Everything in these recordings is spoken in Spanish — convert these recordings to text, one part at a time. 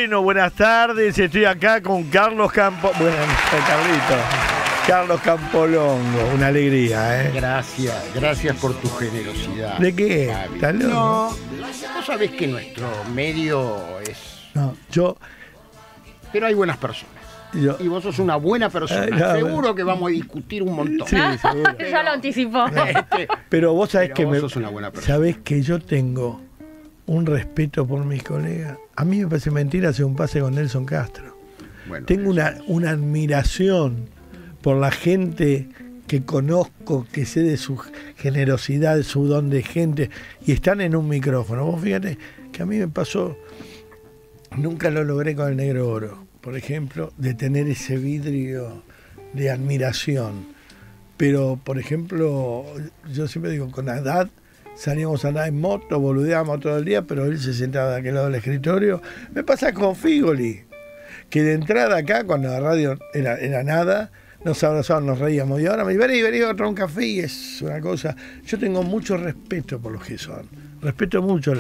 Bueno, buenas tardes. Estoy acá con Carlos Carlos Campolongo. Una alegría, ¿eh? Gracias por tu generosidad. ¿De qué? Fabi. ¿Estás loco? No, vos sabés que nuestro medio es... No, Pero hay buenas personas. Y vos sos una buena persona. Seguro que vamos a discutir un montón. Sí, seguro. Ya lo anticipó. Pero vos sabés Pero que vos sos una buena persona. sabés que yo tengo un respeto por mis colegas. A mí me parece mentira hacer un pase con Nelson Castro. Bueno, Tengo una admiración por la gente que conozco, que sé de su generosidad, de su don de gente, y están en un micrófono. Vos fíjate que a mí me pasó, nunca lo logré con el Negro Oro, por ejemplo, de tener ese vidrio de admiración. Pero, por ejemplo, yo siempre digo, con Haddad salíamos a andar en moto, boludeábamos todo el día, pero él se sentaba de aquel lado del escritorio. Me pasa con Figoli, que de entrada acá, cuando la radio era nada, nos abrazábamos, nos reíamos. Y ahora me dice, vení a tomar un café, y es una cosa. Yo tengo mucho respeto por los que son. Respeto mucho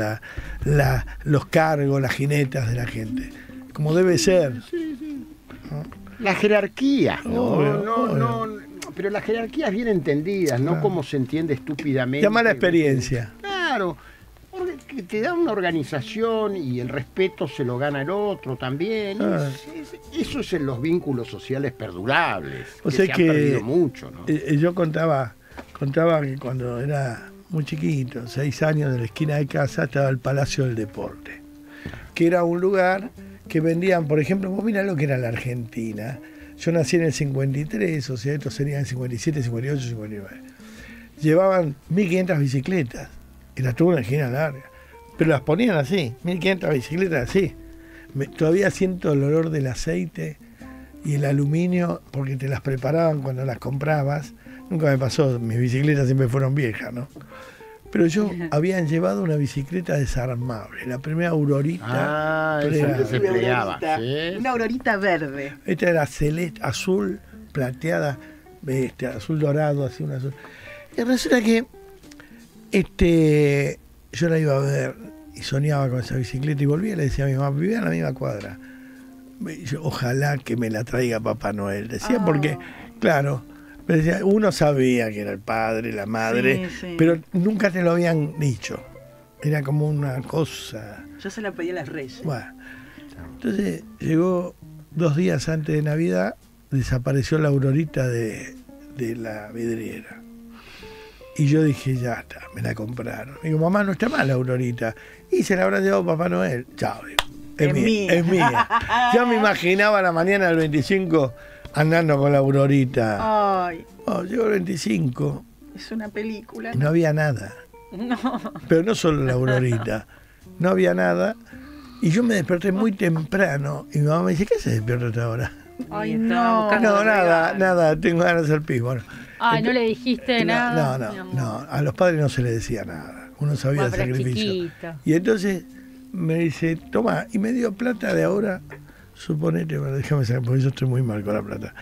los cargos, las jinetas de la gente. Como debe ser. ¿No? La jerarquía. Obvio. No, pero las jerarquías bien entendidas, no como se entiende estúpidamente. Llama la experiencia. Claro. Porque te da una organización y el respeto se lo gana el otro también. Eso es en los vínculos sociales perdurables. O sea se que han perdido mucho, ¿no? Yo contaba que cuando era muy chiquito, 6 años, de la esquina de casa estaba el Palacio del Deporte, que era un lugar que vendían, por ejemplo, vos mirá lo que era la Argentina. Yo nací en el 53, o sea, esto sería en 57, 58, 59. Llevaban 1.500 bicicletas. Era toda una esquina larga. Pero las ponían así, 1.500 bicicletas así. Todavía siento el olor del aceite y el aluminio, porque te las preparaban cuando las comprabas. Nunca me pasó, mis bicicletas siempre fueron viejas, ¿no? Pero habían llevado una bicicleta desarmable, la primera Aurorita. Esa que se plegaba. ¿Sí? Una Aurorita verde. Esta era celeste, azul, plateada, azul dorado, así un azul. Y resulta que yo la iba a ver y soñaba con esa bicicleta y volvía y le decía a mi mamá, vivía en la misma cuadra. Yo, ojalá que me la traiga Papá Noel, decía, porque, claro, decía, uno sabía que era el padre, la madre, sí. Pero nunca te lo habían dicho. Era como una cosa. Yo se la pedí a las Reyes. Bueno, entonces llegó 2 días antes de Navidad, desapareció la Aurorita de la vidriera. Y yo dije, ya está, me la compraron. Digo, mamá, no está mal la Aurorita. Y se la habrá llevado Papá Noel. Chao, digo. Es mía. Ya me imaginaba la mañana del 25 andando con la Aurorita. Ay. Llegó el 25. Es una película. No había nada. No. Pero no solo la Aurorita. No había nada. Y yo me desperté muy temprano. Y mi mamá me dice, ¿qué se despierta hasta ahora? Ay, estaba no. buscando Nada, tengo ganas de hacer pis. Bueno, Ay, no le dijiste nada. No, a los padres no se les decía nada. Uno sabía el Pero sacrificio. chiquito. Y entonces me dice, toma, y me dio plata de ahora, suponete, bueno, déjame saber, porque yo estoy muy mal con la plata.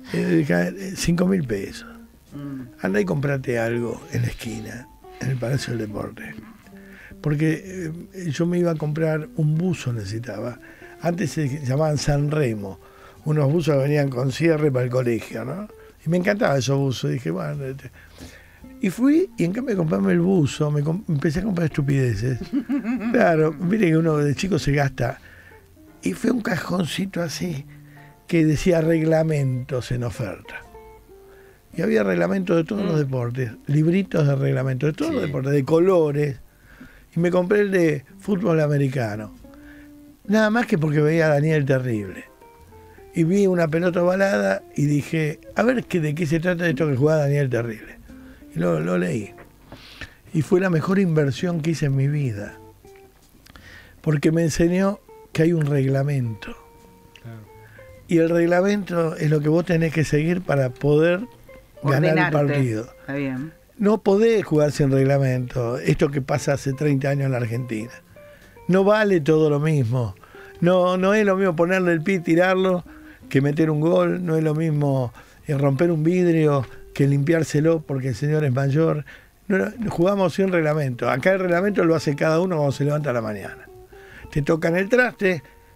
5.000 pesos. Anda y comprate algo en la esquina, en el Palacio del Deporte. Porque yo me iba a comprar un buzo, necesitaba. Antes se llamaban San Remo, unos buzos que venían con cierre para el colegio, ¿no? Y me encantaban esos buzos. Dije, bueno, y fui, y en cambio de comprarme el buzo, empecé a comprar estupideces. Claro, mire que uno de chico se gasta. Y fue un cajoncito así, que decía reglamentos en oferta. Y había reglamentos de todos los deportes, libritos de reglamentos de todos los deportes, de colores. Y me compré el de fútbol americano. Nada más que porque veía a Daniel Terrible. Y vi una pelota ovalada y dije, a ver de qué se trata esto que juega Daniel Terrible. Y lo leí. Y fue la mejor inversión que hice en mi vida. Porque me enseñó que hay un reglamento. Claro. Y el reglamento es lo que vos tenés que seguir para poder ganar el partido. Está bien. No podés jugar sin reglamento. Esto que pasa hace 30 años en la Argentina. No vale todo lo mismo. No es lo mismo ponerle el pie y tirarlo que meter un gol. No es lo mismo romper un vidrio que limpiárselo porque el señor es mayor. No, jugamos sin reglamento. Acá el reglamento lo hace cada uno cuando se levanta a la mañana. Te tocan el traste,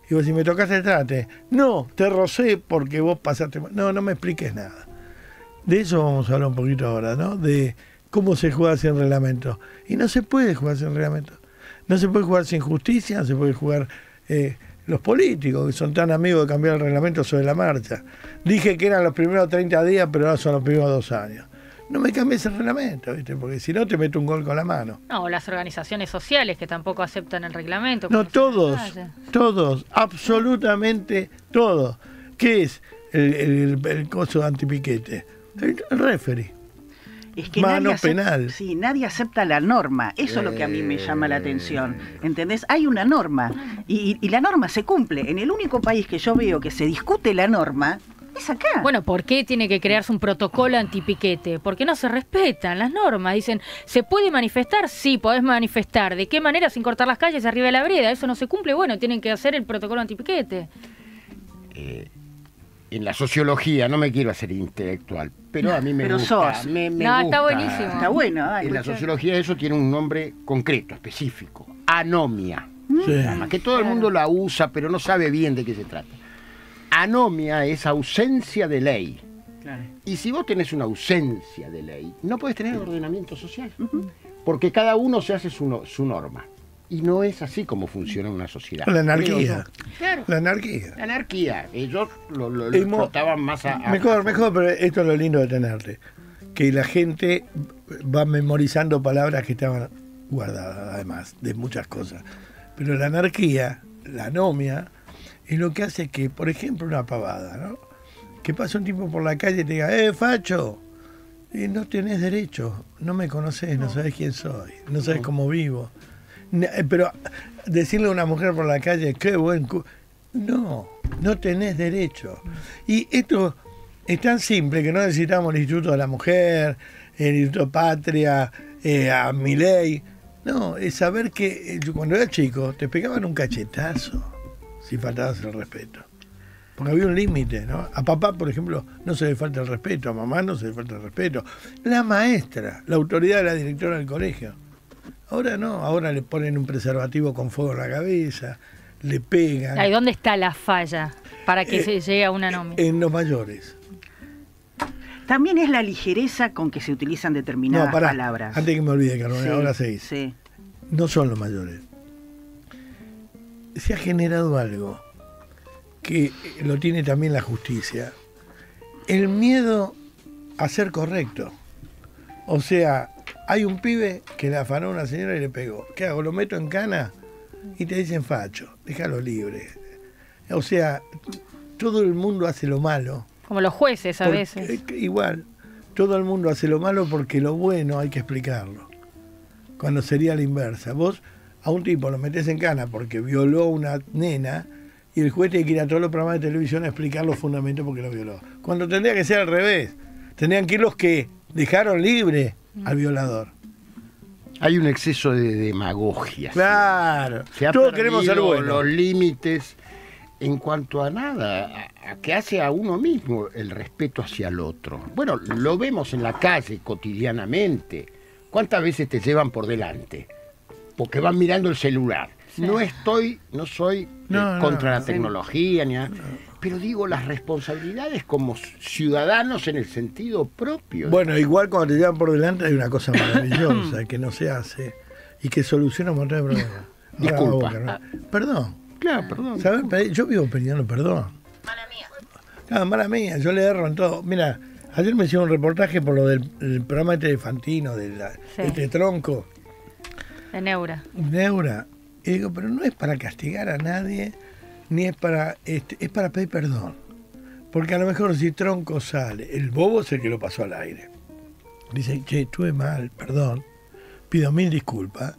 Y vos, si me tocaste el trate, no, te rocé porque vos pasaste mal. No, no me expliques nada. De eso vamos a hablar un poquito ahora, ¿no? De cómo se juega sin reglamento. Y no se puede jugar sin reglamento. No se puede jugar sin justicia, no se puede jugar los políticos, que son tan amigos de cambiar el reglamento sobre la marcha. Dije que eran los primeros 30 días, pero ahora son los primeros 2 años. No me cambies el reglamento, ¿viste? Porque si no te meto un gol con la mano. No, las organizaciones sociales que tampoco aceptan el reglamento. No, todos, absolutamente todos. ¿Qué es el coso antipiquete? El referee. Es que mano penal. Sí, nadie acepta la norma. Eso es lo que a mí me llama la atención. ¿Entendés? Hay una norma y la norma se cumple. En el único país que yo veo que se discute la norma es acá. Bueno, ¿por qué tiene que crearse un protocolo antipiquete? Porque no se respetan las normas. Dicen, ¿se puede manifestar? Sí, podés manifestar. ¿De qué manera? Sin cortar las calles arriba de la vereda. Eso no se cumple. Bueno, tienen que hacer el protocolo antipiquete. En la sociología, no me quiero hacer intelectual, pero a mí me gusta. Me no, gusta. está buenísimo. Está bueno. En la sociología eso tiene un nombre concreto, específico. Anomia. Sí. Que todo el mundo la usa, pero no sabe bien de qué se trata. Anomia es ausencia de ley. Claro. Y si vos tenés una ausencia de ley, no podés tener ordenamiento social. Porque cada uno se hace su norma. Y no es así como funciona una sociedad. La anarquía. Claro. La anarquía. La anarquía. Ellos lo explotaban más Mejor, pero esto es lo lindo de tenerte. Que la gente va memorizando palabras que estaban guardadas, además, de muchas cosas. Pero la anarquía, la anomia, es lo que hace que, por ejemplo, una pavada, ¿no? Que pasa un tipo por la calle y te diga, facho, y no tenés derecho, no me conocés, no sabés quién soy, no sabés cómo vivo. Pero decirle a una mujer por la calle, qué buen... No tenés derecho. Y esto es tan simple que no necesitamos el Instituto de la Mujer, el Instituto Patria, a Milei. No, es saber que cuando era chico te pegaban un cachetazo si faltabas el respeto. Porque había un límite, ¿no? A papá, por ejemplo, no se le falta el respeto, a mamá no se le falta el respeto. La maestra, la autoridad de la directora del colegio. Ahora no, ahora le ponen un preservativo con fuego en la cabeza, le pegan. ¿Y dónde está la falla para que se llegue a una anomia? En los mayores. También es la ligereza con que se utilizan determinadas palabras. Antes que me olvide, Carmen, Sí, ahora se dice. Sí. No son los mayores. Se ha generado algo que lo tiene también la justicia. El miedo a ser correcto. O sea, hay un pibe que le afanó a una señora y le pegó. ¿Qué hago? ¿Lo meto en cana? Y te dicen facho, déjalo libre. O sea, todo el mundo hace lo malo. Como los jueces a veces. Igual, todo el mundo hace lo malo porque lo bueno hay que explicarlo. Cuando sería la inversa. Vos a un tipo lo metés en cana porque violó a una nena y el juez tiene que ir a todos los programas de televisión a explicar los fundamentos porque lo violó. Cuando tendría que ser al revés. Tendrían que ir los que dejaron libre al violador. Hay un exceso de demagogia. Claro. Todos queremos ser buenos. Los límites en cuanto a nada, a que hace a uno mismo el respeto hacia el otro. Bueno, lo vemos en la calle cotidianamente. ¿Cuántas veces te llevan por delante? Porque van mirando el celular. Sí. No soy contra la tecnología, ni nada. Pero digo, las responsabilidades como ciudadanos en el sentido propio. Bueno, igual cuando te llevan por delante hay una cosa maravillosa que no se hace y que soluciona un montón de problemas. Disculpa. Perdón. Claro, perdón. ¿Sabes? Yo vivo pidiendo perdón. Mala mía. Claro, mala mía, yo le erro en todo. Mira, ayer me hicieron un reportaje por lo del programa de Fantino, de tronco. De Neura. Y digo, pero no es para castigar a nadie, ni es para es para pedir perdón. Porque a lo mejor si Tronco sale, el bobo es el que lo pasó al aire. Dice, che, estuve mal, perdón, pido 1000 disculpas.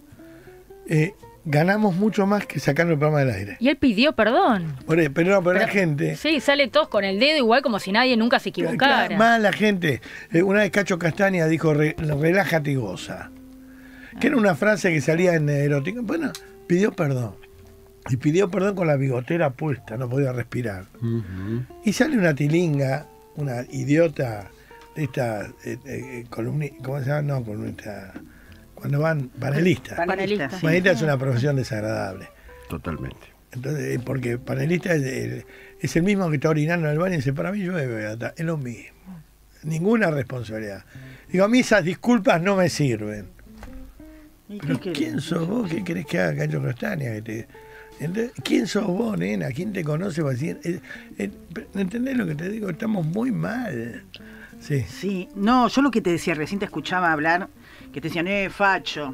Ganamos mucho más que sacarlo el programa del aire. Y él pidió perdón. Pero la gente... Sí, sale todos con el dedo igual como si nadie nunca se equivocara. Claro, más la gente. Una vez Cacho Castaña dijo, relájate y goza. Que era una frase que salía en erótica. Bueno, pidió perdón. Y pidió perdón con la bigotera puesta, no podía respirar. Y sale una tilinga, una idiota de esta columnista, ¿cómo se llama? No, columnista. Cuando van, panelistas. Panelista. Panelista es una profesión desagradable. Totalmente. Entonces, porque panelista es el mismo que está orinando en el baño y dice, para mí llueve, es lo mismo. Ninguna responsabilidad. Digo, a mí esas disculpas no me sirven. Pero ¿quién sos vos? ¿Qué querés que haga Cacho Castaña? ¿Quién sos vos, nena? ¿Quién te conoce para decir? ¿Entendés lo que te digo? Estamos muy mal. Sí. Sí, no, yo lo que te decía, recién te escuchaba hablar, que te decían, facho.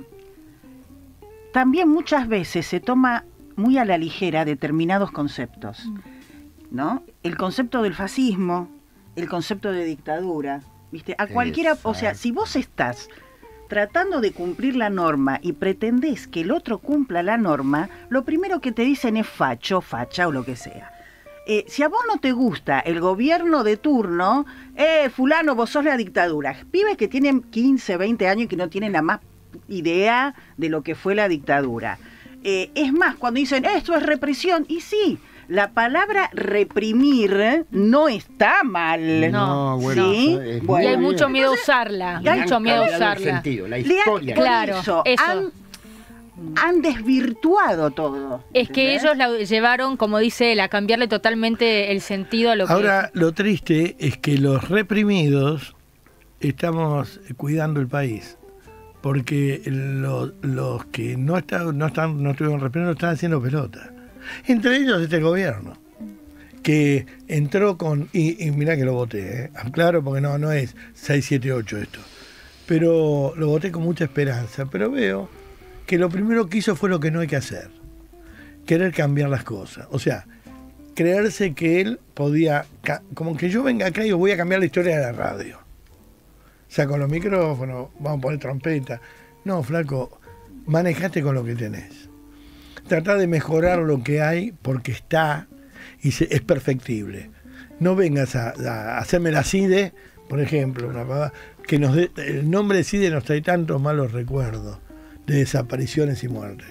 También muchas veces se toma muy a la ligera determinados conceptos, ¿no? El concepto del fascismo, el concepto de dictadura, ¿viste? A cualquiera, o sea, si vos estás tratando de cumplir la norma y pretendés que el otro cumpla la norma, lo primero que te dicen es facho, facha o lo que sea. Si a vos no te gusta el gobierno de turno, fulano, vos sos la dictadura. Pibes que tienen 15, 20 años y que no tienen la más idea de lo que fue la dictadura. Es más, cuando dicen, esto es represión, y sí, la palabra reprimir no está mal. No, bueno, ¿sí? Y hay mucho miedo a usarla. Le han Mucho miedo a cambiado el usarla. sentido, la historia. Claro, eso. eso. Han desvirtuado todo. Es que ¿entendés? ellos la llevaron, como dice él, a cambiarle totalmente el sentido a lo que Ahora, lo triste es que los reprimidos estamos cuidando el país. Porque los que no estuvieron reprimidos están haciendo pelota. Entre ellos este gobierno, que entró con... Y mirá que lo voté, claro, porque no es 6, 7, 8 esto. Pero lo voté con mucha esperanza. Pero veo que lo primero que hizo fue lo que no hay que hacer. Querer cambiar las cosas. O sea, creerse que él podía... Como que yo venga acá y voy a cambiar la historia de la radio. O sea, con los micrófonos, vamos a poner trompeta. No, flaco, manejate con lo que tenés. Tratá de mejorar lo que hay porque está y es perfectible. No vengas a hacerme la CIDE, por ejemplo, que el nombre de CIDE nos trae tantos malos recuerdos de desapariciones y muertes.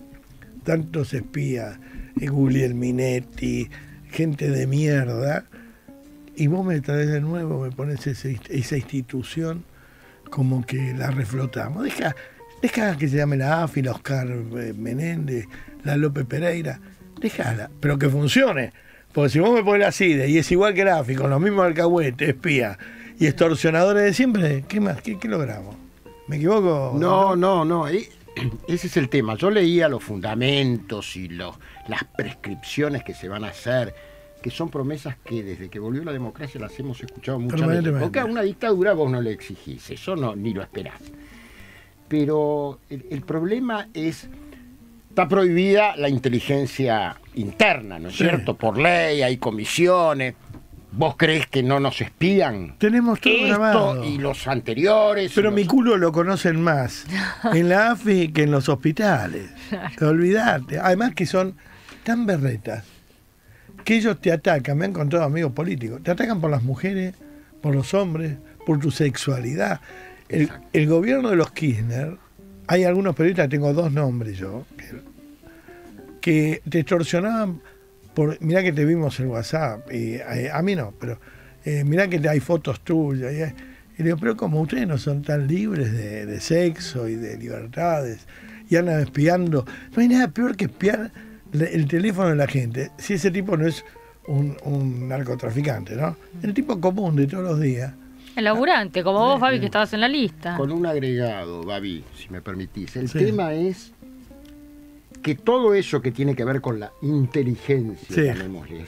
Tantos espías, Gugliel Minetti, gente de mierda. Y vos me traes de nuevo, me pones esa institución como que la reflotamos. Deja que se llame la AFI, la Oscar Menéndez, la López Pereira. Déjala, pero que funcione. Porque si vos me pones la CIDE y es igual que la AFI, con los mismos alcahuetes, espías y extorsionadores de siempre, ¿qué más? ¿Qué logramos? ¿Me equivoco? No. Ese es el tema. Yo leía los fundamentos y las prescripciones que se van a hacer, que son promesas que desde que volvió la democracia las hemos escuchado muchas veces. Porque a una dictadura vos no le exigís, eso no, ni lo esperás. Pero el problema es, está prohibida la inteligencia interna, ¿no es cierto? Por ley, hay comisiones. ¿Vos creés que no nos espían? Tenemos todo esto grabado. Y los anteriores. Pero mi culo lo conocen más en la AFI que en los hospitales. Olvídate. Además que son tan berretas que ellos te atacan, me han contado amigos políticos, te atacan por las mujeres, por los hombres, por tu sexualidad. El gobierno de los Kirchner, hay algunos periodistas, tengo 2 nombres yo, que te extorsionaban por, mirá que te vimos en WhatsApp, y a mí no, pero mirá que hay fotos tuyas. Y digo, pero como ustedes no son tan libres de sexo y de libertades, y andan espiando, no hay nada peor que espiar el teléfono de la gente, si ese tipo no es un narcotraficante, ¿no? El tipo común de todos los días. el laburante, como vos, Fabi, que estabas en la lista. Con un agregado, Babi, si me permitís. El tema es que todo eso que tiene que ver con la inteligencia, llamémosle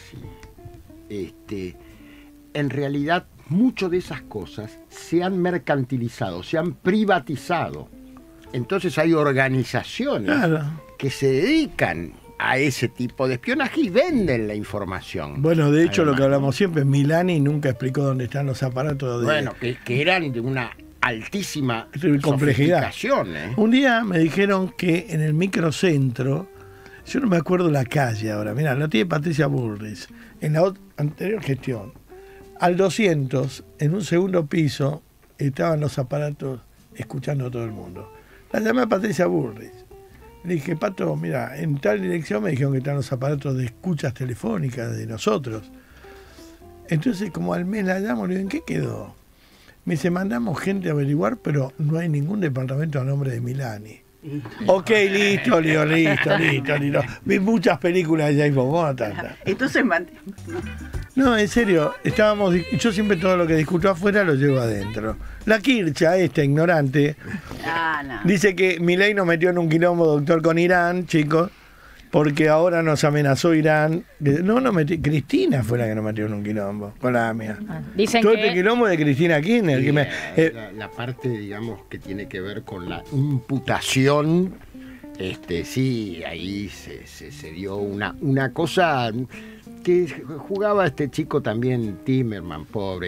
así, en realidad muchas de esas cosas se han mercantilizado, se han privatizado. Entonces hay organizaciones que se dedican a ese tipo de espionaje y venden la información. Bueno, de hecho, lo que hablamos siempre, Milani nunca explicó dónde están los aparatos de... Bueno, que eran de una altísima complejidad. sofisticación. Un día me dijeron que en el microcentro, yo no me acuerdo la calle ahora, mirá, la tiene Patricia Bullrich, en la anterior gestión, al 200, en un segundo piso, estaban los aparatos escuchando a todo el mundo. La llamé a Patricia Bullrich. Le dije, Pato, mira, en tal dirección me dijeron que están los aparatos de escuchas telefónicas de nosotros. Entonces, como al mes la llamo, le digo, ¿en qué quedó? Me dice, mandamos gente a averiguar, pero no hay ningún departamento a nombre de Milani. Ok, listo. Vi muchas películas de James Bond, tantas. Entonces, No, en serio, yo siempre todo lo que discuto afuera lo llevo adentro. La Kircha, ignorante, dice que Milei nos metió en un quilombo, doctor, con Irán, chicos, porque ahora nos amenazó Irán. Cristina fue la que nos metió en un quilombo, con la AMIA. Dicen todo que... este quilombo de Cristina Kirchner. Sí, la parte, digamos, que tiene que ver con la imputación, sí, ahí se dio una cosa... que jugaba este chico también, Timerman, pobre,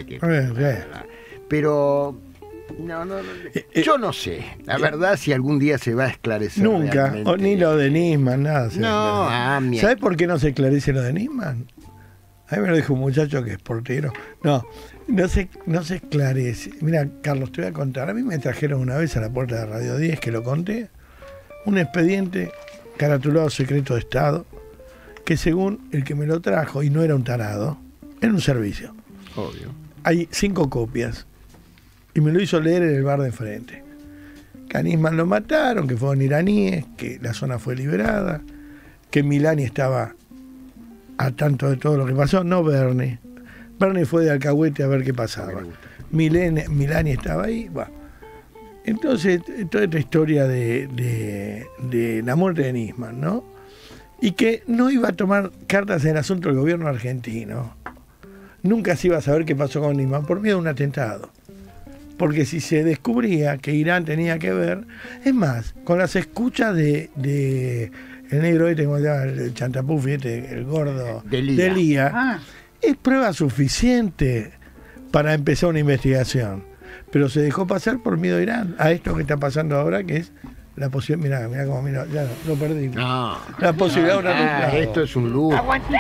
pero yo no sé, la verdad, si algún día se va a esclarecer. Nunca, ni lo de Nisman, nada. ¿Sabes por qué no se esclarece lo de Nisman? A mí me lo dijo un muchacho que es portero. No se esclarece. Mira, Carlos, te voy a contar. A mí me trajeron una vez a la puerta de Radio 10, que lo conté, un expediente caratulado secreto de Estado, que según el que me lo trajo, y no era un tarado, era un servicio. Obvio. Hay 5 copias. Y me lo hizo leer en el bar de enfrente. Que a Nisman lo mataron, que fueron iraníes, que la zona fue liberada, que Milani estaba a tanto de todo lo que pasó. No Bernie. Bernie fue de alcahuete a ver qué pasaba. Milani estaba ahí. Bueno. Entonces, toda esta historia de la muerte de Nisman, ¿no? Y que no iba a tomar cartas en el asunto del gobierno argentino. Nunca se iba a saber qué pasó con Nisman por miedo a un atentado. Porque si se descubría que Irán tenía que ver, es más, con las escuchas de el negro ¿cómo se llama? El chantapufi, el gordo Delía, es prueba suficiente para empezar una investigación. Pero se dejó pasar por miedo a Irán, a esto que está pasando ahora, que es la posibilidad, mirá cómo ya lo perdí. La posibilidad de una luz. Esto es un lujo.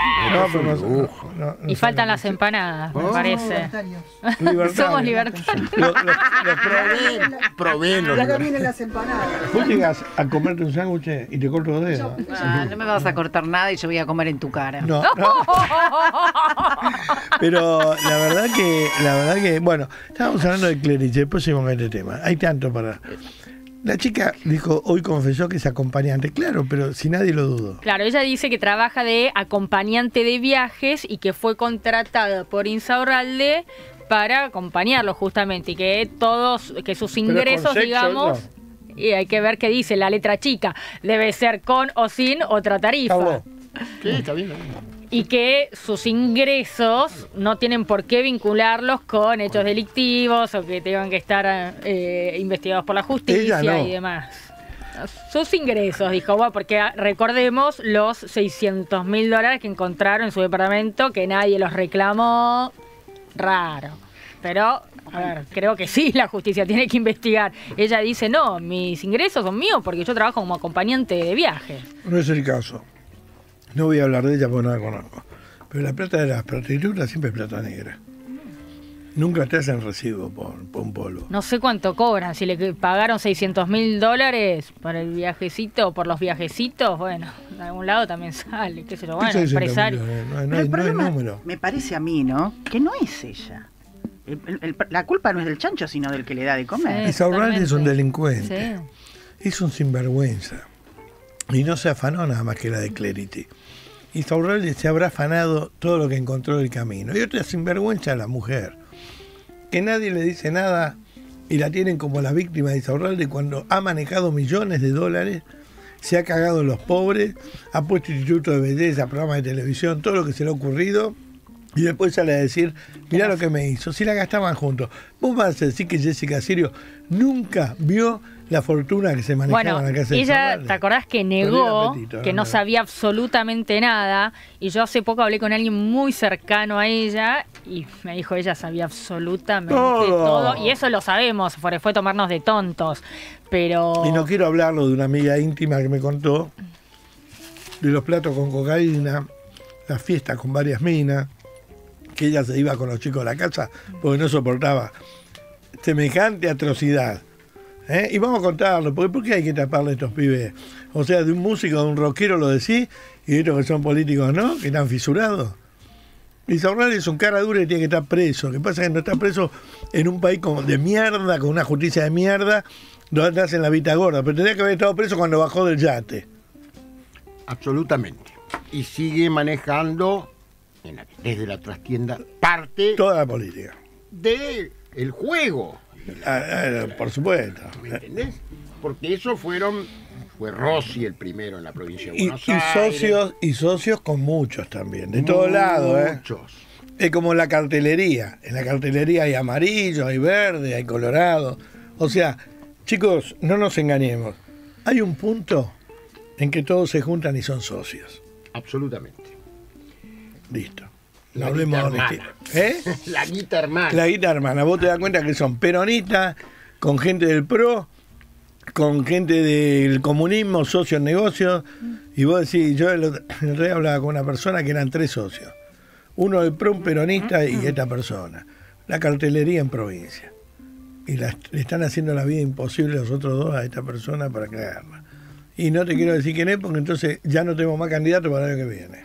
Y faltan las empanadas, me parece. Somos libertarios. Proveen los Ya vienen las empanadas. Vos llegas a comerte un sándwich y te corto los dedos. No me vas a cortar nada y yo voy a comer en tu cara. No. Pero la verdad que, bueno, estábamos hablando de Clerici, después seguimos con este tema. Hay tanto para... La chica dijo, hoy confesó que es acompañante, claro, pero si nadie lo dudó. Claro, ella dice que trabaja de acompañante de viajes y que fue contratada por Insaurralde para acompañarlo justamente y que sus ingresos, digamos, y hay que ver qué dice la letra chica, debe ser con o sin otra tarifa. Sí, está bien. Y que sus ingresos no tienen por qué vincularlos con hechos delictivos o que tengan que estar investigados por la justicia y demás. Sus ingresos, dijo, porque recordemos los $600.000 que encontraron en su departamento, que nadie los reclamó. Raro. Pero, a ver, creo que sí, la justicia tiene que investigar. Ella dice, no, mis ingresos son míos porque yo trabajo como acompañante de viaje. No es el caso. No voy a hablar de ella porque no la conozco. Pero la plata de las prostitutas siempre es plata negra. Nunca te hacen recibo por un polvo. No sé cuánto cobran. Si le pagaron $600.000 para el viajecito o por los viajecitos, bueno, de algún lado también sale. ¿Qué se lo van a empresario? No hay número. Me parece a mí, ¿no? Que no es ella. La culpa no es del chancho, sino del que le da de comer. Sí, Insaurralde es un delincuente. Sí. Es un sinvergüenza. Y no se afanó nada más que la de Clerici. Insaurralde se habrá afanado todo lo que encontró del camino. Y otra sinvergüenza es la mujer, que nadie le dice nada y la tienen como la víctima de Insaurralde cuando ha manejado millones de dólares, se ha cagado en los pobres, ha puesto institutos de belleza, programas de televisión, todo lo que se le ha ocurrido, y después sale a decir, mirá lo que me hizo, si la gastaban juntos. Vos vas a decir que Jessica Sirio nunca vio la fortuna que se manejaba en la casa de ella, ¿te acordás que negó que no sabía absolutamente nada? Y yo hace poco hablé con alguien muy cercano a ella y me dijo, ella sabía absolutamente todo. Y eso lo sabemos, fue tomarnos de tontos. Pero... Y no quiero hablarlo de una amiga íntima que me contó, de los platos con cocaína, las fiestas con varias minas, que ella se iba con los chicos de la casa porque no soportaba semejante atrocidad. Y vamos a contarlo, porque ¿por qué hay que taparle a estos pibes? O sea, de un músico, de un rockero lo decís, y de estos que son políticos, ¿no? Que están fisurados. Insaurralde es un cara dura y tiene que estar preso. Lo que pasa es que no está preso en un país como de mierda, con una justicia de mierda, no andás en la vista gorda, pero tendría que haber estado preso cuando bajó del yate. Absolutamente. Y sigue manejando desde la trastienda parte Toda la política. del juego. Por supuesto. ¿Me entendés? Porque eso fue Rossi el primero en la provincia de Y Buenos Aires. socios con muchos también, de todos lados, ¿eh? Muchos. Es como la cartelería. En la cartelería hay amarillo, hay verde, hay colorado. O sea, chicos, no nos engañemos. Hay un punto en que todos se juntan y son socios. Absolutamente. Listo. La No hablemos de guita honestidad. ¿Eh? La guita hermana. La guita hermana. Vos te das cuenta que son peronistas, con gente del PRO, con gente del comunismo, socios en negocios. Y vos decís, yo el otro día hablaba con una persona que eran 3 socios. Uno del PRO, un peronista y esta persona. La cartelería en provincia. Y le están haciendo la vida imposible los otros 2 a esta persona para cagarla. Y no te quiero decir quién es, porque entonces ya no tenemos más candidatos para el año que viene.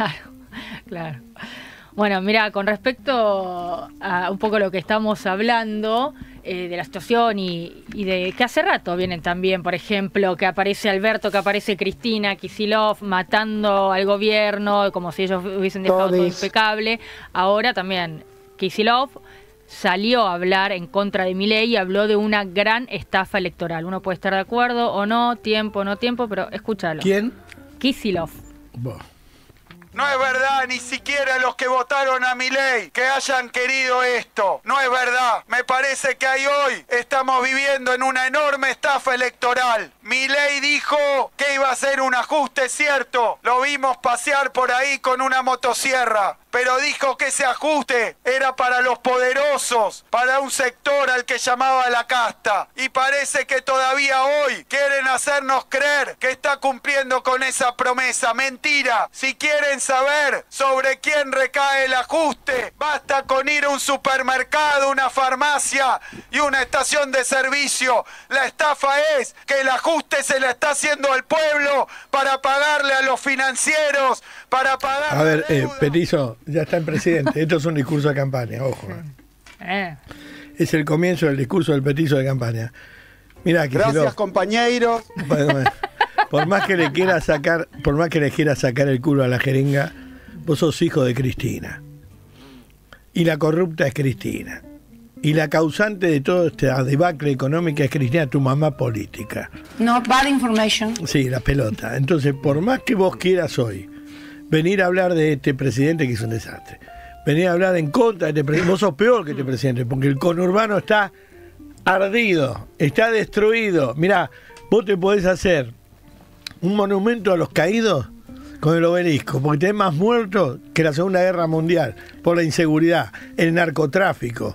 Claro. Bueno, mira, con respecto a un poco lo que estamos hablando, de la situación y de que hace rato vienen también, por ejemplo, que aparece Alberto, que aparece Cristina, Kicillof, matando al gobierno, como si ellos hubiesen dejado todo impecable. Ahora también Kicillof salió a hablar en contra de Milei y habló de una gran estafa electoral. Uno puede estar de acuerdo o no, tiempo, no tiempo, pero escúchalo. ¿Quién? Kicillof. Vos. No es verdad, ni siquiera los que votaron a Milei que hayan querido esto. No es verdad. Me parece que ahí hoy estamos viviendo en una enorme estafa electoral. Milei dijo que iba a hacer un ajuste, cierto. Lo vimos pasear por ahí con una motosierra. Pero dijo que ese ajuste era para los poderosos, para un sector al que llamaba la casta. Y parece que todavía hoy quieren hacernos creer que está cumpliendo con esa promesa. Mentira. Si quieren saber sobre quién recae el ajuste, basta con ir a un supermercado, una farmacia y una estación de servicio. La estafa es que el ajuste se le está haciendo al pueblo para pagarle a los financieros, para pagar. A ver, Petizo, ya está en presidente. Esto es un discurso de campaña, ojo. Es el comienzo del discurso del Petizo de campaña. Mira, Gracias, compañeros. Por más que le quiera sacar el culo a la jeringa, vos sos hijo de Cristina. Y la corrupta es Cristina. Y la causante de toda esta debacle económica es Cristina, tu mamá política. No, bad information. Sí, la pelota. Entonces, por más que vos quieras hoy venir a hablar de este presidente que es un desastre, venir a hablar en contra de este presidente, vos sos peor que este presidente, porque el conurbano está ardido, está destruido. Mirá, vos te podés hacer un monumento a los caídos con el obelisco, porque tenés más muertos que la Segunda Guerra Mundial, por la inseguridad, el narcotráfico.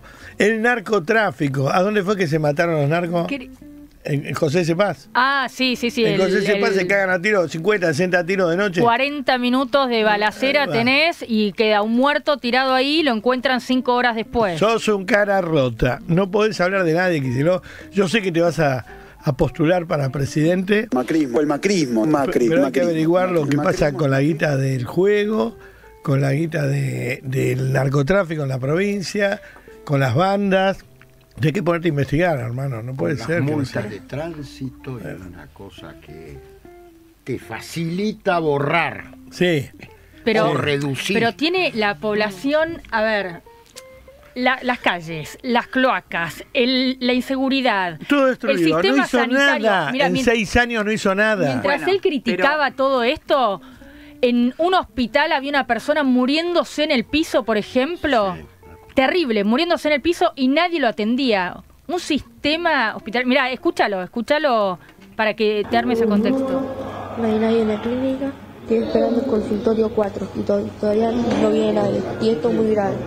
¿A dónde fue que se mataron los narcos? En José C. Paz. Ah, sí. En José C. Paz se cagan a tiros, 50, 60 tiros de noche. 40 minutos de balacera tenés y queda un muerto tirado ahí, lo encuentran 5 horas después. Sos un cara rota, no podés hablar de nadie, Kicillof. Yo sé que te vas a postular para presidente. El macrismo. Pero hay que averiguar lo que pasa con la guita del juego, con la guita del narcotráfico en la provincia, con las bandas. Hay que ponerte a investigar, hermano, no puede ser. Las multas de tránsito es una cosa que te facilita borrar. Sí. Pero, o reducir. Pero tiene la población, a ver, las calles, las cloacas, la inseguridad, todo destruido. El sistema no hizo sanitario. nada. Mirá, en 6 años no hizo nada. Mientras Bueno, él criticaba todo esto, en un hospital había una persona muriéndose en el piso, por ejemplo. Sí. Terrible, muriéndose en el piso y nadie lo atendía. Un sistema hospital. Mirá, escúchalo para que te armes el contexto. No hay nadie en la clínica, estoy esperando el consultorio 4 y todavía no viene nadie. Y esto es muy grave.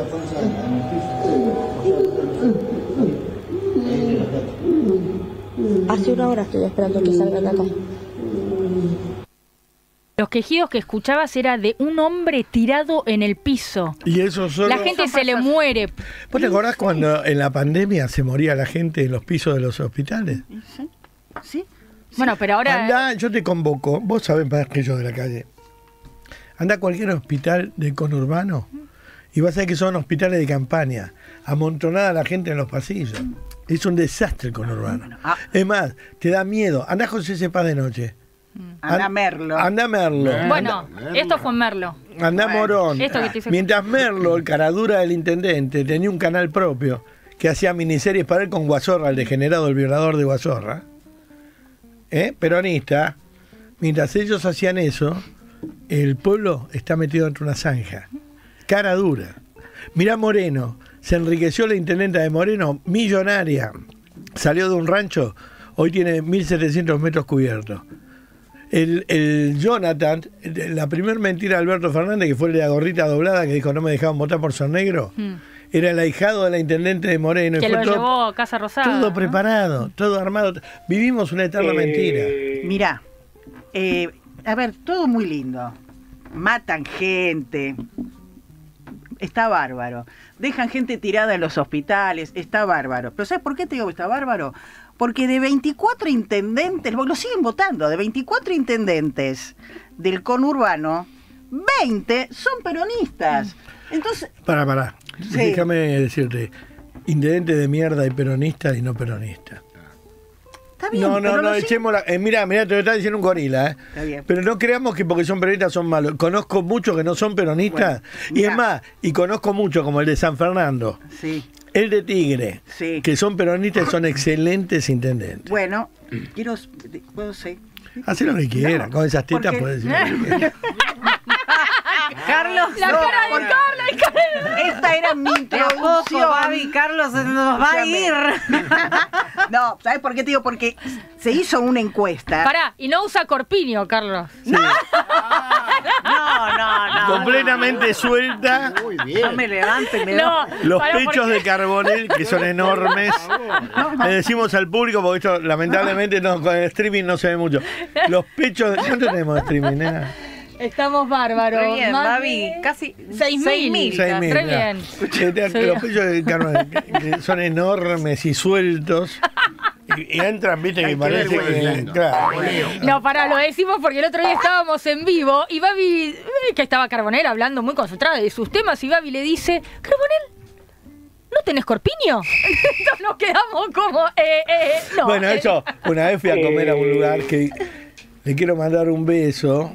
Hace 1 hora estoy esperando que salgan de acá. Los quejidos que escuchabas era de un hombre tirado en el piso. Y eso solo... La gente se le muere. ¿Vos te acordás cuando en la pandemia se moría la gente en los pisos de los hospitales? Sí. Bueno, pero ahora... Andá, yo te convoco, vos sabés más que yo de la calle. Andá a cualquier hospital del conurbano y vas a ver que son hospitales de campaña, amontonada la gente en los pasillos. Es un desastre el conurbano. Es más, te da miedo. Andá José Cepaz de noche. Anda Merlo. Anda Merlo. Bueno, esto fue en Merlo. Anda Morón. Esto que te hice- Mientras Merlo, el caradura del intendente, tenía un canal propio que hacía miniseries para él con Guasorra, el degenerado, el violador de Guasorra. Peronista. Mientras ellos hacían eso, el pueblo está metido dentro de una zanja. Cara dura. Mirá Moreno. Se enriqueció la intendenta de Moreno, millonaria. Salió de un rancho, hoy tiene 1.700 metros cubiertos. El Jonathan, la primera mentira de Alberto Fernández, que fue el de la gorrita doblada, que dijo no me dejaban votar por ser negro, era el ahijado de la intendente de Moreno. Que y fue lo todo, llevó a Casa Rosada. todo ¿no? preparado, todo armado. Vivimos una eterna mentira. Mirá, a ver, todo muy lindo. Matan gente. Está bárbaro. Dejan gente tirada en los hospitales. Está bárbaro. Pero ¿sabes por qué te digo que está bárbaro? Porque de 24 intendentes, lo siguen votando, de 24 intendentes del conurbano, 20 son peronistas. Entonces, Pará. Sí. Déjame decirte, intendente de mierda y peronista y no peronista. está bien. pero No, lo siguen- echemos la... mira, te lo está diciendo un gorila, Está bien. Pero no creamos que porque son peronistas son malos. Conozco muchos que no son peronistas, Bueno, y mirá. es más, y conozco muchos como el de San Fernando, Sí. el de Tigre, Sí. que son peronistas y son excelentes intendentes. Bueno, puedo ser. Hacé lo que quieran, con esas tetas porque- puedes decir lo que quieras. Carlos, La cara de Carla, la cara de... Esta era mi de a poco, introducción. Babi, Carlos se nos va a ir. No, ¿sabes por qué te digo? Porque se hizo una encuesta. Pará, y no usa corpiño, Carlos. No. Completamente suelta, Muy No bien. me levanto y me No, los pará, pechos porque- de Carbonell, que son enormes. Le decimos al público, porque esto lamentablemente no, con el streaming no se ve mucho. Los pechos de... ¿Cuánto tenemos de streaming, nena? Estamos bárbaros. Re bien, Más Babi, de casi 6.000. 6.000, Re mirá. bien. Los pechos de Carbonell, que son enormes y sueltos. Y entran, viste, Hay que que parece ver, que... bueno, Claro. No, pará, lo decimos porque el otro día estábamos en vivo y Babi, que estaba Carbonell hablando muy concentrada de sus temas, y Babi le dice, Carbonell, ¿no tenés corpiño? Entonces nos quedamos como, no. Bueno, eso, una vez fui a comer a un lugar que le quiero mandar un beso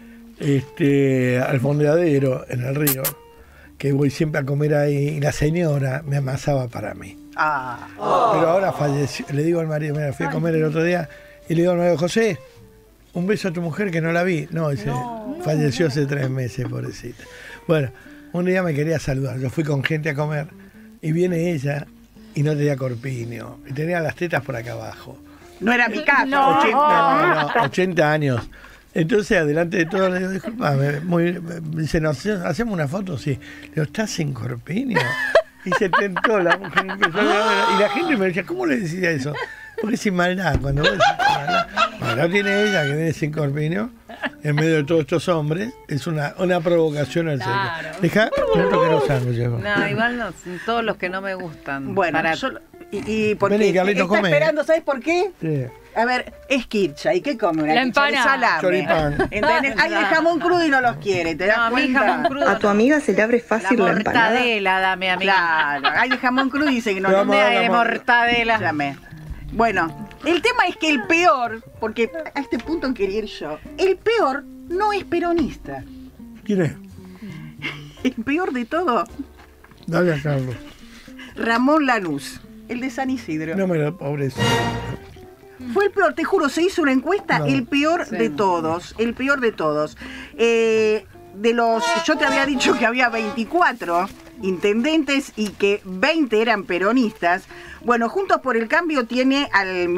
al fondeadero en el río, que voy siempre a comer ahí, y la señora me amasaba para mí. Ah, Pero ahora falleció. Le digo al marido, mira, fui a comer el otro día, y le digo al marido, José, un beso a tu mujer que no la vi. No, dice, falleció hace 3 meses, pobrecita. Bueno, un día me quería saludar, yo fui con gente a comer, y viene ella, y no tenía corpiño, y tenía las tetas por acá abajo. no era mi caso. No. 80 años. Entonces, adelante de todo, le digo, disculpame, dice, ¿hacemos una foto? Sí. Le digo, ¿estás sin corpiño? Y se tentó la mujer. Y la gente me decía, ¿cómo le decía eso? Porque es sin maldad. Cuando vos decís maldad tiene ella que viene sin corpiño, en medio de todos estos hombres, es una provocación al Claro. sexo. Deja, no toque los sándwiches. No, igual no, todos los que no me gustan. Bueno, Para- y porque Vení, Carlito, está come. esperando, ¿sabes por qué? Sí. A ver, es Kircha. ¿Y qué come? Una La Kircha de empanada. salame. Choripán. ¿Entendés? Hay de jamón crudo y no los quiere, ¿te das No, a mí cuenta? jamón crudo. A tu amiga se le abre fácil la la empanada. mortadela, dame a mí. Claro, hay de jamón crudo y dice que no Pero lo vamos a ¿Dónde hay de Vamos. mortadela? Escúchame. Bueno, el tema es que el peor, porque a este punto quería ir yo, el peor no es peronista. ¿Quién es? El peor de todo, Dale a Carlos. Ramón Lanús, el de San Isidro. No me lo pobreza. Fue el peor, te juro, se hizo una encuesta, No. el peor de todos, el peor de todos. Yo te había dicho que había 24 intendentes y que 20 eran peronistas. Bueno, Juntos por el Cambio tiene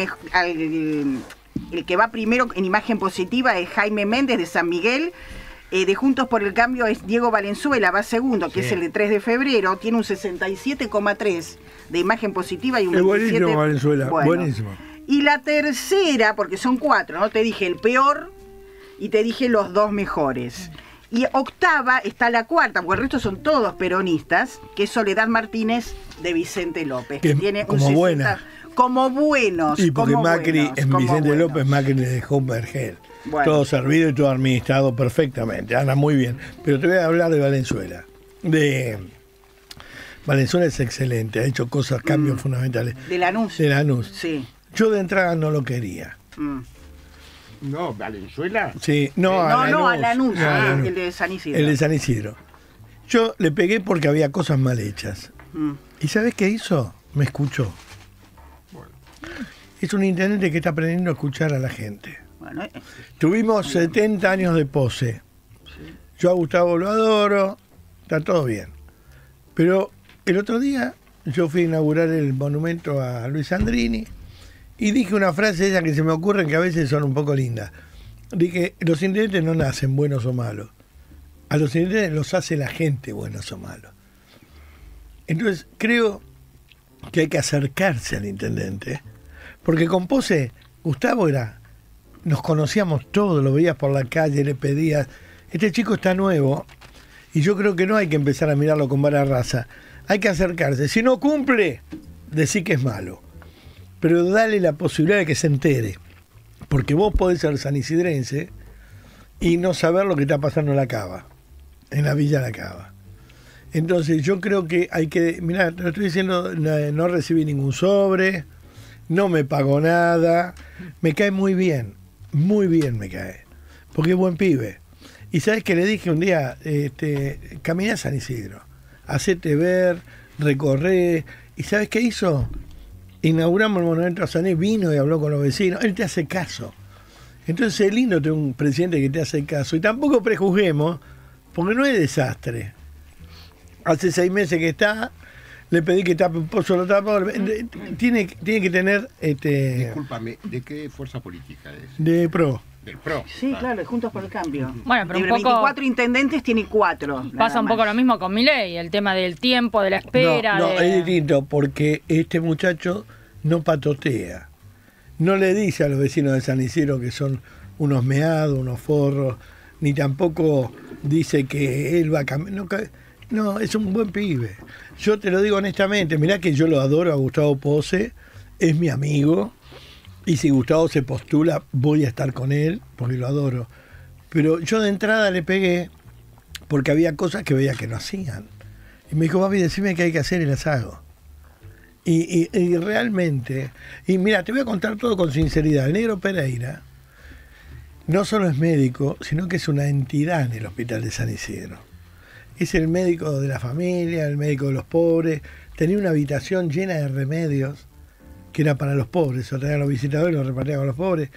el que va primero en imagen positiva es Jaime Méndez de San Miguel. De Juntos por el Cambio es Diego Valenzuela, va segundo, que Sí. es el de 3 de febrero, tiene un 67,3 de imagen positiva y un Es 27. buenísimo, Valenzuela, Bueno. buenísimo. Y la tercera, porque son 4, ¿no? Te dije el peor y te dije los 2 mejores. Y octava está la cuarta, porque el resto son todos peronistas, que es Soledad Martínez de Vicente López. Que tiene un como 60 buena. Como buenos. Y porque como Macri, buenos, en como Vicente buenos. López, Macri le dejó un vergel. Bueno. Todo servido y todo administrado perfectamente. Anda muy bien. Pero te voy a hablar de Valenzuela. De Valenzuela es excelente, ha hecho cosas, cambios fundamentales. De Lanús. De Lanús. Sí. Yo de entrada no lo quería. No, Valenzuela. Sí, no, a Lanús, No, a Lanús. el de San Isidro. El de San Isidro. Yo le pegué porque había cosas mal hechas. ¿Y sabés qué hizo? Me escuchó. Es un intendente que está aprendiendo a escuchar a la gente. Bueno, Tuvimos 70 años de pose. Yo a Gustavo lo adoro, está todo bien. Pero el otro día yo fui a inaugurar el monumento a Luis Sandrini y dije una frase esa que se me ocurren que a veces son un poco lindas. Dije, los intendentes no nacen buenos o malos. A los intendentes los hace la gente buenos o malos. Entonces creo que hay que acercarse al intendente. Porque con Pose, Gustavo nos conocíamos todos, lo veías por la calle, le pedías, este chico está nuevo, y yo creo que no hay que empezar a mirarlo con vara raza, hay que acercarse. Si no cumple, decir que es malo, pero dale la posibilidad de que se entere, porque vos podés ser sanisidrense y no saber lo que está pasando en la Cava, en la Villa La Cava. Entonces yo creo que hay que, mirá, te lo estoy diciendo, no recibí ningún sobre, no me pagó nada, me cae muy bien me cae, porque es buen pibe. Y sabes que le dije un día, caminá a San Isidro, hacete ver, recorré, y ¿sabes qué hizo? Inauguramos el monumento a San Isidro, vino y habló con los vecinos, él te hace caso. Entonces es lindo tener un presidente que te hace caso, y tampoco prejuzguemos, porque no es desastre. Hace 6 meses que está, le pedí que tape un pozo, lo tapó. Tiene que tener... Discúlpame, ¿de qué fuerza política es? De PRO. Del PRO. Sí, claro, Juntos por el Cambio. Bueno, pero de un poco... 24 intendentes tiene 4. Pasa un poco lo mismo con Milei, el tema del tiempo, de la espera. No, es distinto, porque este muchacho no patotea. No le dice a los vecinos de San Isidro que son unos meados, unos forros, ni tampoco dice que él va a cambiar. No, es un buen pibe. Yo te lo digo honestamente, mirá que yo lo adoro a Gustavo Pose, es mi amigo, y si Gustavo se postula, voy a estar con él, porque lo adoro. Pero yo de entrada le pegué porque había cosas que veía que no hacían. Y me dijo, papi, decime qué hay que hacer y las hago. Y realmente, y mira, te voy a contar todo con sinceridad. El Negro Pereira no solo es médico, sino que es una entidad en el hospital de San Isidro. Es el médico de la familia, el médico de los pobres. Tenía una habitación llena de remedios que era para los pobres. O traían los visitadores y los repartían con los pobres.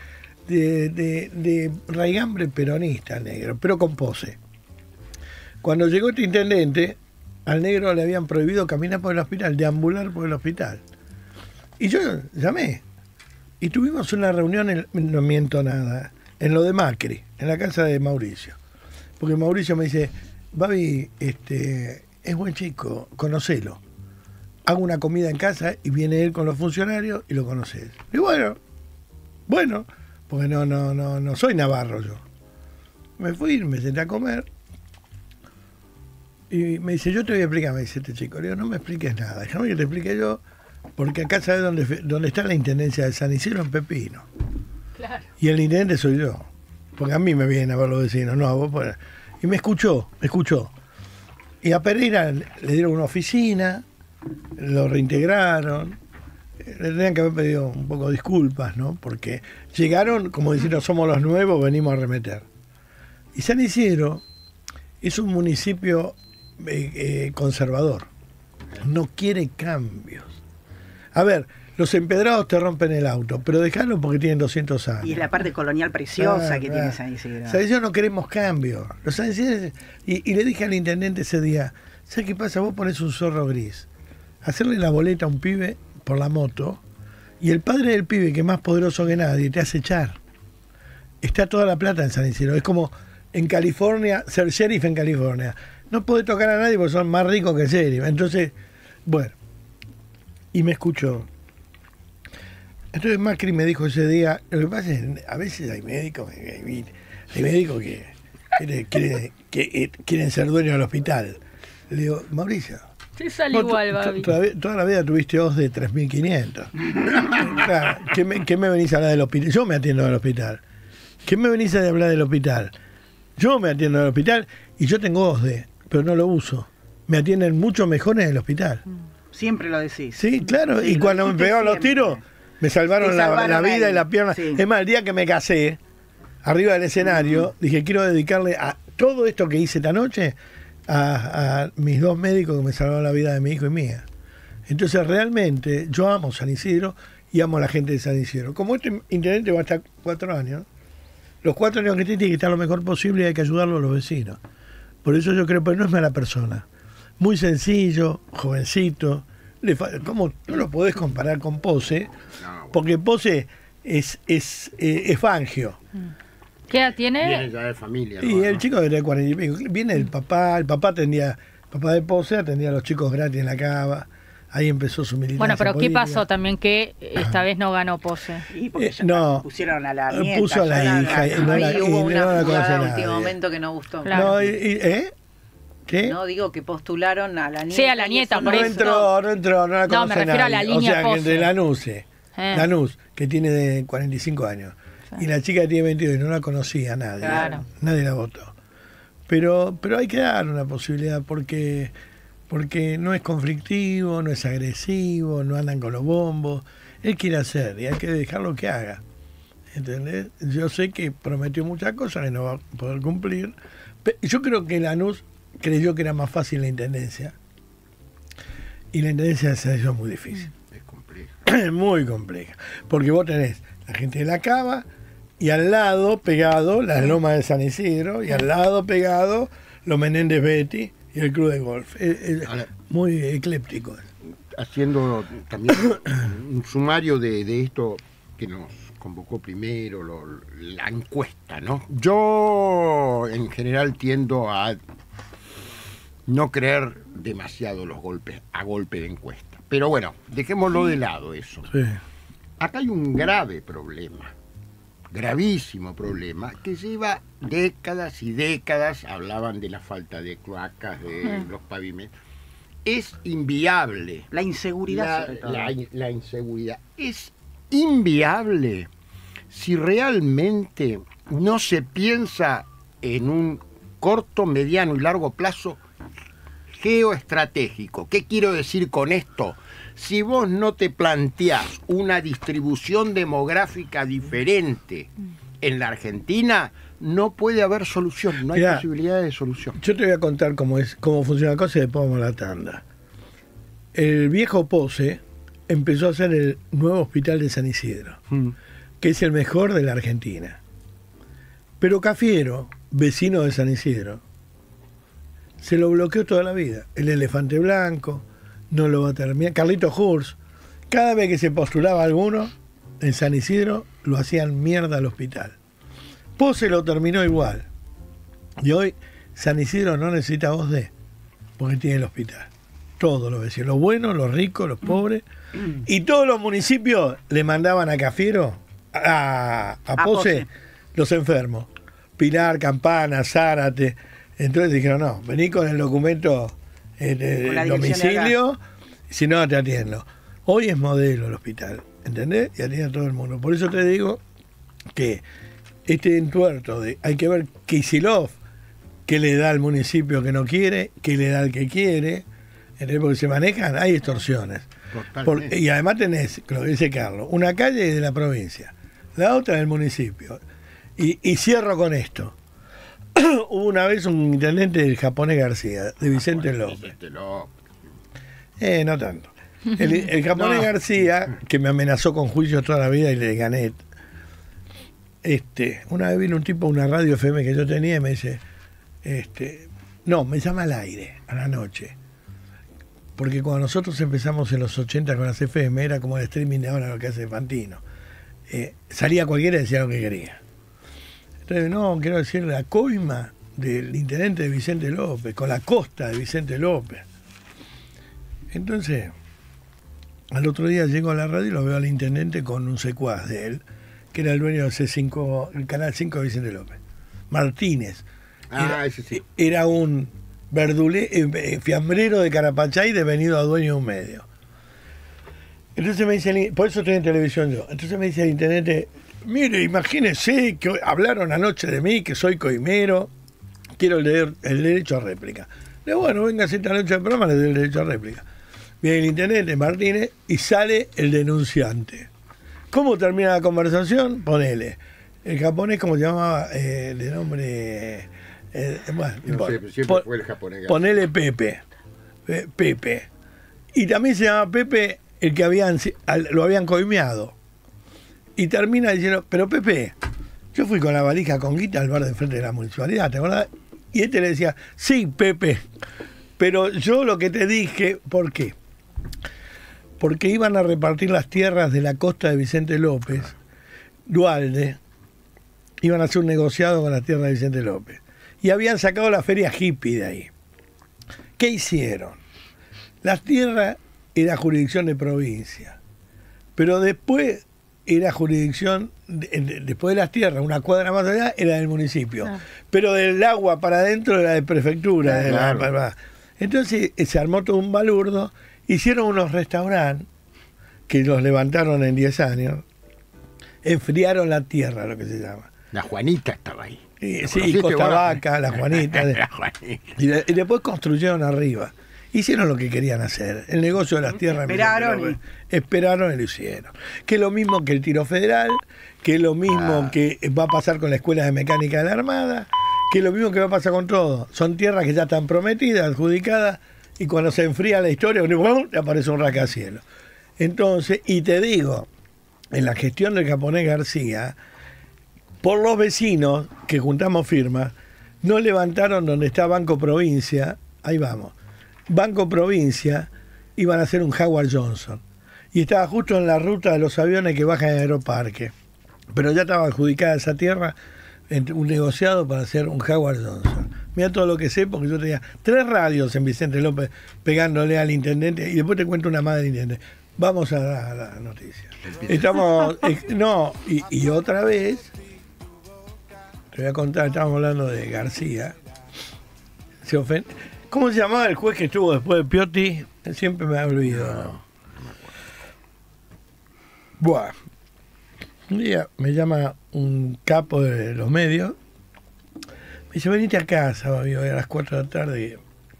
De raigambre peronista al Negro, pero con Pose. Cuando llegó este intendente, al Negro le habían prohibido caminar por el hospital, deambular por el hospital. Y yo llamé. Y tuvimos una reunión, no miento nada, en lo de Macri, en la casa de Mauricio. Porque Mauricio me dice... Babi, es buen chico, conocelo. Hago una comida en casa y viene él con los funcionarios y lo conoces. Y bueno, porque no soy navarro yo. Me fui, me senté a comer y me dice, yo te voy a explicar, me dice este chico. Le digo, no me expliques nada, déjame que te explique yo, porque acá sabes dónde está la intendencia de San Isidro, en Pepino. Claro. Y el intendente soy yo, porque a mí me vienen a ver los vecinos, no a vos. Y me escuchó. Y a Pereira le dieron una oficina, lo reintegraron, le tenían que haber pedido un poco de disculpas, ¿no? Porque llegaron como diciendo, somos los nuevos, venimos a remeter. Y San Isidro es un municipio conservador, no quiere cambios. A ver, los empedrados te rompen el auto, pero déjalo porque tienen 200 años. Y es la parte colonial preciosa que tiene San Isidro. San Isidro no queremos cambio. Los San Isidro, y le dije al intendente ese día, ¿sabes qué pasa? Vos ponés un zorro gris, hacerle la boleta a un pibe por la moto, y el padre del pibe, que es más poderoso que nadie, te hace echar. Está toda la plata en San Isidro. Es como en California, ser sheriff en California. No podés tocar a nadie porque son más ricos que el sheriff. Entonces, bueno, y me escuchó. Entonces Macri me dijo ese día, lo que pasa es que a veces hay médicos que quieren ser dueños del hospital. Le digo, Mauricio, te sale igual, Babi. Toda la vida tuviste OS de 3.500. Claro, ¿qué me venís a hablar del hospital? Yo me atiendo del hospital. ¿Qué me venís a hablar del hospital? Yo me atiendo del hospital y yo tengo OSDE, pero no lo uso. me atienden mucho mejor en el hospital. Siempre lo decís. Sí, claro, Sí, y lo cuando me dijiste pegaban los siempre. tiros, me salvaron, Te salvaron la vida ahí. y la pierna. Sí. Es más, el día que me casé, arriba del escenario, dije, quiero dedicarle a todo esto que hice esta noche a mis 2 médicos que me salvaron la vida de mi hijo y mía. Entonces, realmente, yo amo San Isidro y amo a la gente de San Isidro. Como este intendente va a estar 4 años, los 4 años que tiene que estar lo mejor posible y hay que ayudarlo a los vecinos. Por eso yo creo que no es mala persona. Muy sencillo, jovencito. ¿Cómo no lo podés comparar con Pose? Porque Pose es Fangio. ¿Qué edad tiene? Viene ya de familia. ¿no? Y el chico de 40 y pico. Viene el papá papá de Pose atendía a los chicos gratis en la cava. Ahí empezó su militancia. Bueno, pero ¿qué política. pasó también que esta vez no ganó Pose? Y porque ya no. pusieron a la nieta. Puso a la ya hija. y no la- Ahí y hubo no una la conoce jugada a nadie. último momento que no gustó. Claro. No, ¿eh? ¿Qué? No, digo que postularon a la nieta. Sí, a la y nieta, eso por No eso. entró, no la No, me conoce refiero a nadie. la línea O sea, que Pose. entre Lanús, Eh. Lanús, que tiene de 45 años, y la chica que tiene 22 y no la conocía nadie. Claro. Nadie la votó. Pero hay que dar una posibilidad porque no es conflictivo, no es agresivo, no andan con los bombos. Él quiere hacer y hay que dejarlo que haga. ¿Entendés? Yo sé que prometió muchas cosas que no va a poder cumplir. Yo creo que Lanús creyó que era más fácil la intendencia. Y la intendencia se hizo muy difícil. Es complejo. Es muy compleja. Porque vos tenés la gente de la Cava y al lado pegado las lomas de San Isidro y al lado pegado los Menéndez Betty y el club de golf. Es Ahora, muy ecléptico. haciendo también un sumario de esto que nos convocó primero, la encuesta, ¿no? Yo en general tiendo a no creer demasiado los golpes a golpe de encuesta. Pero bueno, dejémoslo de lado eso. Sí. Acá hay un grave problema, gravísimo problema, que lleva décadas y décadas, hablaban de la falta de cloacas, de los pavimentos. Es inviable. La inseguridad, sobre todo. La inseguridad. Es inviable si realmente no se piensa en un corto, mediano y largo plazo geoestratégico. ¿Qué quiero decir con esto? Si vos no te planteás una distribución demográfica diferente en la Argentina, no puede haber solución, no hay Mirá, posibilidad de solución. Yo te voy a contar cómo funciona la cosa y después vamos a la tanda. El viejo Pose empezó a hacer el nuevo hospital de San Isidro, que es el mejor de la Argentina. Pero Cafiero, vecino de San Isidro, se lo bloqueó toda la vida. El elefante blanco, no lo va a terminar. Carlito Hurs, cada vez que se postulaba alguno, en San Isidro lo hacían mierda al hospital. Pose lo terminó igual. Y hoy San Isidro no necesita voz de, porque tiene el hospital. Todos los vecinos, los buenos, los ricos, los pobres. Y todos los municipios le mandaban a Cafiero, a Pose, los enfermos. Pilar, Campana, Zárate. Entonces dijeron, no, vení con el documento Con la dirección de domicilio, si no te atiendo. Hoy es modelo el hospital, ¿entendés? Y atiende a todo el mundo. Por eso te digo que este entuerto de hay que ver Kicillof, qué le da al municipio que no quiere, qué le da al que quiere, ¿entendés? Porque se manejan, hay extorsiones. Y además tenés, lo que dice Carlos, una calle de la provincia, la otra del municipio. Y cierro con esto. Hubo una vez un intendente del japonés García, de Vicente López. No tanto. El japonés García, que me amenazó con juicios toda la vida y le gané. Una vez vino un tipo a una radio FM que yo tenía y me dice, no, me llama al aire, a la noche. Porque cuando nosotros empezamos en los 80 con las FM, era como el streaming de ahora lo que hace Fantino. Salía cualquiera y decía lo que quería. Entonces, no, quiero decir la coima del intendente de Vicente López, con la costa de Vicente López. Entonces, al otro día llego a la radio y lo veo al intendente con un secuaz de él, que era el dueño del C5, el canal 5 de Vicente López. Martínez. Ese sí. Era un fiambrero de Carapachay devenido a dueño de un medio. Entonces me dice, por eso estoy en televisión yo. Entonces me dice el intendente, mire, imagínese que hablaron anoche de mí, que soy coimero, quiero leer el derecho a réplica. Le digo, bueno, venga esta noche al programa, le doy el derecho a réplica. Viene el intendente Martínez y sale el denunciante. ¿Cómo termina la conversación? Ponele. El japonés, ¿cómo se llamaba? De nombre... bueno, No sé, pero siempre fue el japonés. Ponele Pepe. Pepe. Y también se llama Pepe el que lo habían coimeado. Y termina diciendo, pero Pepe, yo fui con la valija con guita al bar de frente de la municipalidad, ¿te acordás? Y este le decía, sí, Pepe, pero yo lo que te dije, ¿por qué? Porque iban a repartir las tierras de la costa de Vicente López, Dualde, iban a hacer un negociado con las tierras de Vicente López. Y habían sacado la feria hippie de ahí. ¿Qué hicieron? Las tierras era jurisdicción de provincia, pero después era jurisdicción, después de las tierras, una cuadra más allá, era del municipio. Pero del agua para adentro era de prefectura. Claro. Entonces se armó todo un balurdo, hicieron unos restaurantes que los levantaron en 10 años, enfriaron la tierra, lo que se llama. La Juanita estaba ahí. Sí, Costa Vaca, la Juanita. La Juanita. Y después construyeron arriba. Hicieron lo que querían hacer. El negocio de las tierras. Esperaron y lo hicieron. Que es lo mismo que el tiro federal, que es lo mismo que va a pasar con la escuela de mecánica de la Armada, que es lo mismo que va a pasar con todo. Son tierras que ya están prometidas, adjudicadas, y cuando se enfría la historia, le aparece un rascacielos. Entonces, y te digo, en la gestión del japonés García, por los vecinos que juntamos firmas, no levantaron donde está Banco Provincia, ahí vamos, Banco Provincia, iban a hacer un Howard Johnson. Y estaba justo en la ruta de los aviones que bajan en Aeroparque. Pero ya estaba adjudicada esa tierra, un negociado para hacer un Howard Johnson. Mira todo lo que sé, porque yo tenía 3 radios en Vicente López pegándole al intendente, y después te cuento una más del intendente. Vamos a la noticia. Estamos, y otra vez, te voy a contar, estábamos hablando de García. Se ofende. ¿Cómo se llamaba el juez que estuvo después de Piotti? Siempre me ha olvidado. Buah. Un día me llama un capo de los medios. Me dice, venite a casa, Babio, a las 4 de la tarde.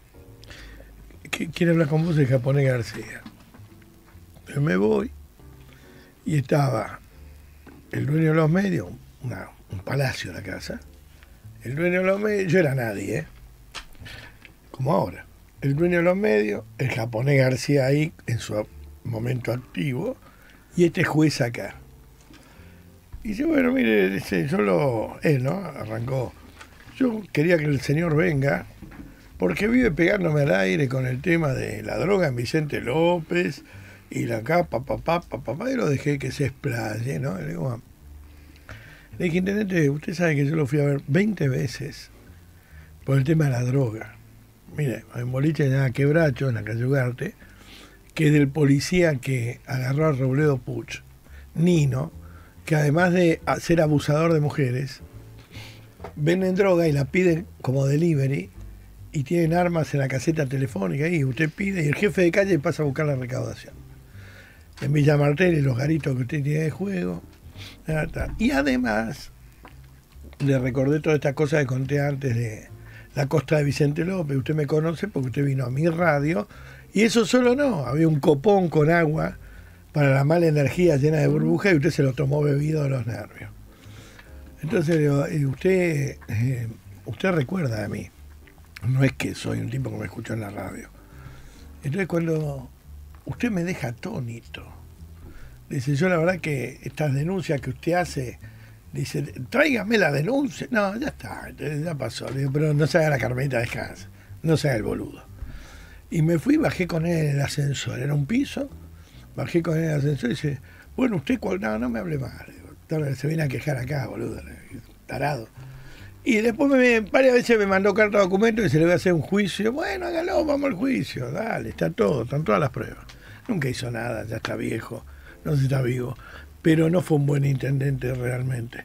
Quiere hablar con vos el japonés García. Yo me voy y estaba el dueño de los medios, un palacio la casa. El dueño de los medios, yo era nadie, como ahora. El dueño de los medios, el japonés García ahí en su momento activo, y este juez acá. Y dice, bueno, mire, él, ¿no? Arrancó. Yo quería que el señor venga, porque vive pegándome al aire con el tema de la droga en Vicente López, y la acá, y lo dejé que se explaye, ¿no? Le dije, intendente, usted sabe que yo lo fui a ver 20 veces por el tema de la droga. Mire, en boliche en la Quebracho, en la calle Ugarte, que es del policía que agarró a Robledo Puch, Nino, que además de ser abusador de mujeres, venden droga y la piden como delivery, y tienen armas en la caseta telefónica, y usted pide, y el jefe de calle pasa a buscar la recaudación. En Villa Martelli, los garitos que usted tiene de juego. Y además, le recordé todas estas cosas que conté antes de la costa de Vicente López. Usted me conoce porque usted vino a mi radio, y eso solo no, había un copón con agua para la mala energía llena de burbujas, y usted se lo tomó bebido de los nervios. Entonces le digo, usted recuerda de mí, no es que soy un tipo que me escuchó en la radio. Entonces cuando usted me deja atónito, dice, yo la verdad que estas denuncias que usted hace, dice, tráigame la denuncia. No, ya está, ya pasó. Le digo, pero no se haga la carmelita, descansa, no se haga el boludo. Y me fui, bajé con él en el ascensor, era un piso, bajé con él en el ascensor y dice, bueno, usted, no me hable más. Digo, se viene a quejar acá, boludo, tarado. Y después varias veces me mandó carta de documento y se le va a hacer un juicio. Bueno, hágalo, vamos al juicio, dale, están todas las pruebas. Nunca hizo nada, ya está viejo, no sé si está vivo, pero no fue un buen intendente realmente.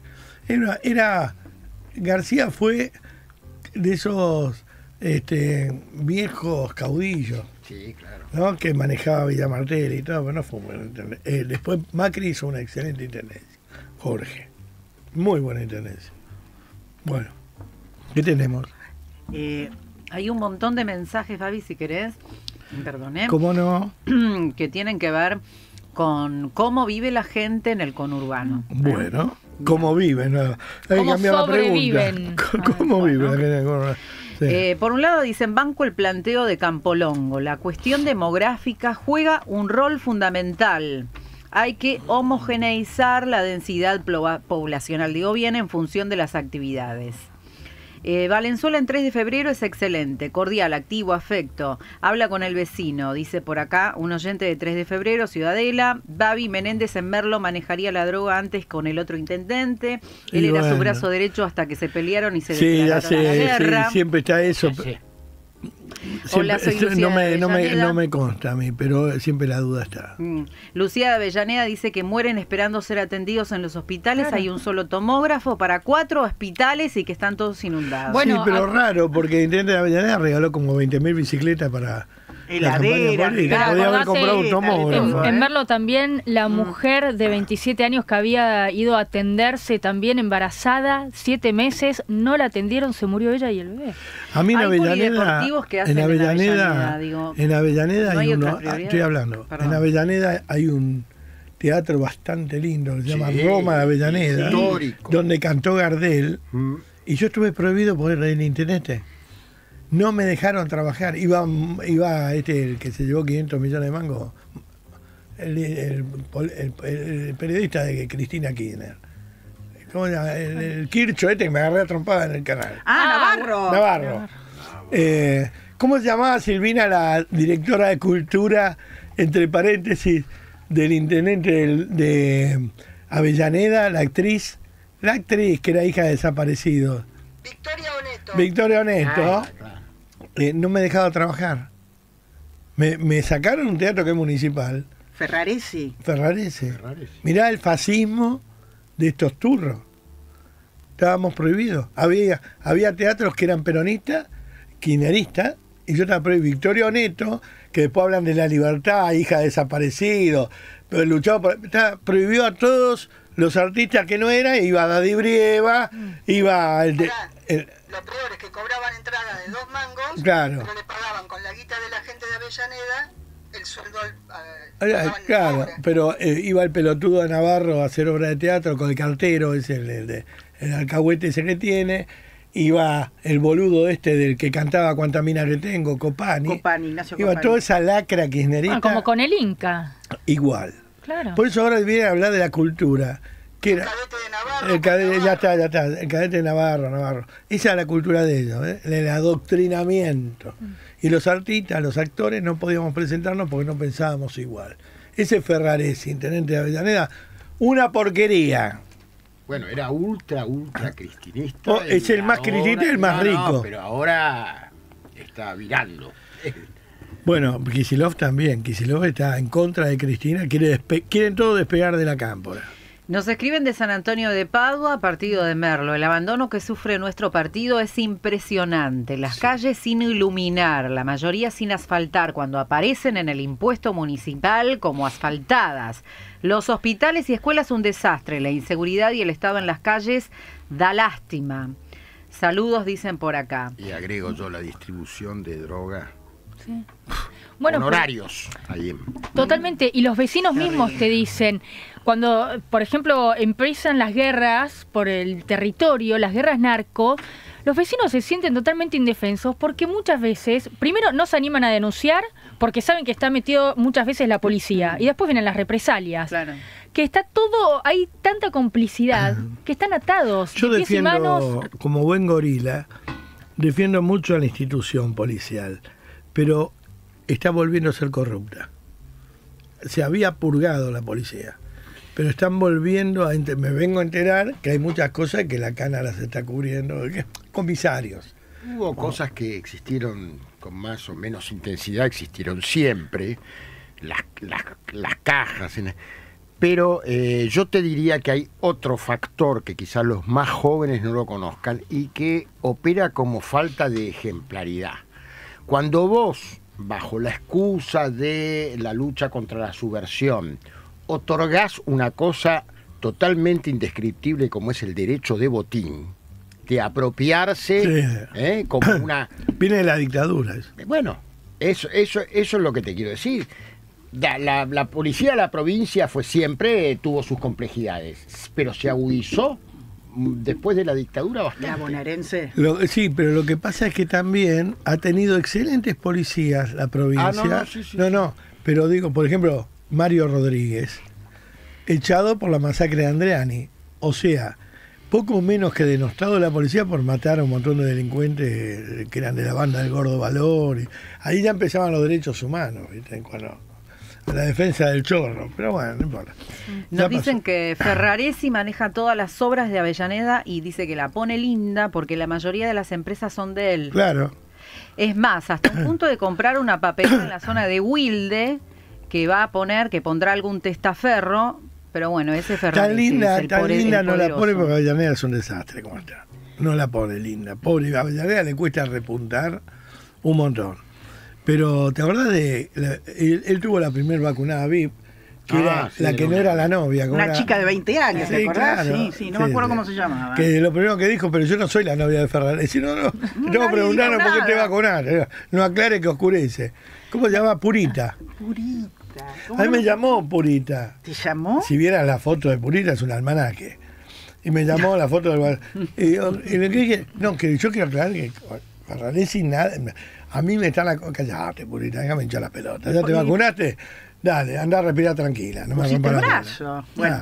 García fue de esos viejos caudillos, sí, claro, ¿no? Que manejaba Villa Martelli y todo, pero no fue un buen intendente. Después Macri hizo una excelente intendencia, Jorge, muy buena intendencia. Bueno, ¿qué tenemos? Hay un montón de mensajes, Fabi, si querés, perdón, ¿Cómo no? que tienen que ver con cómo vive la gente en el conurbano. Bueno, ¿cómo viven? No, hay que ¿Cómo cambiar la sobreviven? pregunta. ¿Cómo viven la gente en el conurbano? Sí. Por un lado dicen, banco el planteo de Campolongo. La cuestión demográfica juega un rol fundamental. Hay que homogeneizar la densidad poblacional, digo bien, en función de las actividades. Valenzuela en 3 de febrero es excelente, cordial, activo, afecto, habla con el vecino, dice por acá un oyente de 3 de febrero, Ciudadela. Babi Menéndez en Merlo manejaría la droga antes con el otro intendente, él Y era su bueno. brazo derecho hasta que se pelearon y se Sí, ya declararon la sé, guerra. sí, siempre está eso. Ya sé. Hola, soy Lucía no, de no Avellaneda. me consta a mí, pero siempre la duda está. Lucía de Avellaneda dice que mueren esperando ser atendidos en los hospitales. Claro. Hay un solo tomógrafo para 4 hospitales y que están todos inundados. Bueno, sí, pero raro, porque el intendente de Avellaneda regaló como 20.000 bicicletas para Heladera, la campaña política. claro, Podía haber acordate, comprado un tomógrafo. En Merlo también la mujer de 27 años que había ido a atenderse también embarazada, 7 meses, no la atendieron, se murió ella y el bebé. A mí en Hay Avellaneda, polideportivos que hacen en en Avellaneda, Avellaneda, digo, en Avellaneda ¿no hay hay uno, otra prioridad? estoy hablando, Perdón. en Avellaneda hay un teatro bastante lindo que se llama Sí, Roma de Avellaneda, histórico. donde cantó Gardel, Mm. y yo estuve prohibido por el intendente. No me dejaron trabajar. Iba el que se llevó 500 millones de mangos, el periodista de Cristina Kirchner. ¿Cómo se llama? El Kircho que me agarré a trompada en el canal. Navarro. Navarro. ¿Cómo se llamaba Silvina, la directora de Cultura, entre paréntesis, del intendente de Avellaneda, la actriz que era hija de desaparecidos? Victoria Oneto. No me dejaba trabajar. Me sacaron un teatro que es municipal, Ferraresi. Ferraresi. Mirá el fascismo de estos turros. Estábamos prohibidos. Había teatros que eran peronistas, kirchneristas, y yo estaba prohibido. Victoria Oneto, que después hablan de la libertad, hija de desaparecidos, pero luchaba estaba prohibido a todos los artistas que no eran. Iba Daddy Brieva, iba Lo peor es que cobraban entrada de 2 mangos, Claro. pero le pagaban con la guita de la gente de Avellaneda el sueldo Claro, obra. pero iba el pelotudo de Navarro a hacer obra de teatro con el cartero, es el alcahuete ese que tiene. Iba el boludo del que cantaba Cuánta mina que tengo, Copani. Ignacio Iba Copani. toda esa lacra kirchnerista. Como con el Inca. Igual. Claro. Por eso ahora viene a hablar de la cultura. Que era, Cadete de Navarro. el cadete, ya está, el cadete de Navarro. Esa es la cultura de ellos, el adoctrinamiento. Y los artistas, los actores, no podíamos presentarnos porque no pensábamos igual. Ese Ferraresi, intendente de Avellaneda, una porquería. Bueno, era ultra cristinista. Oh, es y el más cristinista y el más rico. Pero ahora está virando. Bueno, Kicillof también. Kicillof está en contra de Cristina, quieren todo despegar de la cámpora. Nos escriben de San Antonio de Padua, partido de Merlo. El abandono que sufre nuestro partido es impresionante. Las calles sin iluminar, la mayoría sin asfaltar, cuando aparecen en el impuesto municipal como asfaltadas. Los hospitales y escuelas un desastre. La inseguridad y el estado en las calles da lástima. Saludos, dicen por acá. Y agrego yo la distribución de droga. Sí. Bueno, honorarios. Ahí en... Totalmente, y los vecinos mismos te dicen, cuando, por ejemplo, empiezan las guerras por el territorio, las guerras narco, los vecinos se sienten totalmente indefensos porque muchas veces, primero no se animan a denunciar porque saben que está metido muchas veces la policía, y después vienen las represalias. Claro. Que está todo, hay tanta complicidad, que están atados. Yo de pies y manos. defiendo, como buen gorila, defiendo mucho a la institución policial, pero está volviendo a ser corrupta. Se había purgado la policía, pero están volviendo me vengo a enterar que hay muchas cosas que la cana las está cubriendo, comisarios. Hubo cosas que existieron con más o menos intensidad, existieron siempre, las cajas, pero yo te diría que hay otro factor que quizás los más jóvenes no lo conozcan y que opera como falta de ejemplaridad. Cuando vos, bajo la excusa de la lucha contra la subversión, otorgás una cosa totalmente indescriptible como es el derecho de botín, apropiarse como una... Viene de la dictadura. Eso. Bueno, eso es lo que te quiero decir. La policía de la provincia tuvo sus complejidades, pero se agudizó después de la dictadura bastante. La bonaerense. Sí, pero lo que pasa es que también ha tenido excelentes policías la provincia. No, pero digo, por ejemplo, Mario Rodríguez, echado por la masacre de Andreani. O sea, poco menos que denostado la policía por matar a un montón de delincuentes que eran de la banda del Gordo Valor. Ahí ya empezaban los derechos humanos, ¿viste? La defensa del chorro, pero bueno, no importa. Nos dicen que Ferraresi maneja todas las obras de Avellaneda y dice que la pone linda porque la mayoría de las empresas son de él. Claro. Es más, hasta un punto de comprar una papelera en la zona de Wilde que pondrá algún testaferro, pero bueno, ese Ferraresi tan linda no la pone porque Avellaneda es un desastre como está. No la pone linda. Pobre Avellaneda, le cuesta repuntar un montón. Pero, ¿te acordás de...? Él tuvo la primer vacunada VIP, que era la que no era la novia. Una chica de 20 años, ¿te acordás? Claro, sí, no me acuerdo cómo se llamaba. Que lo primero que dijo, pero yo no soy la novia de Ferrari. Si no, tengo que preguntarnos por qué te vacunar. No aclare que oscurece. ¿Cómo se llama? Purita. Purita. A mí me llamó Purita. ¿Te llamó? Si vieras la foto de Purita, es un almanaque. Y me llamó la foto del... Y le dije, no, que yo quiero aclarar que Ferrari sin nada... A mí me está callate, Purita, déjame hinchar la pelota. ¿Ya te vacunaste? Dale, anda a respirar tranquila. No me rompa la brazo. Bueno.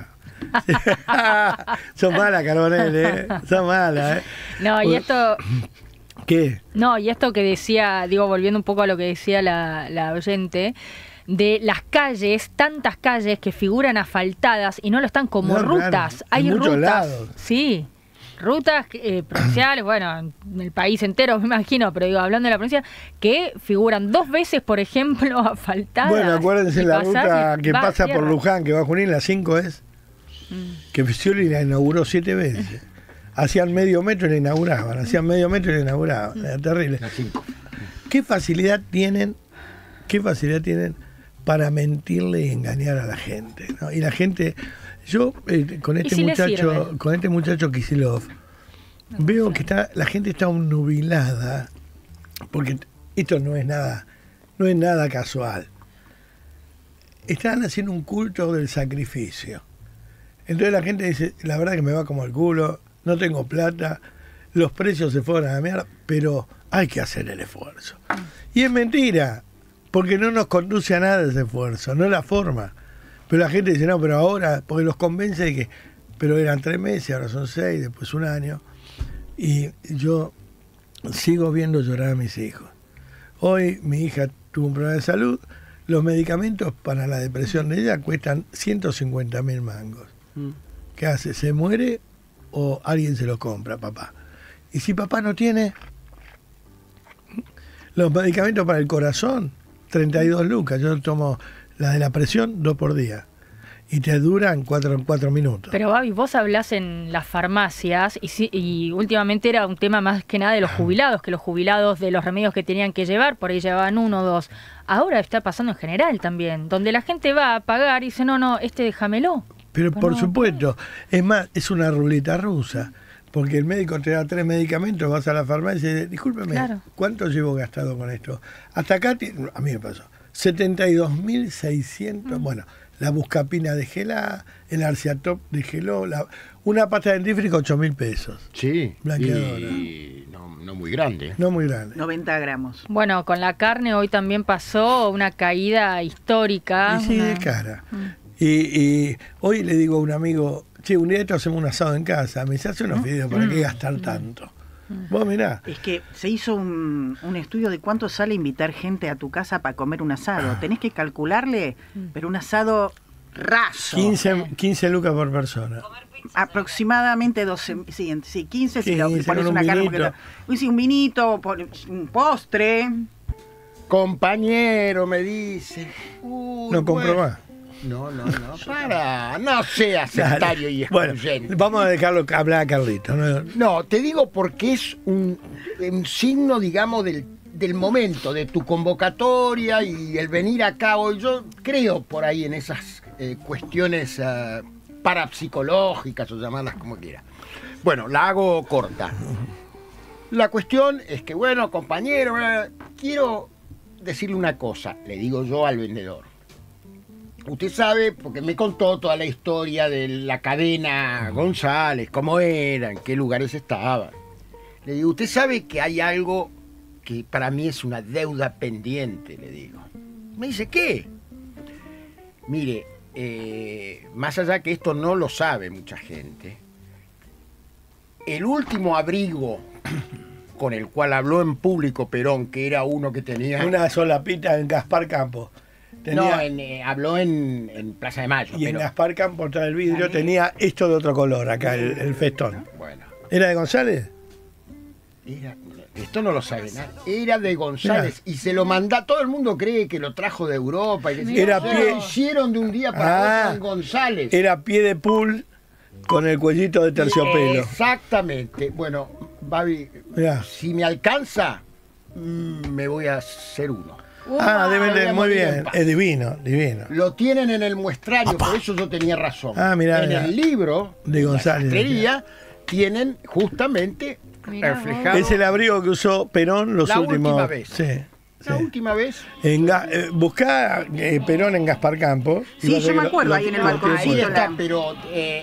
Son malas, Carbonell, Son malas, No, y esto... ¿Qué? No, y esto que decía, volviendo un poco a lo que decía la oyente, de las calles, tantas calles que figuran asfaltadas y no lo están como rutas. Claro, hay en muchos rutas. lados. Sí. Rutas provinciales, bueno, en el país entero me imagino, pero hablando de la provincia, que figuran 2 veces, por ejemplo, asfaltadas. Bueno, acuérdense la ruta que pasa por Luján, que va a Junín, la 5 es, que Scioli la inauguró 7 veces. Hacían medio metro y la inauguraban, era terrible. La 5. ¿Qué facilidad tienen para mentirle y engañar a la gente, ¿no? Y la gente... Yo, con este muchacho Kicillof, veo que la gente está obnubilada, porque esto no es nada casual. Están haciendo un culto del sacrificio. Entonces la gente dice, la verdad que me va como el culo, no tengo plata, los precios se fueron a la mierda, pero hay que hacer el esfuerzo. Y es mentira, porque no nos conduce a nada ese esfuerzo, no es la forma. Pero la gente dice, no, pero ahora, porque los convence de que, pero eran 3 meses, ahora son 6, después 1 año. Y yo sigo viendo llorar a mis hijos. Hoy mi hija tuvo un problema de salud, los medicamentos para la depresión de ella cuestan 150.000 mangos. ¿Qué hace? ¿Se muere o alguien se los compra, papá? Y si papá no tiene, los medicamentos para el corazón, 32 lucas, yo tomo... La de la presión, 2 por día. Y te duran 4 minutos. Pero, Babi, vos hablás en las farmacias y últimamente era un tema más que nada de los jubilados, que los jubilados de los remedios que tenían que llevar, por ahí llevaban 1 o 2. Ahora está pasando en general también, donde la gente va a pagar y dice, no, déjamelo. Pero por supuesto, es más, es una ruleta rusa. Porque el médico te da 3 medicamentos, vas a la farmacia y dices, discúlpeme, ¿cuánto llevo gastado con esto? Hasta acá, a mí me pasó. 72.600, bueno, la buscapina de gelá, el arciatop de geló, una pasta dentífrica 8.000 pesos. Sí, blanqueadora. Y no muy grande. No muy grande. 90 gramos. Bueno, con la carne hoy también pasó una caída histórica. Y sí, de cara. Y hoy le digo a un amigo, che, un día esto hacemos un asado en casa, me dice, hace unos videos, ¿para qué gastar tanto? Vos mirá. Es que se hizo un estudio de cuánto sale invitar gente a tu casa para comer un asado. Tenés que calcularle, pero un asado raso. 15 lucas por persona. Aproximadamente 12, sí, 15 si le pones una carne. Un vinito, un postre. Compañero, me dice. No compro más. No, no sea sectario y excluyente. Bueno, vamos a dejarlo hablar a Carlito. No, te digo porque es un signo, digamos, del momento, de tu convocatoria y el venir acá hoy. Yo creo por ahí en esas cuestiones parapsicológicas o llamarlas como quiera. Bueno, la hago corta. La cuestión es que, bueno, compañero, quiero decirle una cosa, le digo yo al vendedor. Usted sabe, porque me contó toda la historia de la cadena González, cómo era, en qué lugares estaban. Le digo, usted sabe que hay algo que para mí es una deuda pendiente, le digo. Me dice, ¿qué? Mire, más allá que esto no lo sabe mucha gente, el último abrigo con el cual habló en público Perón, que era uno que tenía... Una solapita en Gaspar Campos. No, habló en Plaza de Mayo. Y en Gaspar Campos, tras el vidrio, tenía esto de otro color, acá, el festón. Bueno. ¿Era de González? Esto no lo sabe nadie. Era de González. Mirá. Y se lo manda. Todo el mundo cree que lo trajo de Europa. Y que lo hicieron de un día para otro en González. Era pie de pool con el cuellito de terciopelo. Exactamente. Bueno, Babi, si me alcanza, me voy a hacer uno. Debe ser muy bien. Es divino, divino. Lo tienen en el muestrario, por eso yo tenía razón. Mirá, en el libro de González, la sastrería, tienen justamente reflejado. Es el abrigo que usó Perón los últimos. Última vez. Sí. La última vez. Buscá Perón en Gaspar Campos. Sí, yo me acuerdo, ahí en el balcón. Ahí está, pero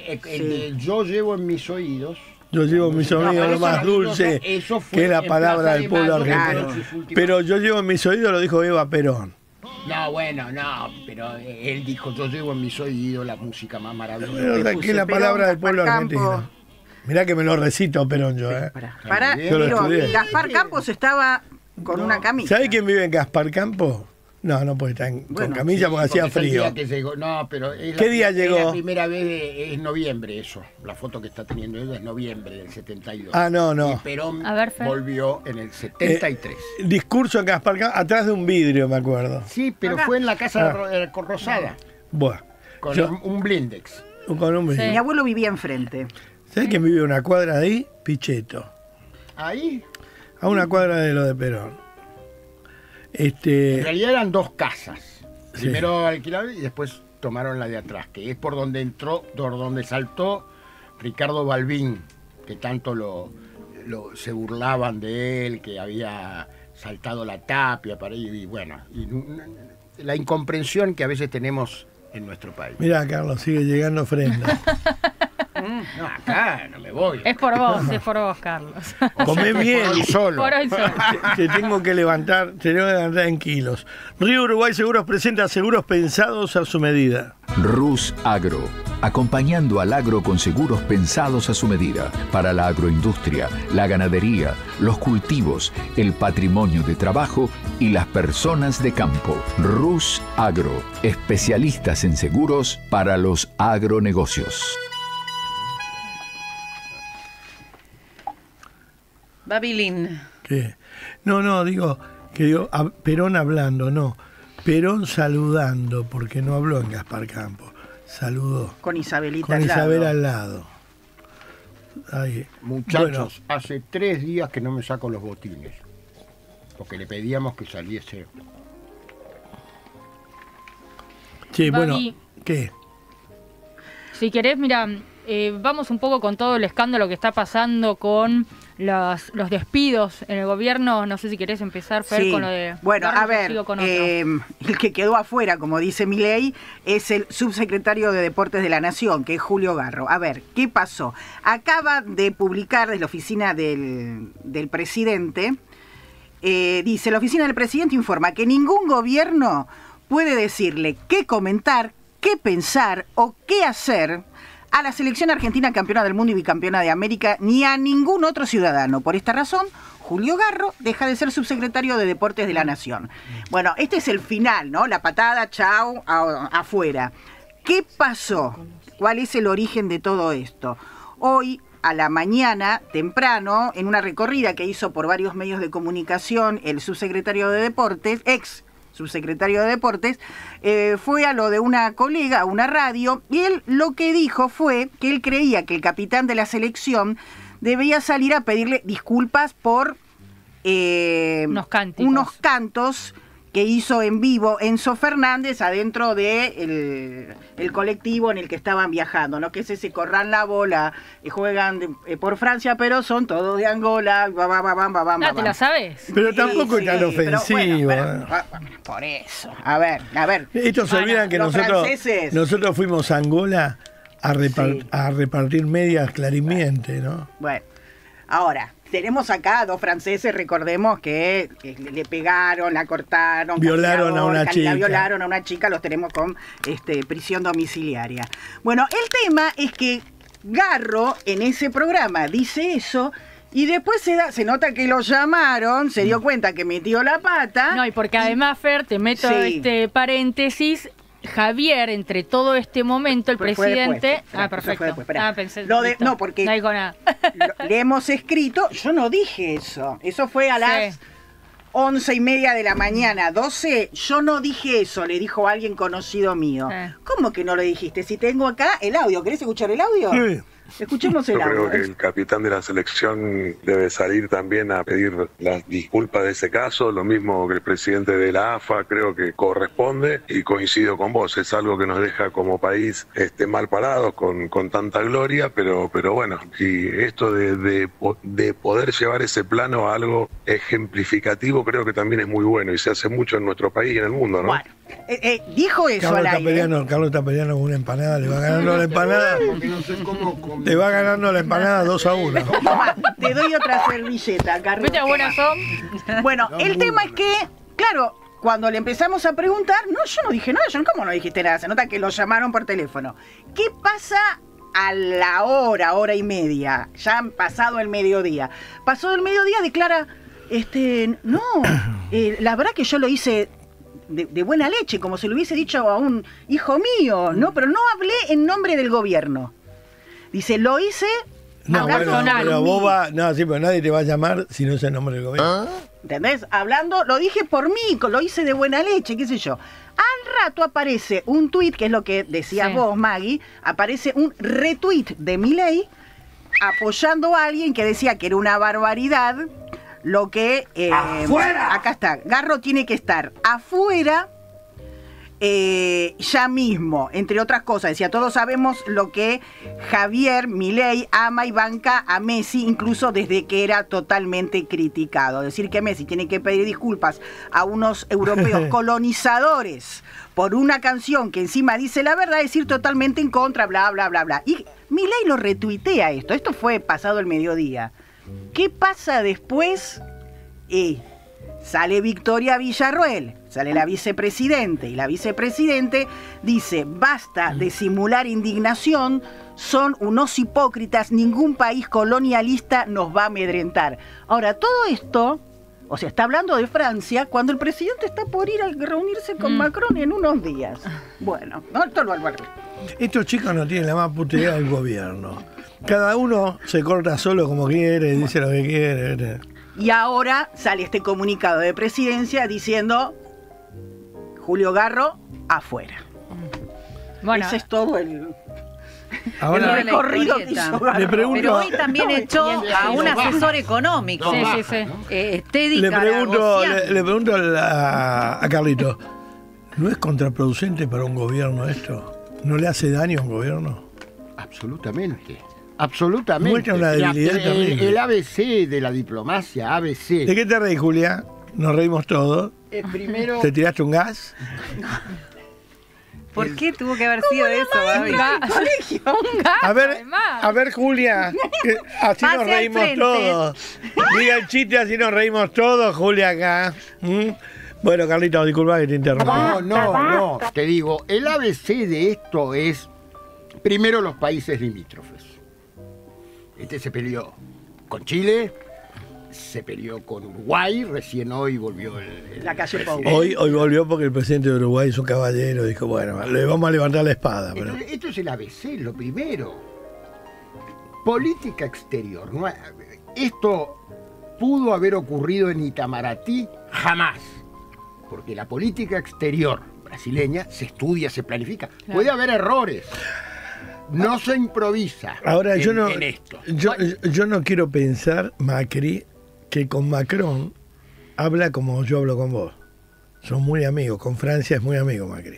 yo llevo en mis oídos. Yo llevo en mis oídos lo más dulce, que es la palabra del pueblo argentino. Pero yo llevo en mis oídos, lo dijo Eva Perón. No, bueno, no, pero él dijo, yo llevo en mis oídos la música más maravillosa. Pero que es la palabra del pueblo argentino. Mirá que me lo recito Perón yo, Pero Gaspar Campos estaba con una camisa. ¿Sabés quién vive en Gaspar Campos? No puede estar con camisa porque hacía frío. No, pero ¿Qué día llegó? La primera vez es noviembre eso. La foto que está teniendo ella es noviembre del 72. No. Y Perón volvió en el 73. Discurso en Gaspar Campos, atrás de un vidrio, me acuerdo. Sí, pero fue en la casa Rosada. Bueno. Con un blindex. Con un blindex. Mi abuelo vivía enfrente. ¿Sabés quién vive a una cuadra de ahí? Pichetto. ¿Ahí? A una cuadra de lo de Perón. En realidad eran dos casas. Primero alquilaron y después tomaron la de atrás, que es por donde entró, por donde saltó Ricardo Balbín, que tanto se burlaban de él, que había saltado la tapia para ir, y bueno, la incomprensión que a veces tenemos en nuestro país. Mirá, Carlos, sigue llegando ofrenda. No, acá no me voy. Es por vos, Carlos. Comé bien. Por hoy solo. Te tengo que levantar en kilos. Río Uruguay Seguros presenta seguros pensados a su medida. Rus Agro, acompañando al agro con seguros pensados a su medida, para la agroindustria, la ganadería, los cultivos, el patrimonio de trabajo y las personas de campo. Rus Agro, especialistas en seguros para los agronegocios. Babilin. ¿Qué? No, digo Perón hablando, no. Perón saludando, porque no habló en Gaspar Campos. Saludó. Con Isabelita Con Isabel al lado. Ahí. Muchachos, hace 3 días que no me saco los botines. Porque le pedíamos que saliese. Sí, bueno, ¿qué? Si querés, mira, vamos un poco con todo el escándalo que está pasando con los despidos en el gobierno. No sé si querés empezar, Fer, con lo de... Bueno, a ver, el que quedó afuera, como dice Milei, es el subsecretario de Deportes de la Nación, que es Julio Garro. A ver, ¿qué pasó? Acaba de publicar desde la oficina del presidente, dice, la oficina del presidente informa que ningún gobierno puede decirle qué comentar, qué pensar o qué hacer a la selección argentina campeona del mundo y bicampeona de América, ni a ningún otro ciudadano. Por esta razón, Julio Garro deja de ser subsecretario de Deportes de la Nación. Bueno, este es el final, ¿no? La patada, chau, afuera. ¿Qué pasó? ¿Cuál es el origen de todo esto? Hoy, a la mañana, temprano, en una recorrida que hizo por varios medios de comunicación el subsecretario de Deportes, subsecretario de Deportes, fue a lo de una colega, a una radio, y él lo que dijo fue que él creía que el capitán de la selección debía salir a pedirle disculpas por unos cantos que hizo en vivo Enzo Fernández adentro de el colectivo en el que estaban viajando, ¿no? Que es ese corran la bola, juegan por Francia, pero son todos de Angola, No, te lo sabes. Pero tampoco es tan pero ofensivo. bueno, por eso. A ver. Estos se olvidan que los franceses. nosotros fuimos a Angola a repartir medias clarimiente, ¿no? Bueno, ahora, tenemos acá a 2 franceses, recordemos que le pegaron, la cortaron, violaron a una chica. Violaron a una chica, los tenemos con prisión domiciliaria. Bueno, el tema es que Garro en ese programa dice eso y después se nota que lo llamaron, se dio cuenta que metió la pata. No, y porque además, Fer, te meto este paréntesis, Javier, entre todo este momento, el presidente... perfecto. Pensé, no, porque no digo nada. Le hemos escrito, yo no dije eso. Eso fue a las 11:30 de la mañana, 12. Yo no dije eso, le dijo alguien conocido mío. ¿Cómo que no lo dijiste? Si tengo acá el audio, ¿querés escuchar el audio? Sí. Escuchemos el Yo audio. creo que el capitán de la selección debe salir también a pedir las disculpas de ese caso, lo mismo que el presidente de la AFA, creo que corresponde y coincido con vos, es algo que nos deja como país mal parados con tanta gloria, pero bueno, y esto de poder llevar ese plano a algo ejemplificativo creo que también es muy bueno y se hace mucho en nuestro país y en el mundo, ¿no? Bueno, dijo eso Carlos al aire. Carlos está peleando con una empanada, le va ganando la empanada. Le va ganando la empanada 2-1. Toma, te doy otra servilleta, Carlos. ¿Viste buenas son? Bueno, el tema es que, claro, cuando le empezamos a preguntar, no, yo no dije nada, ¿cómo no dijiste nada? Se nota que lo llamaron por teléfono. ¿Qué pasa a la hora y media? Ya han pasado el mediodía. Pasó el mediodía, declara, la verdad que yo lo hice de buena leche, como se lo hubiese dicho a un hijo mío, ¿no? Pero no hablé en nombre del gobierno. Dice, lo hice pero nadie te va a llamar si no es el nombre del gobierno. ¿Entendés? Hablando, lo dije por mí, lo hice de buena leche, qué sé yo. Al rato aparece un tuit, que es lo que decías vos, Maggie, aparece un retweet de Milei apoyando a alguien que decía que era una barbaridad lo que... ¡afuera! Acá está, Garro tiene que estar afuera ya mismo, entre otras cosas. Decía, todos sabemos lo que Javier Milei ama y banca a Messi, incluso desde que era totalmente criticado. Decir que Messi tiene que pedir disculpas a unos europeos colonizadores por una canción que encima dice la verdad, es ir totalmente en contra, bla, bla, bla, bla. Y Milei lo retuitea esto fue pasado el mediodía. ¿Qué pasa después? Sale Victoria Villarruel, sale la vicepresidente, y la vicepresidente dice, basta de simular indignación, son unos hipócritas, ningún país colonialista nos va a amedrentar. Ahora, todo esto, o sea, está hablando de Francia, cuando el presidente está por ir a reunirse con Macron en unos días. Bueno, no, esto lo algo. Estos chicos no tienen la más puta idea del gobierno. Cada uno se corta solo como quiere, dice lo que quiere. Y ahora sale este comunicado de presidencia diciendo Julio Garro afuera. Bueno, ese es todo el recorrido que hizo Garro. Le pregunto, pero hoy también echó a un asesor económico. Le pregunto a Carlito, ¿no es contraproducente para un gobierno esto? ¿No le hace daño a un gobierno? Absolutamente. Absolutamente. Muestra una debilidad terrible. El ABC de la diplomacia, ABC. ¿De qué te reís, Julia? Nos reímos todos. Primero... ¿Te tiraste un gas? ¿Por qué tuvo que haber sido eso, Babi? Un gas, a ver, Julia, así nos reímos todos. Diga el chiste, así nos reímos todos, Julia, acá. Bueno, Carlito, disculpa que te interrumpa. No. Te digo, el ABC de esto es, primero, los países limítrofes. Se peleó con Chile, se peleó con Uruguay, recién hoy volvió la calle Pau. Hoy volvió porque el presidente de Uruguay es un caballero, dijo, bueno, le vamos a levantar la espada. Pero... Esto es el ABC, lo primero. Política exterior. ¿No? Esto pudo haber ocurrido en Itamaraty jamás, porque la política exterior brasileña se estudia, se planifica. Claro. Puede haber errores. No se improvisa. Ahora, en esto. Yo no quiero pensar, Macri, que con Macron habla como yo hablo con vos. son muy amigos. Con Francia es muy amigo Macri.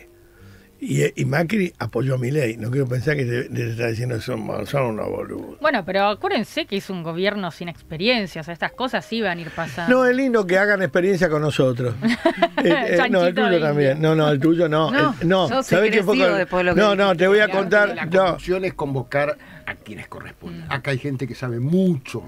Y Macri apoyó a Milei. No quiero pensar que le está diciendo son unos boludos. Bueno, pero acuérdense que es un gobierno sin experiencia. O sea, estas cosas sí van a ir pasando. No, es lindo que hagan experiencia con nosotros. No, el tuyo también. No, el tuyo no. Yo ¿Sabés qué fue? No, te voy a contar. La conducción es convocar a quienes corresponden. Acá hay gente que sabe mucho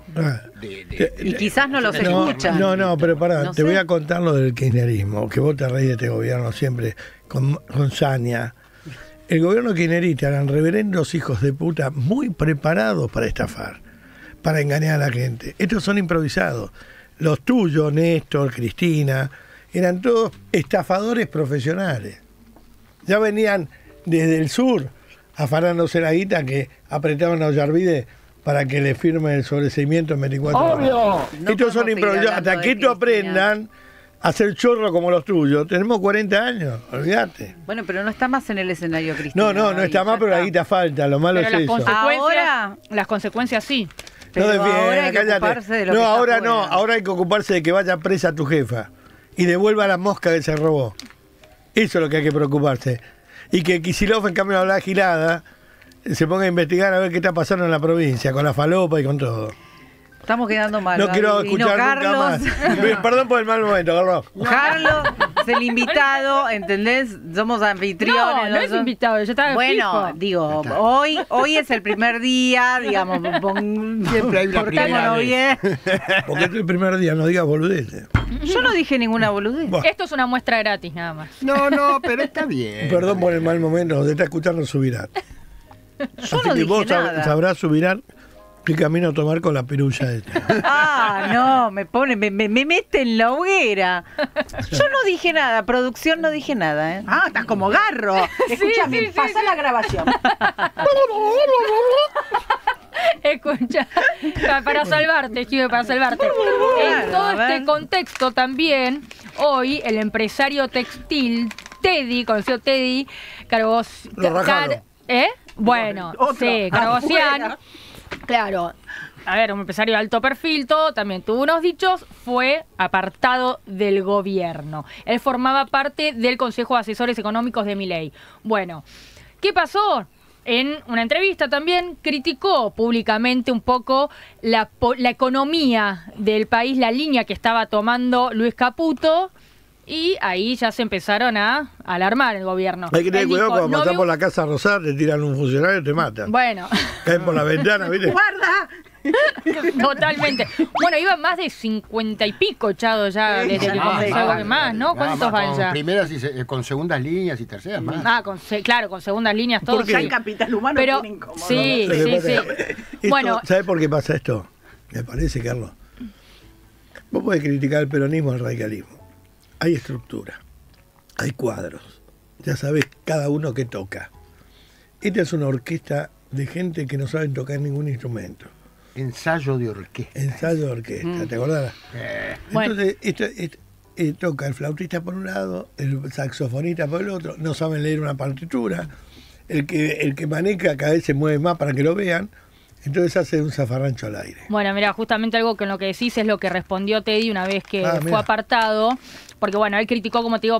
y quizás no los escuchan. No, pero pará, No te sé. voy a contar lo del kirchnerismo, que vos te reís de este gobierno siempre con saña. El gobierno kirchnerista eran reverendos hijos de puta muy preparados para estafar, para engañar a la gente. Estos son improvisados. Los tuyos, Néstor, Cristina, eran todos estafadores profesionales. Ya venían desde el sur afanándose la guita que apretaban a Ollarvide para que le firme el sobreseimiento en 24 horas. No Estos son podemos seguir improvisados. hablando Hasta que de esto Cristina. aprendan a hacer chorro como los tuyos. Tenemos 40 años, olvídate. Bueno, pero no está más en el escenario, Cristina. No está mal, pero la guita falta. Lo malo Pero es las eso. consecuencias, Ahora- las consecuencias sí. Pero No defiendas, ahora hay que cállate. ocuparse de lo que No, está ahora afuera. no. Ahora hay que ocuparse de que vaya presa tu jefa y devuelva la mosca que se robó. Eso es lo que hay que preocuparse. Y que Kicillof, en cambio de hablar gilada, se ponga a investigar a ver qué está pasando en la provincia, con la falopa y con todo. Estamos quedando mal. No quiero Vino escuchar Carlos. nunca más. Perdón por el mal momento, Carlos. Carlos es el invitado, ¿entendés? Somos anfitriones. No es nosotros- invitado, yo estaba Bueno, fijo. digo, hoy es el primer día, digamos, Siempre hay una primera portémonos vez. bien. Porque este es el primer día, no digas boludeces. Yo no dije ninguna boludez. Buah. Esto es una muestra gratis nada más. No, pero está bien. Perdón por el mal momento, nos está escuchando Subirat. Yo no dije vos nada. sabrás Subirat qué camino tomar con la pirulla esta. Ah, no, me mete en la hoguera. Yo no dije nada, producción no dije nada, ¿eh? Ah, estás como garro. Escúchame, sí, pasa sí. la grabación. Escucha, para salvarte, Chive, para salvarte. En todo a ver. este contexto también, hoy el empresario textil Teddy, conocido Teddy, Lo rajaron. Bueno, Otro, sí, Cargosian, afuera. claro. A ver, un empresario de alto perfil, todo, también tuvo unos dichos, fue apartado del gobierno. Él formaba parte del Consejo de Asesores Económicos de Milei. Bueno, ¿qué pasó? En una entrevista también criticó públicamente un poco la economía del país, la línea que estaba tomando Luis Caputo, y ahí ya se empezaron a alarmar el gobierno. Hay que tener Él cuidado dijo, cuando "No pasás veo-". por la Casa Rosada, te tiran un funcionario y te matan. Bueno, Caen por la ventana, ¿viste? ¡Guarda! totalmente. Bueno, iban más de 50 y pico echados ya Sí, desde que ya comenzó algo que más, ¿no? ¿Cuántos van ya? Primeras con segundas líneas y terceras más. Ah, claro, con segundas líneas todos. ¿Por qué? Ya sí. en Capital Humano Pero tienen como... sí, Lo que sí, pasa sí. es que esto, Bueno, ¿sabes por qué pasa esto? Me parece, Carlos. Vos podés criticar el peronismo o el radicalismo. Hay estructura, hay cuadros. Ya sabés cada uno qué toca. Esta es una orquesta de gente que no saben tocar ningún instrumento. Ensayo de orquesta. Ensayo de orquesta, ¿te acordás? Bueno. Entonces, toca el flautista por un lado, el saxofonista por el otro, no saben leer una partitura, el que maneja cada vez se mueve más para que lo vean, entonces hace un zafarrancho al aire. Bueno, mira, justamente algo con lo que decís es lo que respondió Teddy una vez que Ah, fue mira. apartado, porque bueno, él criticó, como te digo,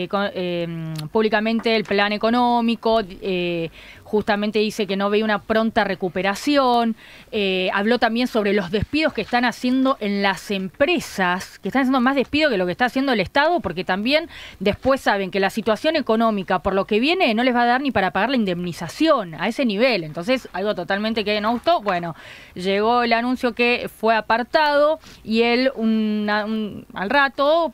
públicamente el plan económico, justamente dice que no ve una pronta recuperación, habló también sobre los despidos que están haciendo en las empresas, que están haciendo más despido que lo que está haciendo el Estado, porque también después saben que la situación económica, por lo que viene, no les va a dar ni para pagar la indemnización a ese nivel. Entonces, algo totalmente que no gustó. Bueno, llegó el anuncio que fue apartado y él al rato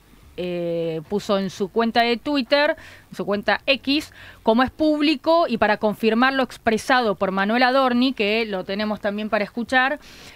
puso en su cuenta de Twitter, en su cuenta X, como es público y para confirmar lo expresado por Manuel Adorni, que lo tenemos también para escuchar,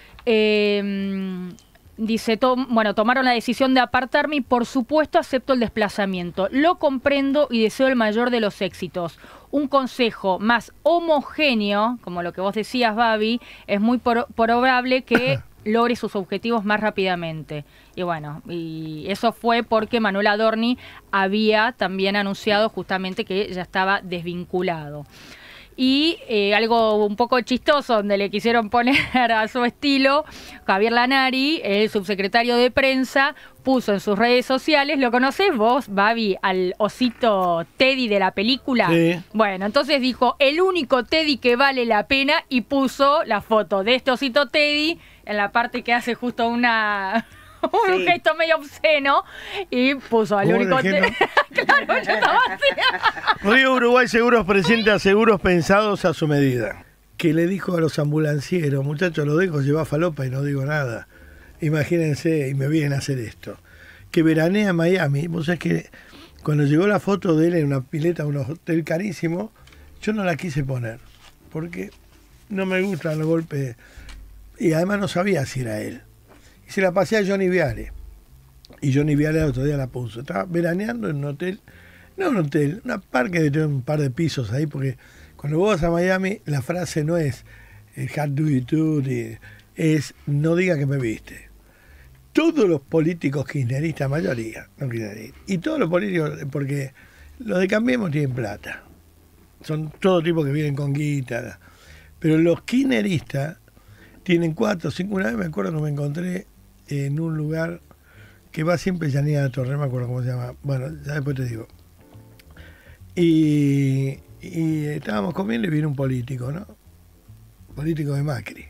dice, tomaron la decisión de apartarme y por supuesto acepto el desplazamiento. Lo comprendo y deseo el mayor de los éxitos. Un consejo más homogéneo, como lo que vos decías, Babi, es muy probable que logre sus objetivos más rápidamente. Y bueno, y eso fue porque Manuel Adorni había también anunciado justamente que ya estaba desvinculado. Y algo un poco chistoso, donde le quisieron poner a su estilo, Javier Lanari, el subsecretario de prensa, puso en sus redes sociales, ¿lo conocés vos, Babi, al osito Teddy de la película? Sí. Bueno, entonces dijo, el único Teddy que vale la pena, y puso la foto de este osito Teddy en la parte que hace justo un gesto medio obsceno, y puso al único Teddy. Claro, yo estaba así. Río Uruguay Seguros presenta seguros pensados a su medida. Que le dijo a los ambulancieros, muchachos, lo dejo llevar falopa y no digo nada. Imagínense, y me vienen a hacer esto. Que veranea en Miami. Vos sabés que cuando llegó la foto de él en una pileta de un hotel carísimo, yo no la quise poner. Porque no me gustan los golpes. Y además no sabía si era él. Y se la pasé a Johnny Viale. Y Johnny Viale el otro día la puso. Estaba veraneando en un hotel. No un hotel, un parque de tener un par de pisos ahí. Porque cuando vos vas a Miami, la frase no es how do you do, es no diga que me viste. Todos los políticos kirchneristas, mayoría, no kirchneristas, y todos los políticos, porque los de Cambiemos tienen plata, son todo tipo que vienen con guita, pero los kirchneristas tienen 4 o 5, una vez me acuerdo que me encontré en un lugar que va siempre Yanina Torre, no me acuerdo cómo se llama, bueno, ya después te digo, y estábamos comiendo y viene un político, ¿no? Político de Macri.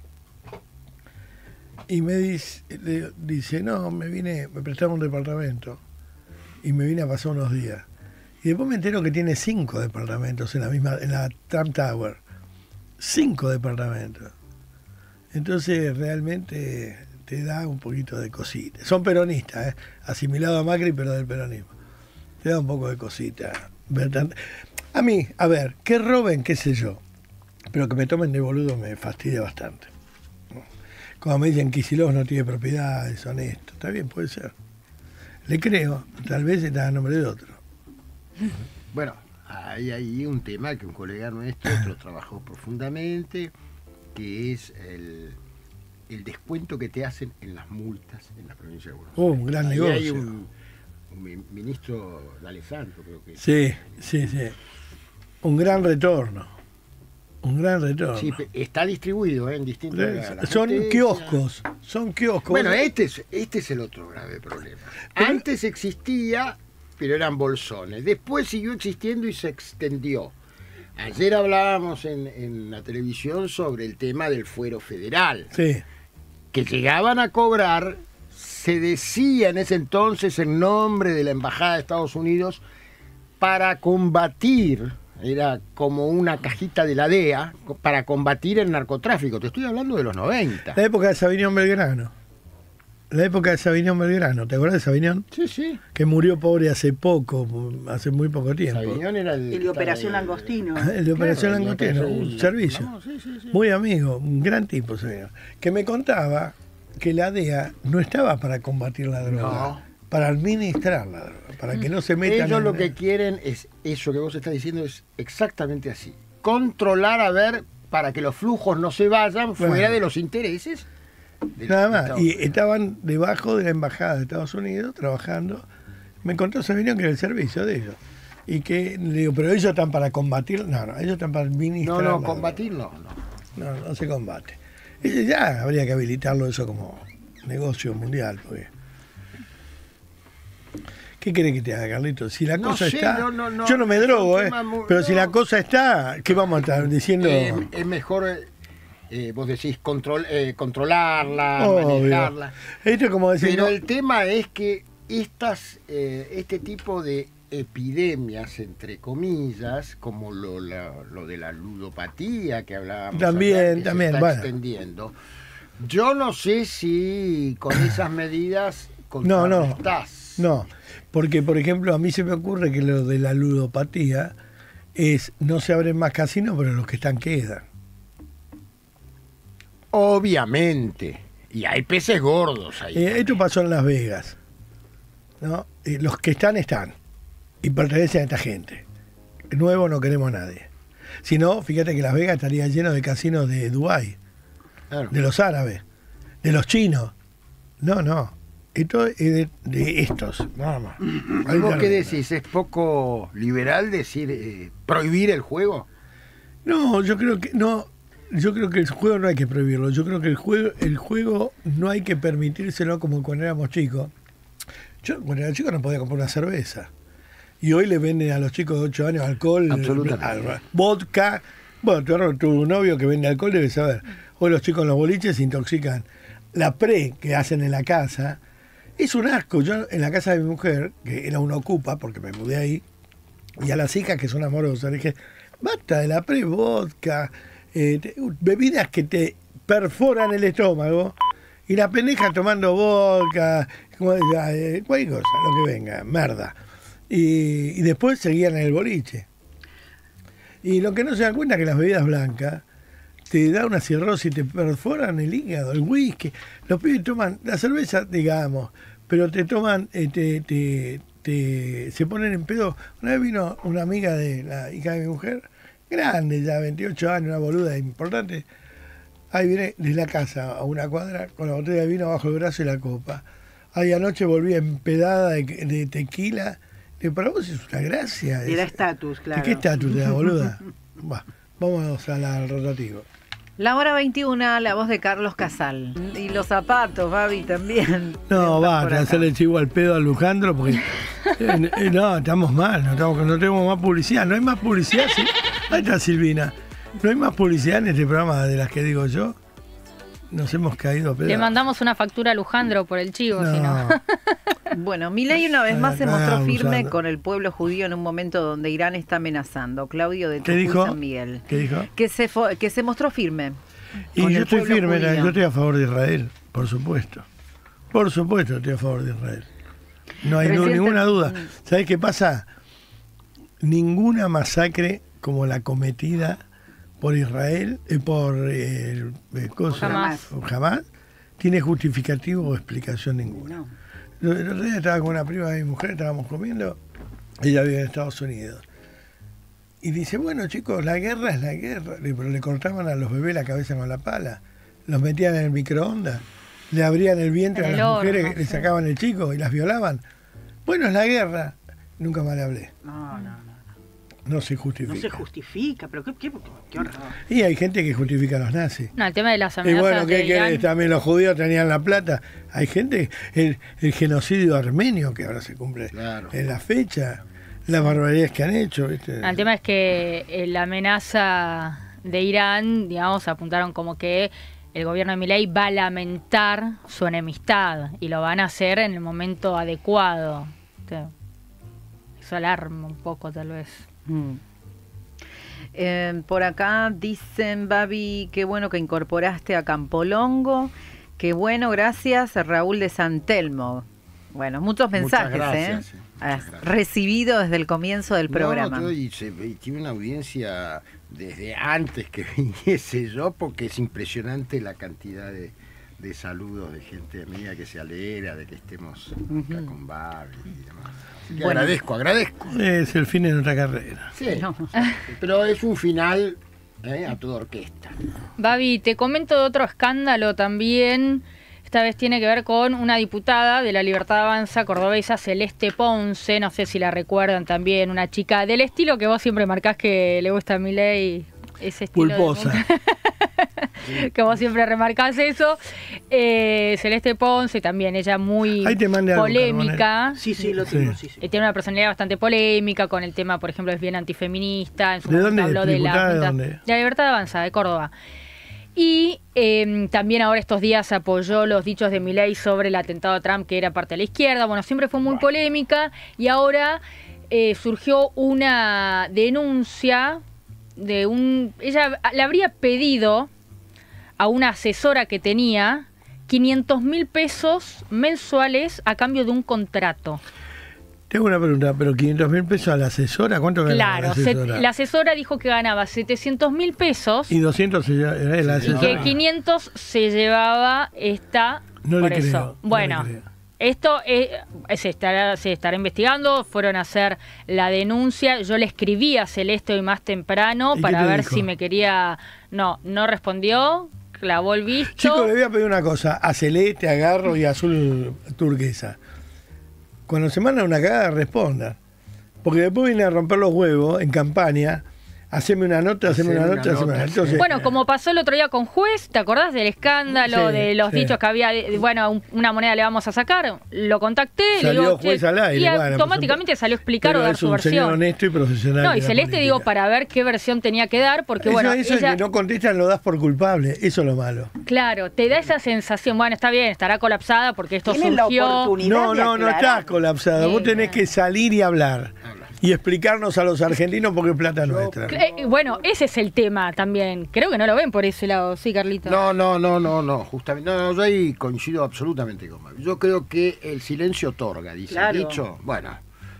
Y me dice, no, me prestaron un departamento y me vine a pasar unos días. Y después me entero que tiene 5 departamentos en la Trump Tower. 5 departamentos. Entonces realmente te da un poquito de cosita. Son peronistas, asimilado a Macri, pero del peronismo. Te da un poco de cosita. A mí, a ver, que roben, qué sé yo, pero que me tomen de boludo me fastidia bastante. Como me dicen, Kicillof no tiene propiedades, honesto. Está bien, puede ser. Le creo, tal vez está a nombre de otro. Bueno, hay ahí un tema que un colega nuestro trabajó profundamente, que es el descuento que te hacen en las multas en la provincia de Buenos Aires. Un gran Ahí negocio. Hay un ministro D'Alessandro, creo que es. Sí. Un gran retorno. Sí, está distribuido en distintos... Son kioscos. Bueno, este es el otro grave problema. Antes existía, pero eran bolsones. Después siguió existiendo y se extendió. Ayer hablábamos en la televisión sobre el tema del fuero federal. Sí. Que llegaban a cobrar, se decía en ese entonces en nombre de la Embajada de Estados Unidos, para combatir... Era como una cajita de la DEA para combatir el narcotráfico. Te estoy hablando de los 90. La época de Sabiñón Belgrano. ¿Te acuerdas de Sabiñón? Sí. Que murió pobre hace muy poco tiempo. Sabiñón era el de Operación Langostino. El de Operación Langostino, un servicio. Sí. Muy amigo, un gran tipo, señor. Que me contaba que la DEA no estaba para combatir la droga. No. Para administrar la droga, para que no se metan... Ellos lo que quieren es, eso que vos estás diciendo es exactamente así. Controlar, a ver, para que los flujos no se vayan fuera de los intereses. Nada más. Y estaban debajo de la Embajada de Estados Unidos trabajando. Me contó Sabiñón que era el servicio de ellos. Y que, le digo, pero ellos están para combatir. No, ellos están para administrar. No, combatir no. No se combate. Ya habría que habilitarlo eso como negocio mundial, porque... ¿Qué querés que te haga, Carlitos? Si la cosa está... Yo no me drogo, pero si la cosa está, ¿qué vamos a estar diciendo? Es mejor, vos decís, controlarla, obvio. manejarla. Esto es como decir... Pero el tema es que este tipo de epidemias, entre comillas, como lo de la ludopatía que hablábamos, también, se está extendiendo. Yo no sé si con esas medidas contrarrestás. No, porque por ejemplo a mí se me ocurre que lo de la ludopatía es no se abren más casinos, pero los que están quedan. Obviamente. Y hay peces gordos ahí. Esto pasó en Las Vegas, ¿no? Los que están y pertenecen a esta gente. Nuevo no queremos a nadie. Si no, fíjate que Las Vegas estaría lleno de casinos de Dubái, claro. De los árabes, de los chinos. No. Esto es de estos, nada más. ¿Vos qué decís? ¿Es poco liberal decir prohibir el juego? No, yo creo que no. Yo creo que el juego no hay que prohibirlo. Yo creo que el juego no hay que permitírselo como cuando éramos chicos. Yo cuando era chico no podía comprar una cerveza. Y hoy le venden a los chicos de 8 años alcohol, vodka. Bueno, tu novio que vende alcohol debe saber. Hoy los chicos en los boliches se intoxican. La que hacen en la casa es un asco. Yo en la casa de mi mujer, que era una ocupa, porque me mudé ahí, y a las hijas que son amorosas, le dije, basta de la vodka, bebidas que te perforan el estómago, y la pendeja tomando vodka, cualquier cosa, lo que venga, merda. Y después seguían en el boliche. Y lo que no se dan cuenta es que las bebidas blancas te da una cirrosis, te perforan el hígado, el whisky. Los pibes toman la cerveza, digamos, pero te toman, se ponen en pedo. Una vez vino una amiga de la hija de mi mujer, grande ya, 28 años, una boluda importante. Ahí viene de la casa a una cuadra con la botella de vino bajo el brazo y la copa. Ahí anoche volví empedada de tequila. Para vos es una gracia. Y da estatus, claro. ¿Qué estatus te da, boluda? Vamos al rotativo. La hora 21, la voz de Carlos Casal. Y los zapatos, Babi, también. No, va a hacerle chivo al pedo a Alejandro porque no, estamos mal, no tenemos más publicidad. No hay más publicidad, ¿sí? Ahí está Silvina. No hay más publicidad en este programa de las que digo yo. Nos hemos caído a pedo. Le mandamos una factura a Alejandro por el chivo, si no. Bueno, Milei una vez más se mostró firme con el pueblo judío en un momento donde Irán está amenazando. Claudio de Tujuy, San Miguel. ¿Qué dijo? Que se mostró firme. Y yo estoy firme, yo estoy a favor de Israel, por supuesto. Por supuesto estoy a favor de Israel. No hay ninguna duda. ¿Sabés qué pasa? Ninguna masacre como la cometida por Israel, jamás tiene justificativo o explicación ninguna. No. El otro día estaba con una prima de mi mujer, estábamos comiendo, ella vive en Estados Unidos. Y dice, bueno chicos, la guerra es la guerra. Pero le cortaban a los bebés la cabeza con la pala, los metían en el microondas, le abrían el vientre a las mujeres, le sacaban el chico y las violaban. Bueno, es la guerra. Nunca más le hablé. No se justifica. No se justifica, pero qué horror. Y hay gente que justifica a los nazis. No, el tema de las amenazas. Y bueno, ¿qué también los judíos tenían la plata? Hay gente, el genocidio armenio que ahora se cumple en la fecha, las barbaridades que han hecho. ¿viste? El tema es que la amenaza de Irán, digamos, apuntaron como que el gobierno de Milei va a lamentar su enemistad y lo van a hacer en el momento adecuado. Eso alarma un poco, tal vez. Por acá dicen, Babi, qué bueno que incorporaste a Campolongo, qué bueno, gracias, Raúl de San Telmo. Bueno, muchos mensajes gracias, recibido desde el comienzo del programa. Y tiene una audiencia desde antes que viniese yo, porque es impresionante la cantidad de saludos de gente amiga que se alegra de que estemos acá con Babi y demás. Bueno, agradezco. Es el fin de nuestra carrera. Sí, pero es un final a toda orquesta. Babi, te comento de otro escándalo también. Esta vez tiene que ver con una diputada de la Libertad Avanza cordobesa, Celeste Ponce. No sé si la recuerdan también, una chica del estilo que vos siempre marcás que le gusta a Milei. Ese estilo pulposa. Que vos siempre remarcás eso. Celeste Ponce también, ella muy polémica. Sí, lo tengo. Sí. Tiene una personalidad bastante polémica con el tema, por ejemplo, es bien antifeminista. En su ¿De dónde? Habló de la Libertad Avanza, de Córdoba. Y también ahora estos días apoyó los dichos de Milei sobre el atentado a Trump, que era parte de la izquierda. Bueno, siempre fue muy polémica y ahora surgió una denuncia de ella le habría pedido a una asesora que tenía 500.000 pesos mensuales a cambio de un contrato. Tengo una pregunta, pero 500.000 pesos a la asesora, ¿cuánto ganaba la asesora? La asesora dijo que ganaba 700.000 pesos y 200 se llevaba la asesora. Y que 500 se llevaba esta. No por le eso. Creo, bueno, no le creo. Esto se estará investigando. Fueron a hacer la denuncia. Yo le escribí a Celeste hoy más temprano para ver si me quería. No respondió. Clavó el visto. Chicos, le voy a pedir una cosa. A Celeste, a Garro y a Azul Turquesa. Cuando se mandan una cagada, respondan. Porque después vienen a romper los huevos en campaña haceme una nota. Entonces, bueno, como pasó el otro día con Juez, ¿te acordás del escándalo, Sí, de los sí. dichos que había, bueno, una moneda le vamos a sacar? Lo contacté, Salió le digo, Juez al aire, y bueno, automáticamente salió a explicar pero o dar es su un señor versión. honesto y profesional. No, de y la Celeste, digo, política. para ver qué versión tenía que dar, porque Eso, bueno, eso ella, que no contestan lo das por culpable, eso es lo malo. claro, te da esa sensación, bueno, está bien, estará colapsada porque esto Tienen la surgió. oportunidad No, de no aclarar. estás colapsada. Vos tenés que salir y hablar. Y explicarnos a los argentinos porque es plata nuestra. Bueno, ese es el tema también. Creo que no lo ven por ese lado, sí, Carlito. No, justamente. No, yo ahí coincido absolutamente con Mavi. Yo creo que el silencio otorga, dice Claro. el dicho. Bueno,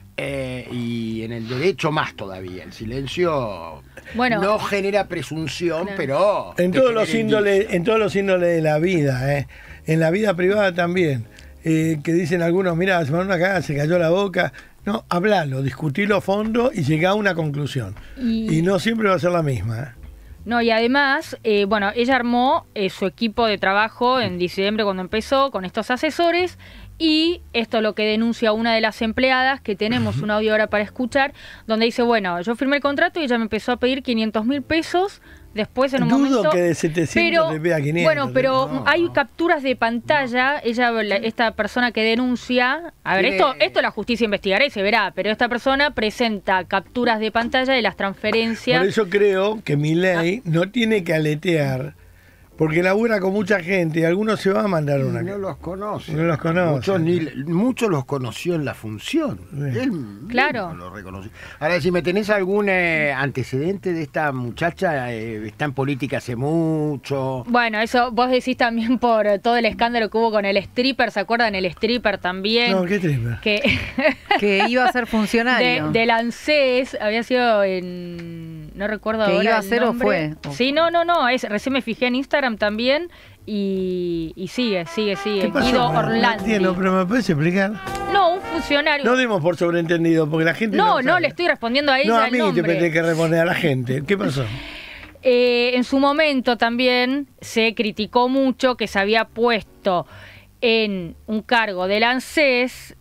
y en el derecho más todavía. El silencio Bueno. no genera presunción, Claro. pero... En te todos los genera índoles, indicio. en todos los índoles de la vida, en la vida privada también. Que dicen algunos, mira, se mandó una cagada, se cayó la boca. No, hablalo, discutilo a fondo y llegá a una conclusión. Y no siempre va a ser la misma. No, y además, bueno, ella armó su equipo de trabajo en diciembre cuando empezó con estos asesores, y esto es lo que denuncia una de las empleadas, que tenemos un audio ahora para escuchar, donde dice, bueno, yo firmé el contrato y ella me empezó a pedir 500.000 pesos, después en un Dudo momento... que de 700 le pida 500. Bueno, pero No. hay capturas de pantalla, esta persona que denuncia, a ver, Tiene- esto la justicia investigará y se verá, pero esta persona presenta capturas de pantalla de las transferencias. Por eso creo que Milei no tiene que aletear, porque labura con mucha gente y algunos se va a mandar una. No los conoce. No los conoce. Muchos los conoció en la función. Sí. Él Claro. mismo lo reconoció. Ahora, si me tenés algún antecedente de esta muchacha, está en política hace mucho. Bueno, eso vos decís también por todo el escándalo que hubo con el stripper, ¿se acuerdan? El stripper también. No, qué triste. Que Que iba a ser funcionario. del ANSES, había sido en... no recuerdo ¿Que ahora iba a el ser o nombre. fue? Sí, no, recién me fijé en Instagram también y sigue. ¿Qué pasó? Guido No Orlandi. entiendo, pero ¿me puedes explicar? No, un funcionario. No demos por sobreentendido, porque la gente No, sabe. le estoy respondiendo a ella No, a el mí te nombre. tenés que responder a la gente. ¿Qué pasó? En su momento también se criticó mucho que se había puesto en un cargo del ANSES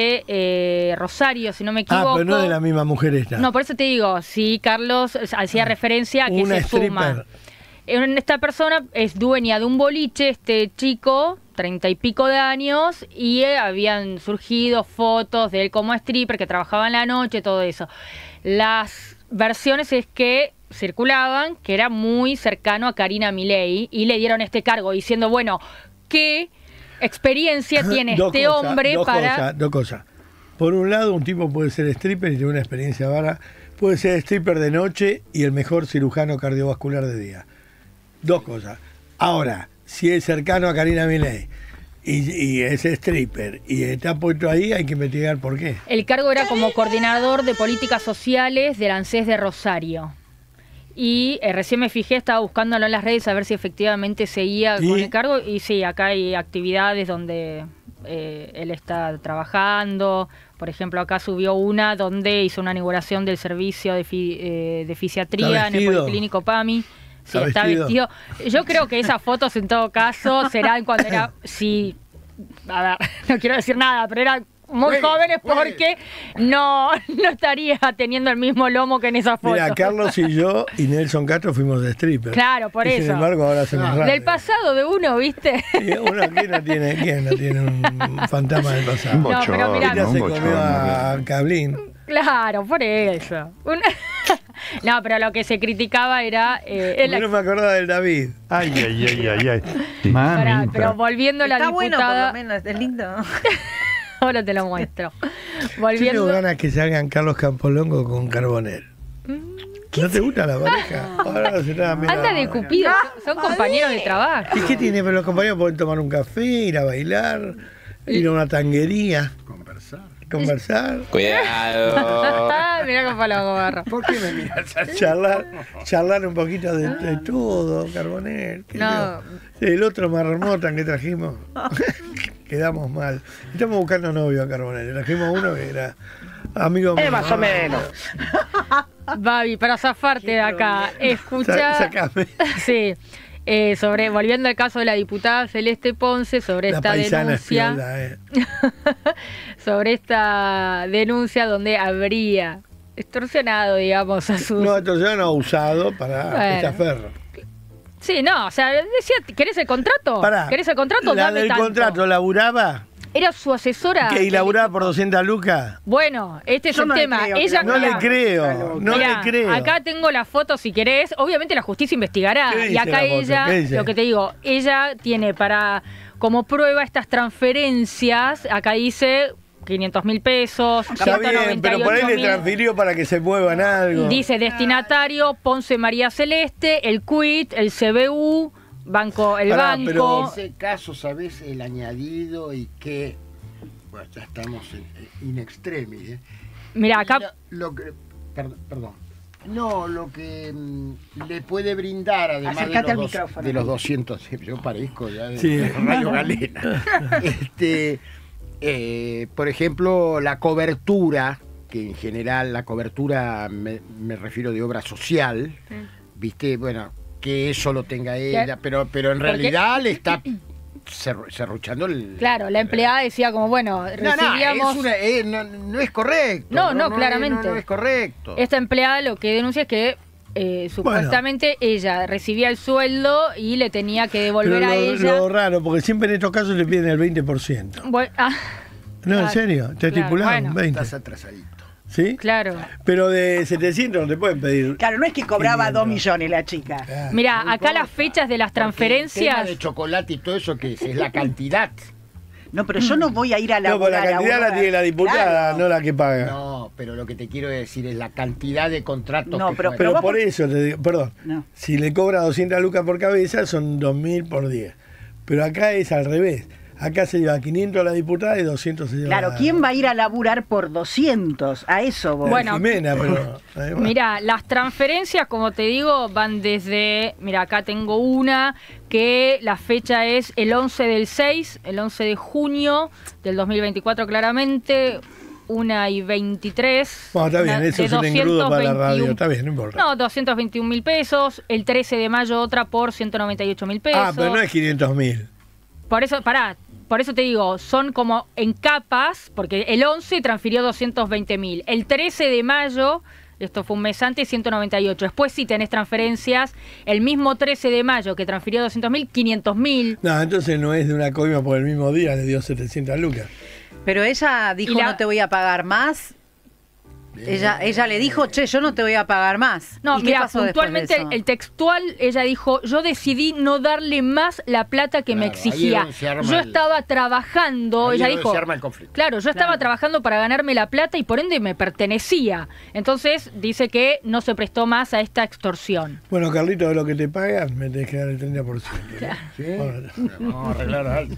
de Rosario, si no me equivoco. Ah, pero no de la misma mujer esta. No, por eso te digo, sí, Carlos hacía referencia a que Una se suma. stripper. Esta persona es dueña de un boliche, este chico, 30 y pico de años, y habían surgido fotos de él como stripper, que trabajaba en la noche, todo eso. Las versiones es que circulaban que era muy cercano a Karina Milei, y le dieron este cargo diciendo, bueno, ¿qué experiencia tiene este hombre para...? Dos cosas. Por un lado, un tipo puede ser stripper y tener una experiencia vara. Puede ser stripper de noche y el mejor cirujano cardiovascular de día. Dos cosas. Ahora, si es cercano a Karina Milei y es stripper y está puesto ahí, hay que investigar por qué. El cargo era como coordinador de políticas sociales del ANSES de Rosario. Y recién me fijé, estaba buscándolo en las redes a ver si efectivamente seguía con el cargo. Y sí, acá hay actividades donde él está trabajando. Por ejemplo, acá subió una donde hizo una inauguración del servicio de fisiatría en el Policlínico PAMI. Sí, está vestido. Yo creo que esas fotos en todo caso serán cuando era... Sí, a ver, no quiero decir nada, pero eran muy jóvenes porque no estaría teniendo el mismo lomo que en esa foto. Mira, Carlos y yo y Nelson Castro fuimos de stripper. Claro, por eso. Sin embargo, ahora hacemos radio. Del pasado de uno, ¿viste? Y uno, ¿quién no tiene un fantasma del pasado? No, pero mirá, Ella se comió a Cablín. Claro, por eso. No, pero lo que se criticaba era... Yo no me acordaba del David. Ay. Pará, pero volviendo a la Está bueno, por diputada... lo menos, es lindo. Ahora te lo muestro. Yo tengo Volviendo... ganas que salgan Carlos Campolongo con Carbonell. ¿No te gusta la pareja? Ahora se está mirando. Anda de Cupido, son compañeros de trabajo. ¿Y qué tiene? Pero los compañeros pueden tomar un café, ir a bailar, ir a una tanguería. Conversar. Cuidado. Mirá cómo lo agarro. ¿Por qué me miras así? Charlar un poquito de todo, Carbonell. No. El otro marmota que trajimos, quedamos mal. Estamos buscando novio a Carbonell. Trajimos uno que era amigo mío. Más o menos. Babi, para zafarte de acá, escucha... Sacame. Sí. Volviendo al caso de la diputada Celeste Ponce, sobre La esta paisana denuncia, espiola, sobre esta denuncia donde habría extorsionado, digamos, a sus... No, entonces no usado para Bueno. estaferro. Sí, no, o sea, decía, ¿querés el contrato? Pará, ¿Querés el contrato? ¿la Dame del tanto. contrato laburaba? Era su asesora. ¿Y laburaba por 200 lucas? Bueno, este es Yo el no le tema. creo que Ella, No le mirá, creo, no mirá, le creo. acá tengo la foto si querés. Obviamente la justicia investigará. ¿Qué Y dice acá la foto? ella, ¿Qué dice? lo que te digo, ella tiene como prueba estas transferencias. Acá dice 500.000 pesos, Está bien, pero por ahí le 198.000. transfirió para que se muevan algo. Dice destinatario, Ponce María Celeste, el CUIT, el CBU, banco, el Pará, banco. pero- En ese caso, ¿sabés el añadido y qué? Bueno, ya estamos in extremis, ¿eh? Mira, acá Lo que, perdón. No, lo que le puede brindar, además Acércate al de micrófono. los 200, yo parezco ya de Sí. Radio Galena. Por ejemplo, la cobertura, que en general la cobertura me refiero de obra social, viste, bueno, que eso lo tenga ella, pero en realidad le está serruchando el... claro, la empleada decía como, bueno, recibíamos... no es correcto. No, claramente. No es correcto. Esta empleada lo que denuncia es que supuestamente ella recibía el sueldo y le tenía que devolver Pero a ella... lo raro, porque siempre en estos casos le piden el 20%. Bueno, No, en claro, serio, te claro, estipularon bueno. 20. Estás atrasadito. ¿Sí? claro. Pero de 700 no te pueden pedir. Claro, no es que cobraba 500. 2 millones la chica. Ah, Mira, no acá las importa, fechas de las Porque el tema transferencias... de chocolate y todo eso, que es la cantidad. No, pero yo no voy a ir a No, pero laburar. la cantidad la tiene la diputada, Claro. no la que paga. No, pero lo que te quiero decir es la cantidad de contratos No, que pero- fueron. Pero vos por por- eso te digo, perdón, No. si le cobra 200 lucas por cabeza son 2.000 por día. Pero acá es al revés. Acá se lleva 500 a la diputada y 200 se lleva Claro, a ¿quién va a ir a laburar por 200? A eso voy. Bueno. Jimena, pero... además- Mira, las transferencias, como te digo, van desde... Mira, acá tengo una que la fecha es el 11 del 6, el 11 de junio del 2024 claramente, 1:23. Bueno, está bien, una- eso de es un engrudo para la 221. radio, está bien, no importa. No, 221.000 pesos. El 13 de mayo otra por 198.000 pesos. Ah, pero no es 500.000. Por eso, por eso te digo, son como en capas, porque el 11 transfirió 220.000. El 13 de mayo, esto fue un mes antes, 198. Después sí tenés transferencias, el mismo 13 de mayo que transfirió 200.000, 500.000. No, entonces no es de una coima por el mismo día, le dio 700 lucas. Pero ella dijo, Y la- no te voy a pagar más. Ella le dijo, che, yo no te voy a pagar más. No, ¿Y qué mira, pasó después de puntualmente eso? el textual, ella dijo, yo decidí no darle más la plata que me Claro, ahí es exigía. donde se arma Yo el- estaba trabajando, Ahí ella es donde dijo, se arma el conflicto. claro, yo estaba trabajando para ganarme la plata y por ende me pertenecía. Entonces dice que no se prestó más a esta extorsión. Bueno, Carlito, de lo que te pagan, me tenés que dar el 30%. ¿no? ¿Sí? Ahora. Vamos a arreglar algo.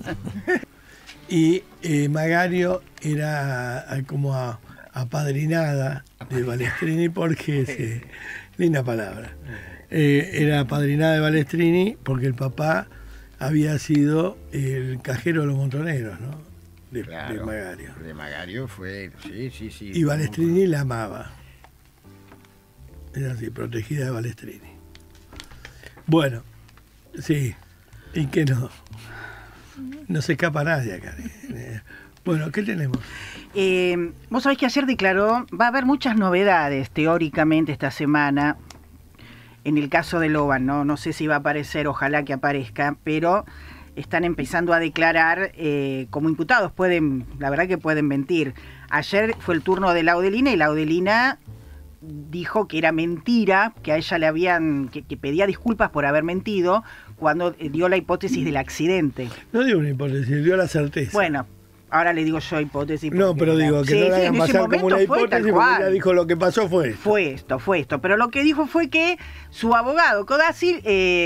Y Magario era como apadrinada de Balestrini porque, linda palabra, era apadrinada de Balestrini porque el papá había sido el cajero de los montoneros, ¿no? De Claro, Magario. De Magario fue, sí. Y Balestrini la amaba. Era así, protegida de Balestrini. Bueno, sí, y que no. No se escapa nadie acá. Bueno, ¿qué tenemos? Vos sabés que ayer declaró, va a haber muchas novedades teóricamente esta semana en el caso de Loban, ¿no? No sé si va a aparecer, ojalá que aparezca, pero están empezando a declarar como imputados. La verdad que pueden mentir. Ayer fue el turno de Laudelina y Laudelina dijo que era mentira, que a ella le habían, que pedía disculpas por haber mentido cuando dio la hipótesis del accidente. No dio una hipótesis, dio la certeza. Bueno, ahora le digo yo hipótesis. No, porque- pero digo, que Sí, no la sí, hagan en ese pasar como una momento fue tal hipótesis, porque cual. ella dijo lo que pasó fue esto. Fue esto. Pero lo que dijo fue que su abogado, Codazzi,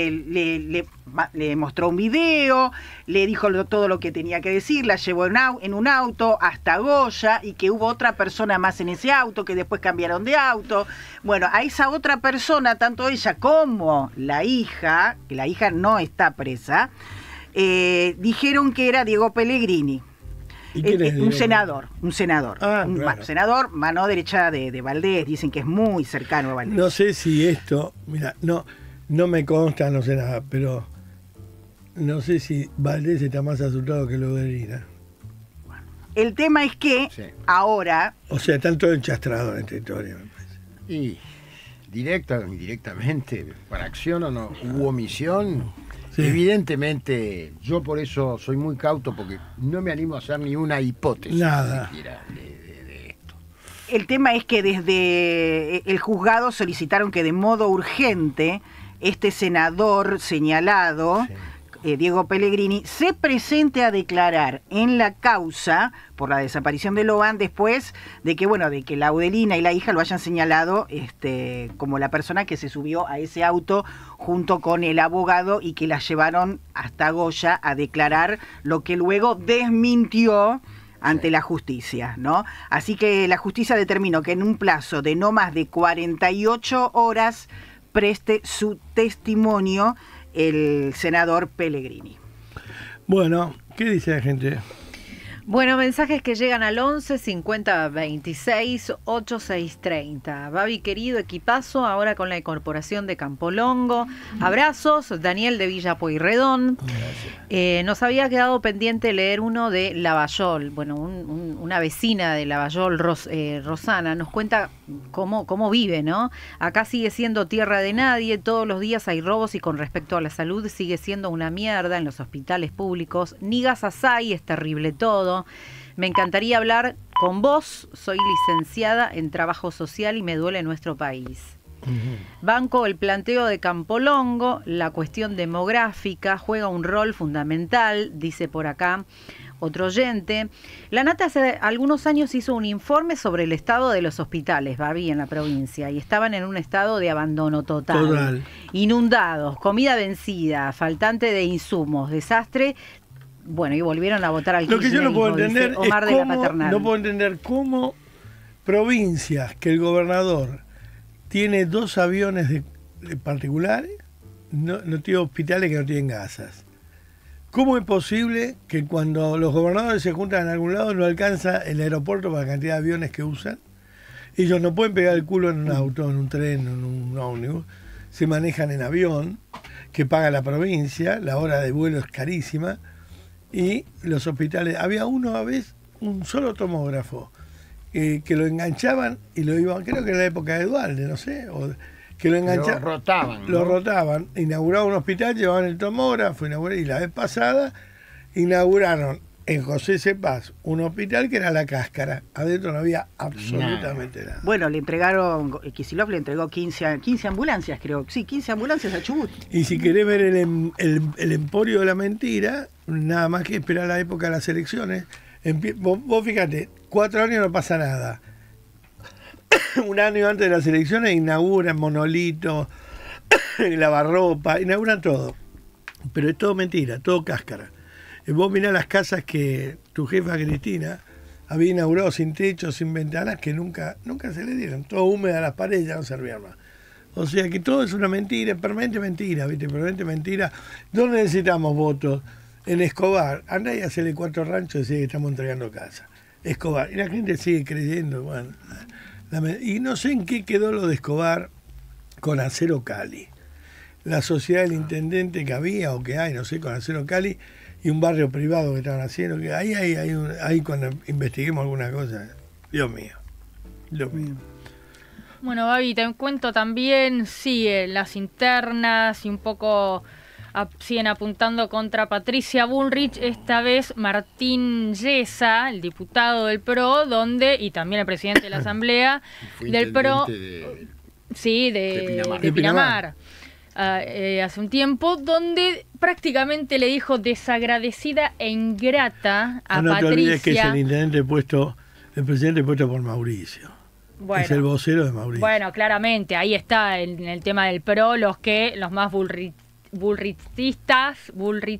le mostró un video, le dijo todo lo que tenía que decir, la llevó en un auto hasta Goya y que hubo otra persona más en ese auto, que después cambiaron de auto. Bueno, a esa otra persona, tanto ella como la hija, que la hija no está presa, dijeron que era Diego Pellegrini. ¿Y quién es, Un Diego? senador. Ah, Un claro. senador, mano derecha de Valdés, dicen que es muy cercano a Valdés. No sé si esto, mira, no me consta, no sé nada, pero no sé si Valdés está más asustado que Laudelina. El tema es que ahora... O sea, están todos enchastrados en esta historia, me parece. Y directa o indirectamente, por acción o no, hubo omisión. Sí. Evidentemente, yo por eso soy muy cauto, porque no me animo a hacer ni una hipótesis. Nada. De esto. El tema es que desde el juzgado solicitaron que de modo urgente este senador señalado... Sí. Diego Pellegrini, se presente a declarar en la causa por la desaparición de Lohan después de que, bueno, de que la Laudelina y la hija lo hayan señalado como la persona que se subió a ese auto junto con el abogado y que la llevaron hasta Goya a declarar, lo que luego desmintió ante la justicia, ¿no? Así que la justicia determinó que en un plazo de no más de 48 horas preste su testimonio el senador Pellegrini. Bueno, ¿qué dice la gente? Bueno, mensajes que llegan al 11 50 26 86 30. Babi, querido, equipazo, ahora con la incorporación de Campolongo. Abrazos, Daniel de Villa Pueyrredón. Nos había quedado pendiente leer uno de Lavallol. Bueno, una vecina de Lavallol, Rosana, nos cuenta cómo vive, ¿no? Acá sigue siendo tierra de nadie, todos los días hay robos y con respecto a la salud sigue siendo una mierda en los hospitales públicos. Ni gasas hay, es terrible todo. Me encantaría hablar con vos, soy licenciada en trabajo social y me duele nuestro país. Banco el planteo de Campolongo, la cuestión demográfica juega un rol fundamental, dice por acá otro oyente. La Nata hace algunos años hizo un informe sobre el estado de los hospitales, Babi, en la provincia, y estaban en un estado de abandono total. Inundados, comida vencida, faltante de insumos, desastre. Bueno, y volvieron a votar al kirchnerismo. Lo que yo no puedo entender Omar es de la Paternal. No puedo entender cómo provincias que el gobernador tiene 2 aviones de particulares, no tiene hospitales que no tienen gasas. ¿Cómo es posible que cuando los gobernadores se juntan en algún lado no alcanza el aeropuerto para la cantidad de aviones que usan? Ellos no pueden pegar el culo en un auto, en un tren, en un ómnibus. Se manejan en avión, que paga la provincia, la hora de vuelo es carísima. Y los hospitales, había una vez un solo tomógrafo que lo enganchaban y lo iban, creo que en la época de Dualde, no sé, que lo enganchaban. Lo rotaban, inauguraban un hospital, llevaban el tomógrafo, y la vez pasada inauguraron en José Cepaz un hospital que era La Cáscara, adentro no había absolutamente nada. Bueno, le entregaron, Kicillof le entregó 15 ambulancias, creo, sí, 15 ambulancias a Chubut. Y si querés ver el emporio de la mentira, nada más que esperar la época de las elecciones, vos fíjate, 4 años no pasa nada. Un año antes de las elecciones inauguran monolitos, lavarropa, inauguran todo. Pero es todo mentira, todo cáscara. Vos mirá las casas que tu jefa Cristina había inaugurado sin techo, sin ventanas, que nunca se le dieron. Todo húmeda las paredes, ya no servían más. O sea que todo es una mentira, permanente mentira, ¿viste? Permanente mentira. ¿Dónde necesitamos votos? En Escobar. Andá y hacele 4 ranchos y decir que estamos entregando casa. Escobar. Y la gente sigue creyendo, bueno. Y no sé en qué quedó lo de Escobar con Acero Cali. La sociedad del intendente que había o que hay, no sé, con Acero Cali, y un barrio privado que estaban haciendo, que ahí cuando investiguemos alguna cosa, Dios mío. Bueno, Babi, te cuento también, las internas y un poco siguen apuntando contra Patricia Bullrich, esta vez Martín Yesa, el diputado del PRO, y también el presidente de la Asamblea del PRO, de Pinamar. Hace un tiempo, donde prácticamente le dijo desagradecida e ingrata a Patricia. No te olvides que es el presidente puesto por Mauricio. Bueno, es el vocero de Mauricio. Bueno, claramente, ahí está en el tema del PRO, los más bullrichistas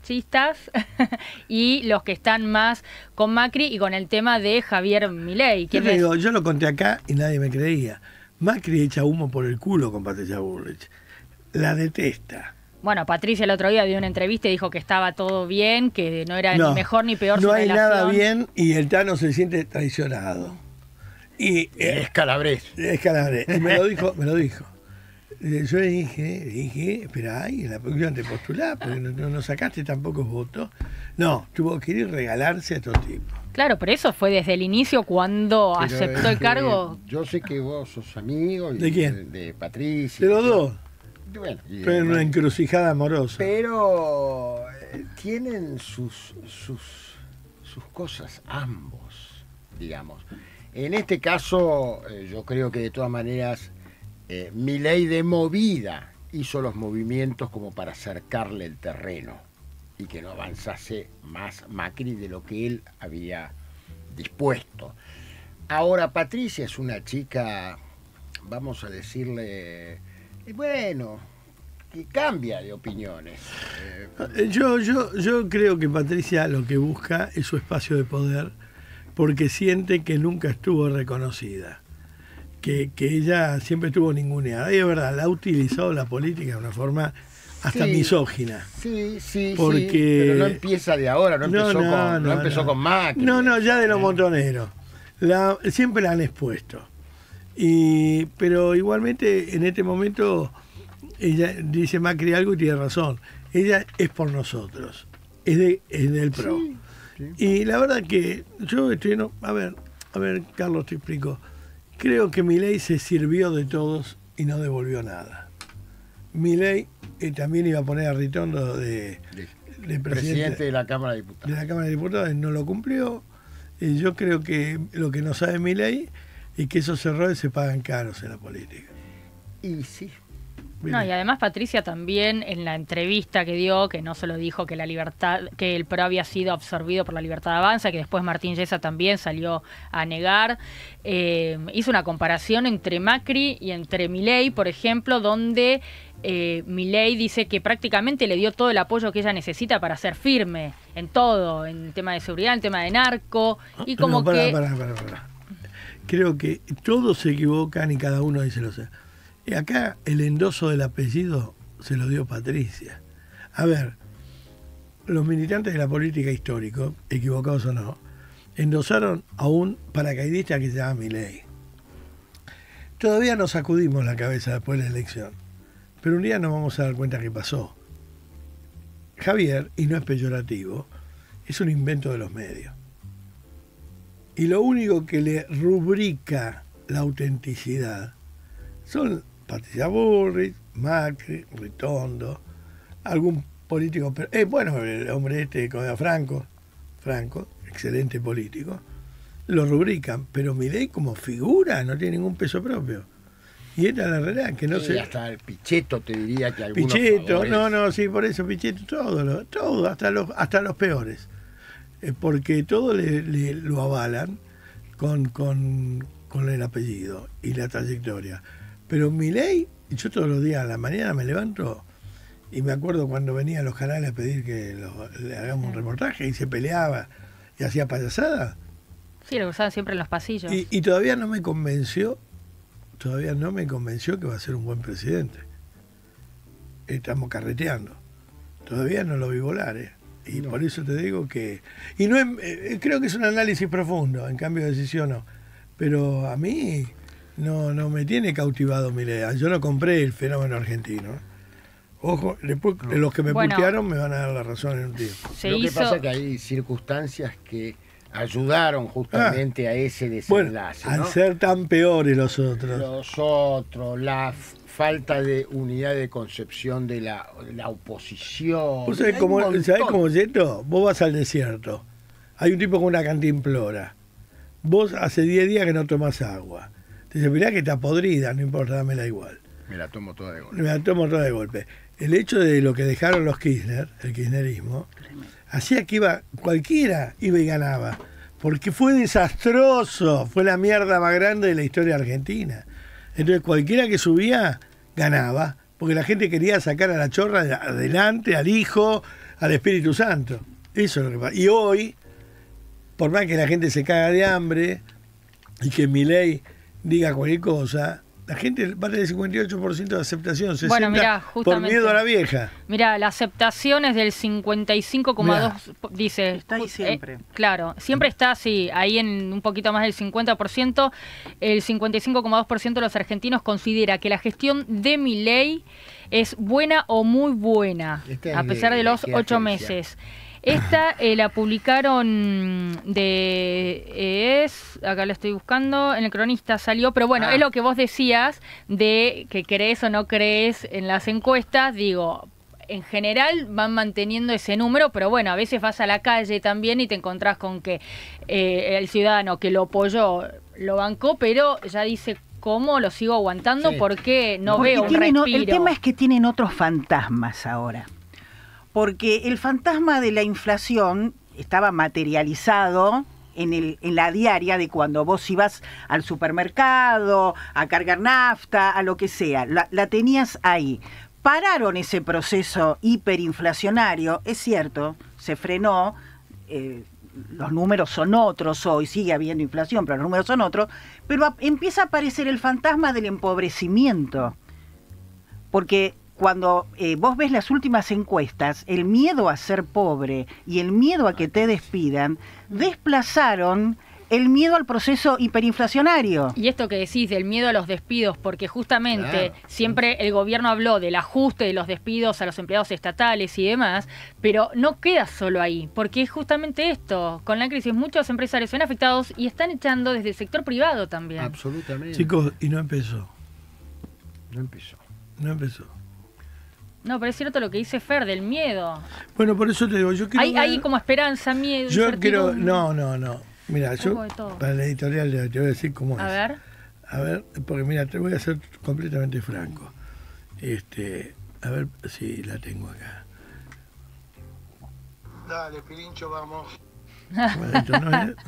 y los que están más con Macri y con el tema de Javier Milei. Yo lo conté acá y nadie me creía. Macri echa humo por el culo con Patricia Bullrich. La detesta. Bueno, Patricia el otro día dio una entrevista y dijo que estaba todo bien, que no era ni mejor ni peor su relación. No hay nada bien y el Tano se siente traicionado. Y es Calabrés. Es Calabrés. Y me lo dijo. Yo le dije, espera, ahí en la próxima te postulás, porque no sacaste tan pocos votos. No, tuvo que ir y regalarse a estos tipos. Claro, pero eso fue desde el inicio cuando Pero, aceptó el cargo. Yo sé que vos sos amigo. ¿De quién? De Patricia. De los dos. Bueno, Fue en una encrucijada amorosa. Pero tienen sus cosas ambos, digamos. En este caso, yo creo que de todas maneras, Milei de movida hizo los movimientos como para acercarle el terreno y que no avanzase más Macri de lo que él había dispuesto. Ahora, Patricia es una chica, vamos a decirle, bueno, que cambia de opiniones. Yo creo que Patricia lo que busca es su espacio de poder porque siente que nunca estuvo reconocida, que ella siempre estuvo ninguneada. Y es verdad, la ha utilizado la política de una forma hasta misógina. Sí, porque... pero no empieza de ahora, no empezó con Macri. No, ya de los montoneros. Siempre la han expuesto. Pero igualmente en este momento ella dice Macri algo y tiene razón. Ella es por nosotros, es del PRO. Sí. Y la verdad que yo estoy... A ver, Carlos, te explico. Creo que Milei se sirvió de todos y no devolvió nada. Milei también iba a poner a Ritondo de presidente de la Cámara de Diputados. De la Cámara de Diputados, no lo cumplió. Y yo creo que lo que no sabe Milei es que esos errores se pagan caros en la política. Y sí. No, y además Patricia también en la entrevista que dio, que no solo dijo que la libertad, que el PRO había sido absorbido por la Libertad Avanza, que después Martín Yesa también salió a negar, hizo una comparación entre Macri y entre Milei, por ejemplo, donde Milei dice que prácticamente le dio todo el apoyo que ella necesita para ser firme en todo, en el tema de seguridad, en el tema de narco, y como pará. Creo que todos se equivocan y cada uno dice lo sé. Acá el endoso del apellido se lo dio Patricia. A ver, los militantes de la política histórica, equivocados o no, endosaron a un paracaidista que se llama Milei. Todavía nos sacudimos la cabeza después de la elección, pero un día nos vamos a dar cuenta que pasó. Javier, y no es peyorativo, es un invento de los medios. Y lo único que le rubrica la autenticidad son Patricia Bullrich, Macri, Ritondo, algún político, bueno, el hombre como Franco, excelente político, lo rubrican, pero Milei como figura no tiene ningún peso propio. Y esta es la realidad, que no sé. Hasta el Pichetto te diría que algunos Pichetto, favores. Sí, por eso Pichetto, todo, hasta los peores. Porque todo lo avalan con el apellido y la trayectoria. Pero Milei, yo todos los días a la mañana me levanto y me acuerdo cuando venía a los canales a pedir que le hagamos un reportaje y se peleaba y hacía payasada. Sí, lo usaban siempre en los pasillos. Y todavía no me convenció que va a ser un buen presidente. Estamos carreteando. Todavía no lo vi volar, Y por eso te digo que... Y no creo que es un análisis profundo, en cambio de decisión no. Pero a mí... No me tiene cautivado Milei. Yo no compré el fenómeno argentino. Ojo, después los que me putearon me van a dar la razón en un tiempo. Lo que pasa es que hay circunstancias que ayudaron justamente a ese desenlace. Bueno, al ser tan peores los otros. La falta de unidad de concepción de la oposición. ¿Vos sabés cómo es esto? Vos vas al desierto. Hay un tipo con una cantimplora. Vos hace 10 días que no tomás agua. Te dice, mirá que está podrida, no importa, dámela igual. Me la tomo toda de golpe. Me la tomo toda de golpe. El hecho de lo que dejaron los Kirchner, el kirchnerismo, hacía que cualquiera iba y ganaba. Porque fue desastroso, fue la mierda más grande de la historia argentina. Entonces cualquiera que subía, ganaba. Porque la gente quería sacar a la chorra adelante, al Hijo, al Espíritu Santo. Eso es lo que pasa. Y hoy, por más que la gente se caga de hambre y que Milei diga cualquier cosa, la gente va a tener 58% de aceptación, 60% bueno, mirá, por miedo a la vieja. Mira, la aceptación es del 55,2%, dice. Está ahí siempre. Claro, siempre está así, ahí en un poquito más del 50%. El 55,2% de los argentinos considera que la gestión de Milei es buena o muy buena, a pesar de los 8 meses. Esta la publicaron acá la estoy buscando, en el Cronista salió, pero bueno, es lo que vos decías de que crees o no crees en las encuestas, digo, en general van manteniendo ese número, pero bueno, a veces vas a la calle también y te encontrás con que el ciudadano que lo apoyó lo bancó, pero ya dice, ¿cómo lo sigo aguantando? Porque no veo un respiro. El tema es que tienen otros fantasmas ahora. Porque el fantasma de la inflación estaba materializado en la diaria de cuando vos ibas al supermercado, a cargar nafta, a lo que sea. La tenías ahí. Pararon ese proceso hiperinflacionario, es cierto, se frenó, los números son otros hoy, sigue habiendo inflación, pero los números son otros, pero empieza a aparecer el fantasma del empobrecimiento. Porque cuando vos ves las últimas encuestas, el miedo a ser pobre y el miedo a que te despidan desplazaron el miedo al proceso hiperinflacionario. Y esto que decís del miedo a los despidos, porque justamente siempre el gobierno habló del ajuste de los despidos a los empleados estatales y demás, pero no queda solo ahí, porque es justamente esto, con la crisis muchos empresarios son afectados y están echando desde el sector privado también. Absolutamente. Chicos, y no empezó. No empezó. No, pero es cierto lo que dice Fer, del miedo. Bueno, por eso te digo, yo quiero... Hay como esperanza, miedo, yo quiero... incertidumbre. No. Mira, yo para la editorial te voy a decir cómo es. A ver, porque mira, te voy a ser completamente franco. A ver si la tengo acá. Dale, Pirincho, vamos. Bueno, esto no es...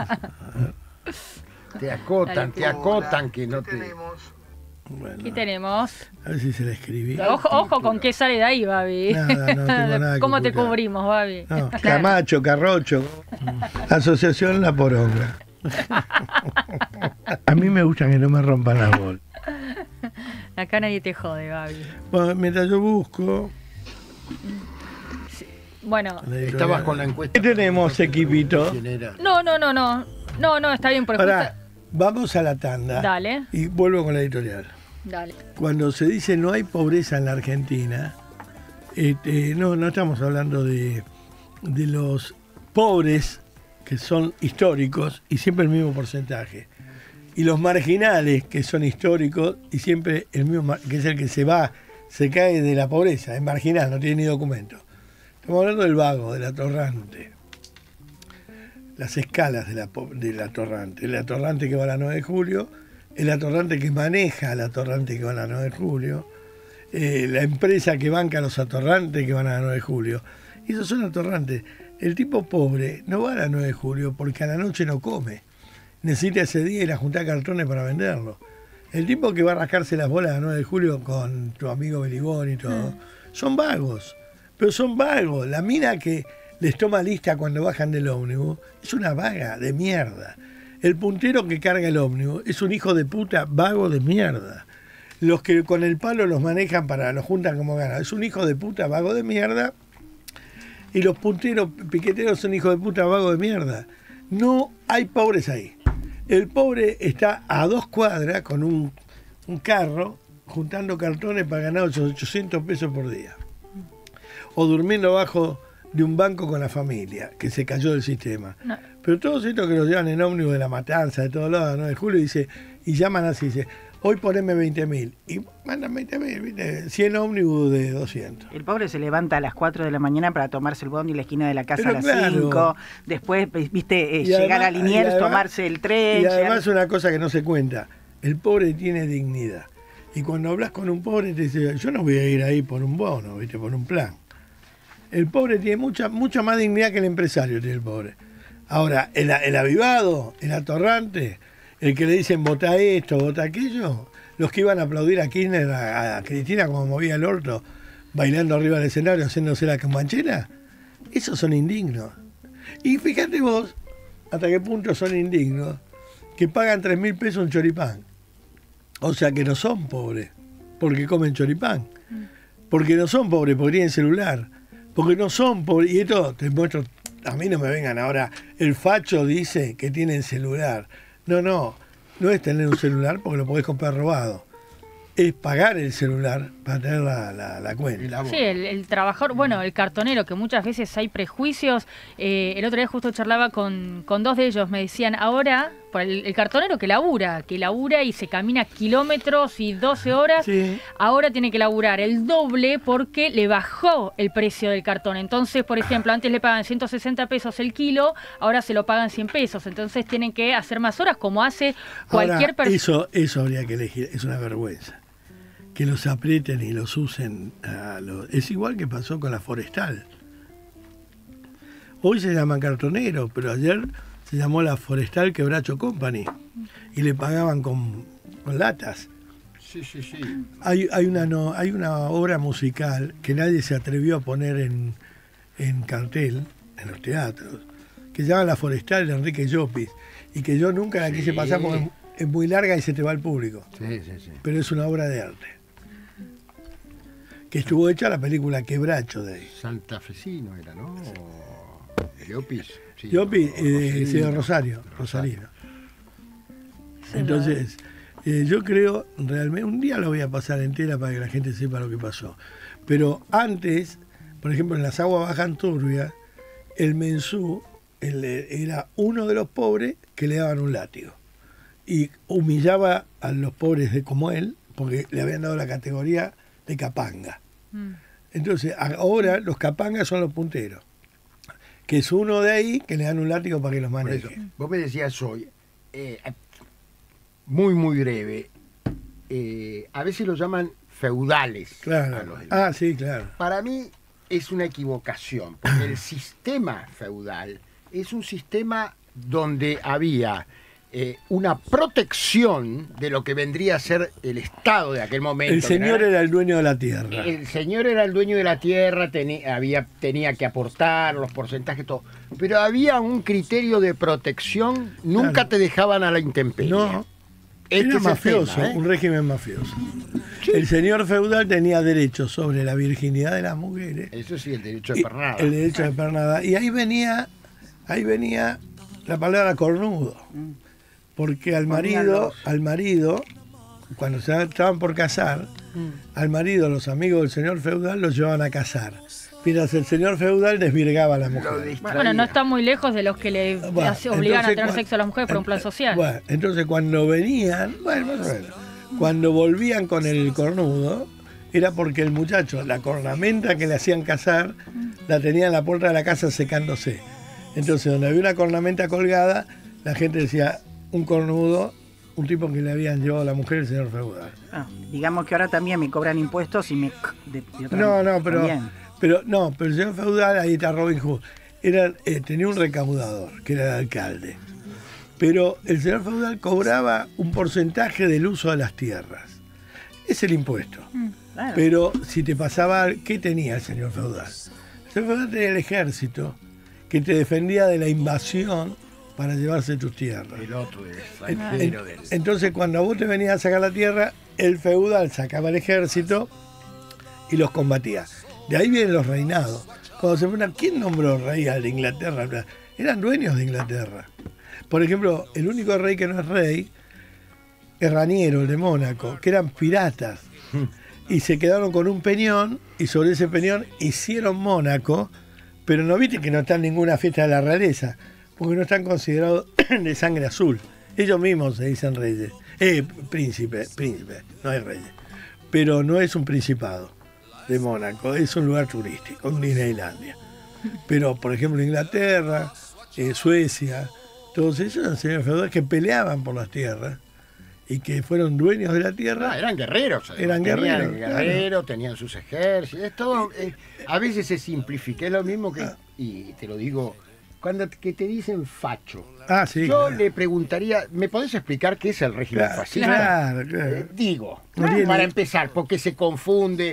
Te acotan que no te... Bueno, ¿Qué tenemos? A ver si se la escribí. Ojo con qué sale de ahí, Babi. Nada, no tengo nada que ¿Cómo te ocultar. cubrimos, Babi? No, Camacho, Carrocho. Asociación La Poronga. A mí me gusta que no me rompan la bola. Acá nadie te jode, Babi. Bueno, mientras yo busco... Sí. Bueno. Estabas con la encuesta. ¿Qué tenemos, equipito? No, está bien. Pará, vamos a la tanda. Dale. Y vuelvo con la editorial. Dale. Cuando se dice no hay pobreza en la Argentina, no estamos hablando de los pobres que son históricos y siempre el mismo porcentaje. Y los marginales que son históricos y siempre el mismo, que es el que se cae de la pobreza, es marginal, no tiene ni documento. Estamos hablando del vago, del atorrante. Las escalas del atorrante. El atorrante que va a la 9 de julio, el atorrante que maneja el atorrante que va a la 9 de julio, la empresa que banca a los atorrantes que van a la 9 de julio. Y esos son atorrantes. El tipo pobre no va a la 9 de julio porque a la noche no come. Necesita ese día ir a juntar cartones para venderlo. El tipo que va a rascarse las bolas a la 9 de julio con tu amigo Beligón y todo, son vagos. Pero son vagos. La mina que les toma lista cuando bajan del ómnibus es una vaga de mierda. El puntero que carga el ómnibus es un hijo de puta vago de mierda. Los que con el palo los manejan los juntan como ganas, es un hijo de puta vago de mierda. Y los punteros, piqueteros son hijos de puta vago de mierda. No hay pobres ahí. El pobre está a 2 cuadras con un carro juntando cartones para ganar 800 pesos por día. O durmiendo abajo de un banco con la familia, que se cayó del sistema. No. Pero todos estos que los llevan en ómnibus de La Matanza, de todos lados, 9 de julio, y llaman así, dice, hoy poneme 20.000. Y mandan 20.000, 100 ómnibus de 200. El pobre se levanta a las 4 de la mañana para tomarse el bondi en la esquina de la casa a las 5. Después, llegar a Liniers, tomarse el tren. Y además una cosa que no se cuenta, el pobre tiene dignidad. Y cuando hablas con un pobre te dice, yo no voy a ir ahí por un bono, por un plan. El pobre tiene mucha más dignidad que el empresario, tiene el pobre. Ahora, el avivado, el atorrante, el que le dicen vota esto, vota aquello, los que iban a aplaudir a Kirchner, a Cristina como movía el orto, bailando arriba del escenario, haciéndose la campanchera, esos son indignos. Y fíjate vos, hasta qué punto son indignos, que pagan 3.000 pesos un choripán. O sea que no son pobres, porque comen choripán. Porque no son pobres, porque tienen celular. Porque no son pobres. Y esto te muestro, a mí no me vengan ahora, el facho dice que tienen celular. No es tener un celular porque lo podés comprar robado. es pagar el celular para tener la cuenta. Sí, el trabajador, bueno, el cartonero, que muchas veces hay prejuicios. El otro día justo charlaba con dos de ellos, me decían, ahora, por el cartonero que labura y se camina kilómetros y 12 horas, ahora tiene que laburar el doble porque le bajó el precio del cartón. Entonces, por ejemplo, antes le pagan 160 pesos el kilo, ahora se lo pagan 100 pesos. Entonces tienen que hacer más horas como hace cualquier persona. Eso habría que elegir, es una vergüenza. Que los aprieten y los usen. Es igual que pasó con la forestal. Hoy se llaman cartoneros, pero ayer se llamó la Forestal Quebracho Company y le pagaban con latas. Sí. Hay una obra musical que nadie se atrevió a poner en cartel, en los teatros, que se llama La Forestal de Enrique Llopis, y que yo nunca la quise pasar porque es muy larga y se te va al público. Sí. Pero es una obra de arte. Que estuvo hecha la película Quebracho de ahí. Santafesino era, ¿no? Llopis. Sí, Llopis, de Rosario. Entonces, yo creo, realmente, un día lo voy a pasar entera para que la gente sepa lo que pasó. Pero antes, por ejemplo, en las aguas bajan turbias, el mensú era uno de los pobres que le daban un látigo. Y humillaba a los pobres como él, porque le habían dado la categoría de capanga. Entonces, ahora los capangas son los punteros, que es uno de ahí que le dan un látigo para que los maneje. Vos me decías hoy, muy breve, a veces los llaman feudales. Claro. Sí, claro. Para mí es una equivocación, porque el sistema feudal es un sistema donde había una protección de lo que vendría a ser el Estado de aquel momento. El señor era el dueño de la tierra. El señor era el dueño de la tierra, tenía que aportar los porcentajes, todo. Pero había un criterio de protección, nunca te dejaban a la intemperie. No, era mafioso, un régimen mafioso. Sí. El señor feudal tenía derechos sobre la virginidad de las mujeres. Eso sí, el derecho de pernada. El derecho de pernada. Y ahí venía la palabra cornudo. Porque al marido, cuando se estaban por casar, al marido, los amigos del señor feudal los llevaban a casar. Mientras el señor feudal desvirgaba a la mujer. Bueno, no está muy lejos de los que le obligan a tener sexo a las mujeres por un plan social. Bueno, entonces cuando venían, cuando volvían con el cornudo, era porque el muchacho, la cornamenta que le hacían casar, la tenía en la puerta de la casa secándose. Entonces, donde había una cornamenta colgada, la gente decía, un cornudo, un tipo que le habían llevado a la mujer el señor feudal. Digamos que ahora también me cobran impuestos y me... Pero el señor feudal, ahí está Robin Hood, tenía un recaudador, que era el alcalde. Pero el señor feudal cobraba un porcentaje del uso de las tierras. Es el impuesto. Claro. Pero si te pasaba, ¿qué tenía el señor feudal? El señor feudal tenía el ejército que te defendía de la invasión para llevarse tus tierras. El otro Entonces, cuando a vos te venías a sacar la tierra, el feudal sacaba el ejército y los combatía. De ahí vienen los reinados. Cuando se preguntan, ¿quién nombró rey de Inglaterra? Eran dueños de Inglaterra. Por ejemplo, el único rey que no es rey es Raniero, el de Mónaco, que eran piratas. Y se quedaron con un peñón, y sobre ese peñón hicieron Mónaco, pero no viste que no está en ninguna fiesta de la realeza, porque no están considerados de sangre azul. Ellos mismos se dicen reyes. Príncipe, no hay reyes. Pero no es un principado de Mónaco, es un lugar turístico, un Disneylandia. Pero, por ejemplo, Inglaterra, Suecia, todos ellos eran señores feudales que peleaban por las tierras y que fueron dueños de la tierra. Eran guerreros. Tenían sus ejércitos. Es todo, a veces se simplifica. Es lo mismo que, y te lo digo, cuando que te dicen facho. Yo le preguntaría, ¿me podés explicar qué es el régimen fascista? Claro. Para empezar, porque se confunde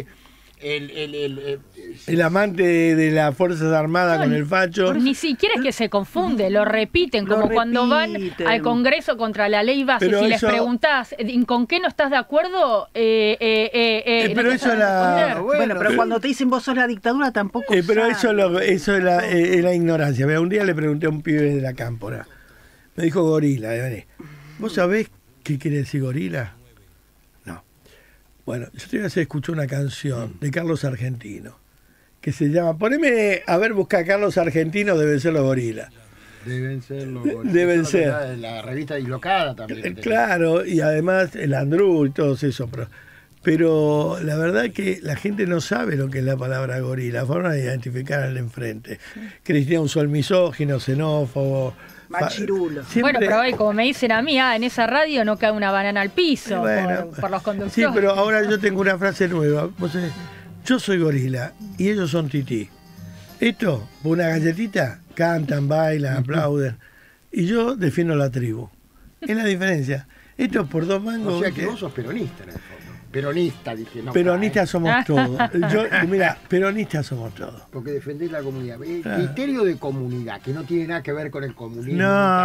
el amante de las Fuerzas Armadas con el facho. Ni siquiera es que se confunde, lo repiten, cuando van al Congreso contra la ley base, si les preguntás ¿con qué no estás de acuerdo? Pero eso era... pero cuando te dicen vos sos la dictadura tampoco pero eso es la ignorancia. Un día le pregunté a un pibe de la Cámpora, me dijo gorila. ¿Vos sabés qué quiere decir gorila? No. Bueno, yo te voy a hacer escuchar una canción de Carlos Argentino que se llama, poneme a ver, busca a Carlos Argentino, deben ser los gorilas. Deben ser los gorilas. Deben Eso ser. es la revista Dislocada también. Claro, y además el Andrew y todo eso, pero la verdad que la gente no sabe lo que es la palabra gorila, forma de identificar al enfrente. Cristian usó el misógino, xenófobo. Machirulo. Bueno, pero hoy, como me dicen a mí, en esa radio no cae una banana al piso Bueno, por los conductores. Sí, pero ahora yo tengo una frase nueva. Vos sabés, yo soy gorila y ellos son tití. Esto, una galletita, cantan, bailan, aplauden. Y yo defiendo la tribu. Es la diferencia. Esto es por 2 mangos. O sea que vos sos peronista en el fondo. Peronista, dije. No, peronistas somos todos. Mira, peronistas somos todos. Porque defendés la comunidad. El criterio de comunidad, que no tiene nada que ver con el comunismo.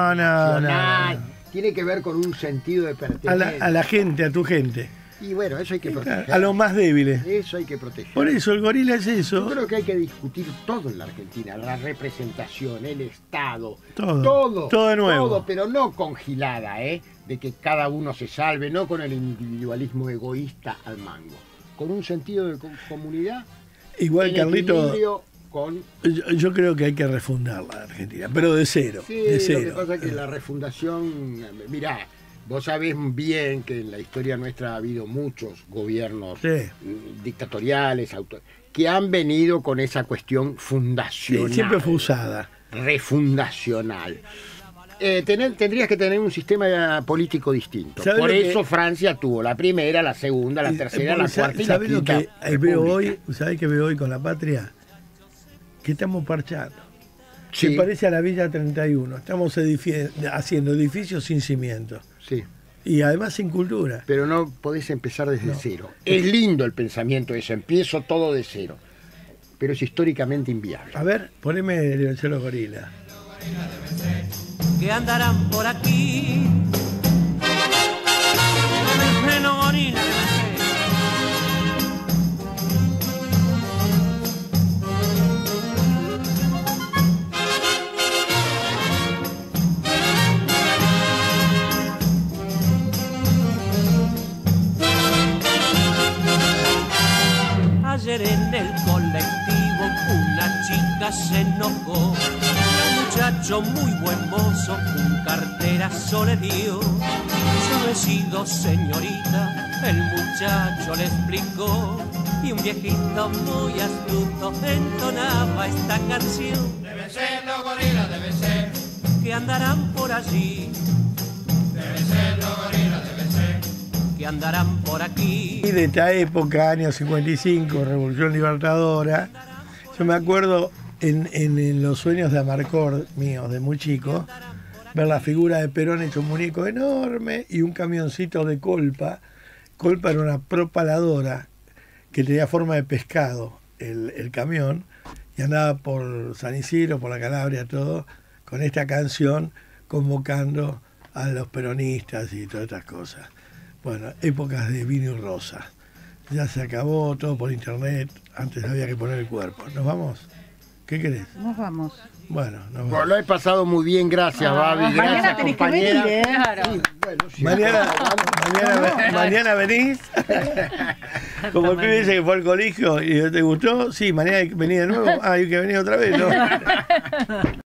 No. Tiene que ver con un sentido de pertenencia. A la gente, a tu gente. Y bueno, eso hay que proteger. A los más débiles. Eso hay que proteger. Por eso el gorila es eso. Yo creo que hay que discutir todo en la Argentina. La representación, el Estado. Todo de nuevo. Todo, pero no con gilada, de que cada uno se salve, no con el individualismo egoísta al mango. Con un sentido de comunidad. Igual, Carlito, con... yo creo que hay que refundar la Argentina, pero de cero. Sí, de cero. Lo que pasa es que la refundación, mirá, vos sabés bien que en la historia nuestra ha habido muchos gobiernos dictatoriales, que han venido con esa cuestión fundacional. Sí, siempre fue usada. Refundacional. Tendrías que tener un sistema político distinto. Por eso Francia tuvo la primera, la segunda, la tercera, la cuarta y la quinta. ¿Sabés lo que veo hoy? ¿Sabés qué veo hoy con la patria? Que estamos parchando. Sí. Se parece a la Villa 31. Estamos haciendo edificios sin cimiento. Sí. Y además sin cultura. Pero no podés empezar desde cero. Es lindo el pensamiento ese, empiezo todo de cero. Pero es históricamente inviable. A ver, poneme el cielo gorila. Que andarán por aquí. Ayer en el colectivo una chica se enojó. El muchacho muy buen mozo, un carterazo le dio. Yo he sido señorita, el muchacho le explicó. Y un viejito muy astuto entonaba esta canción. Deben ser los gorilas, deben ser, que andarán por allí. Deben ser los gorilas, deben ser, que andarán por aquí. Y de esta época, años 55, Revolución Libertadora, yo me acuerdo en los sueños de Amarcord míos, de muy chico, ver la figura de Perón hecho un muñeco enorme y un camioncito de Colpa. Colpa era una propaladora que tenía forma de pescado, el camión, y andaba por San Isidro, por la Calabria, todo, con esta canción convocando a los peronistas y todas estas cosas. Bueno, épocas de vino y rosa. Ya se acabó todo por internet, antes había que poner el cuerpo. ¿Nos vamos? ¿Qué querés? Nos vamos. Bueno, nos vamos. Bueno, lo he pasado muy bien, gracias, Babi. Gracias, mañana tenés compañera. que venir, Claro. Sí, bueno, sí. Mañana venís. Como el pibe dice que fue al colegio y te gustó, sí, mañana venís de nuevo. Ah, hay que venir otra vez, ¿no?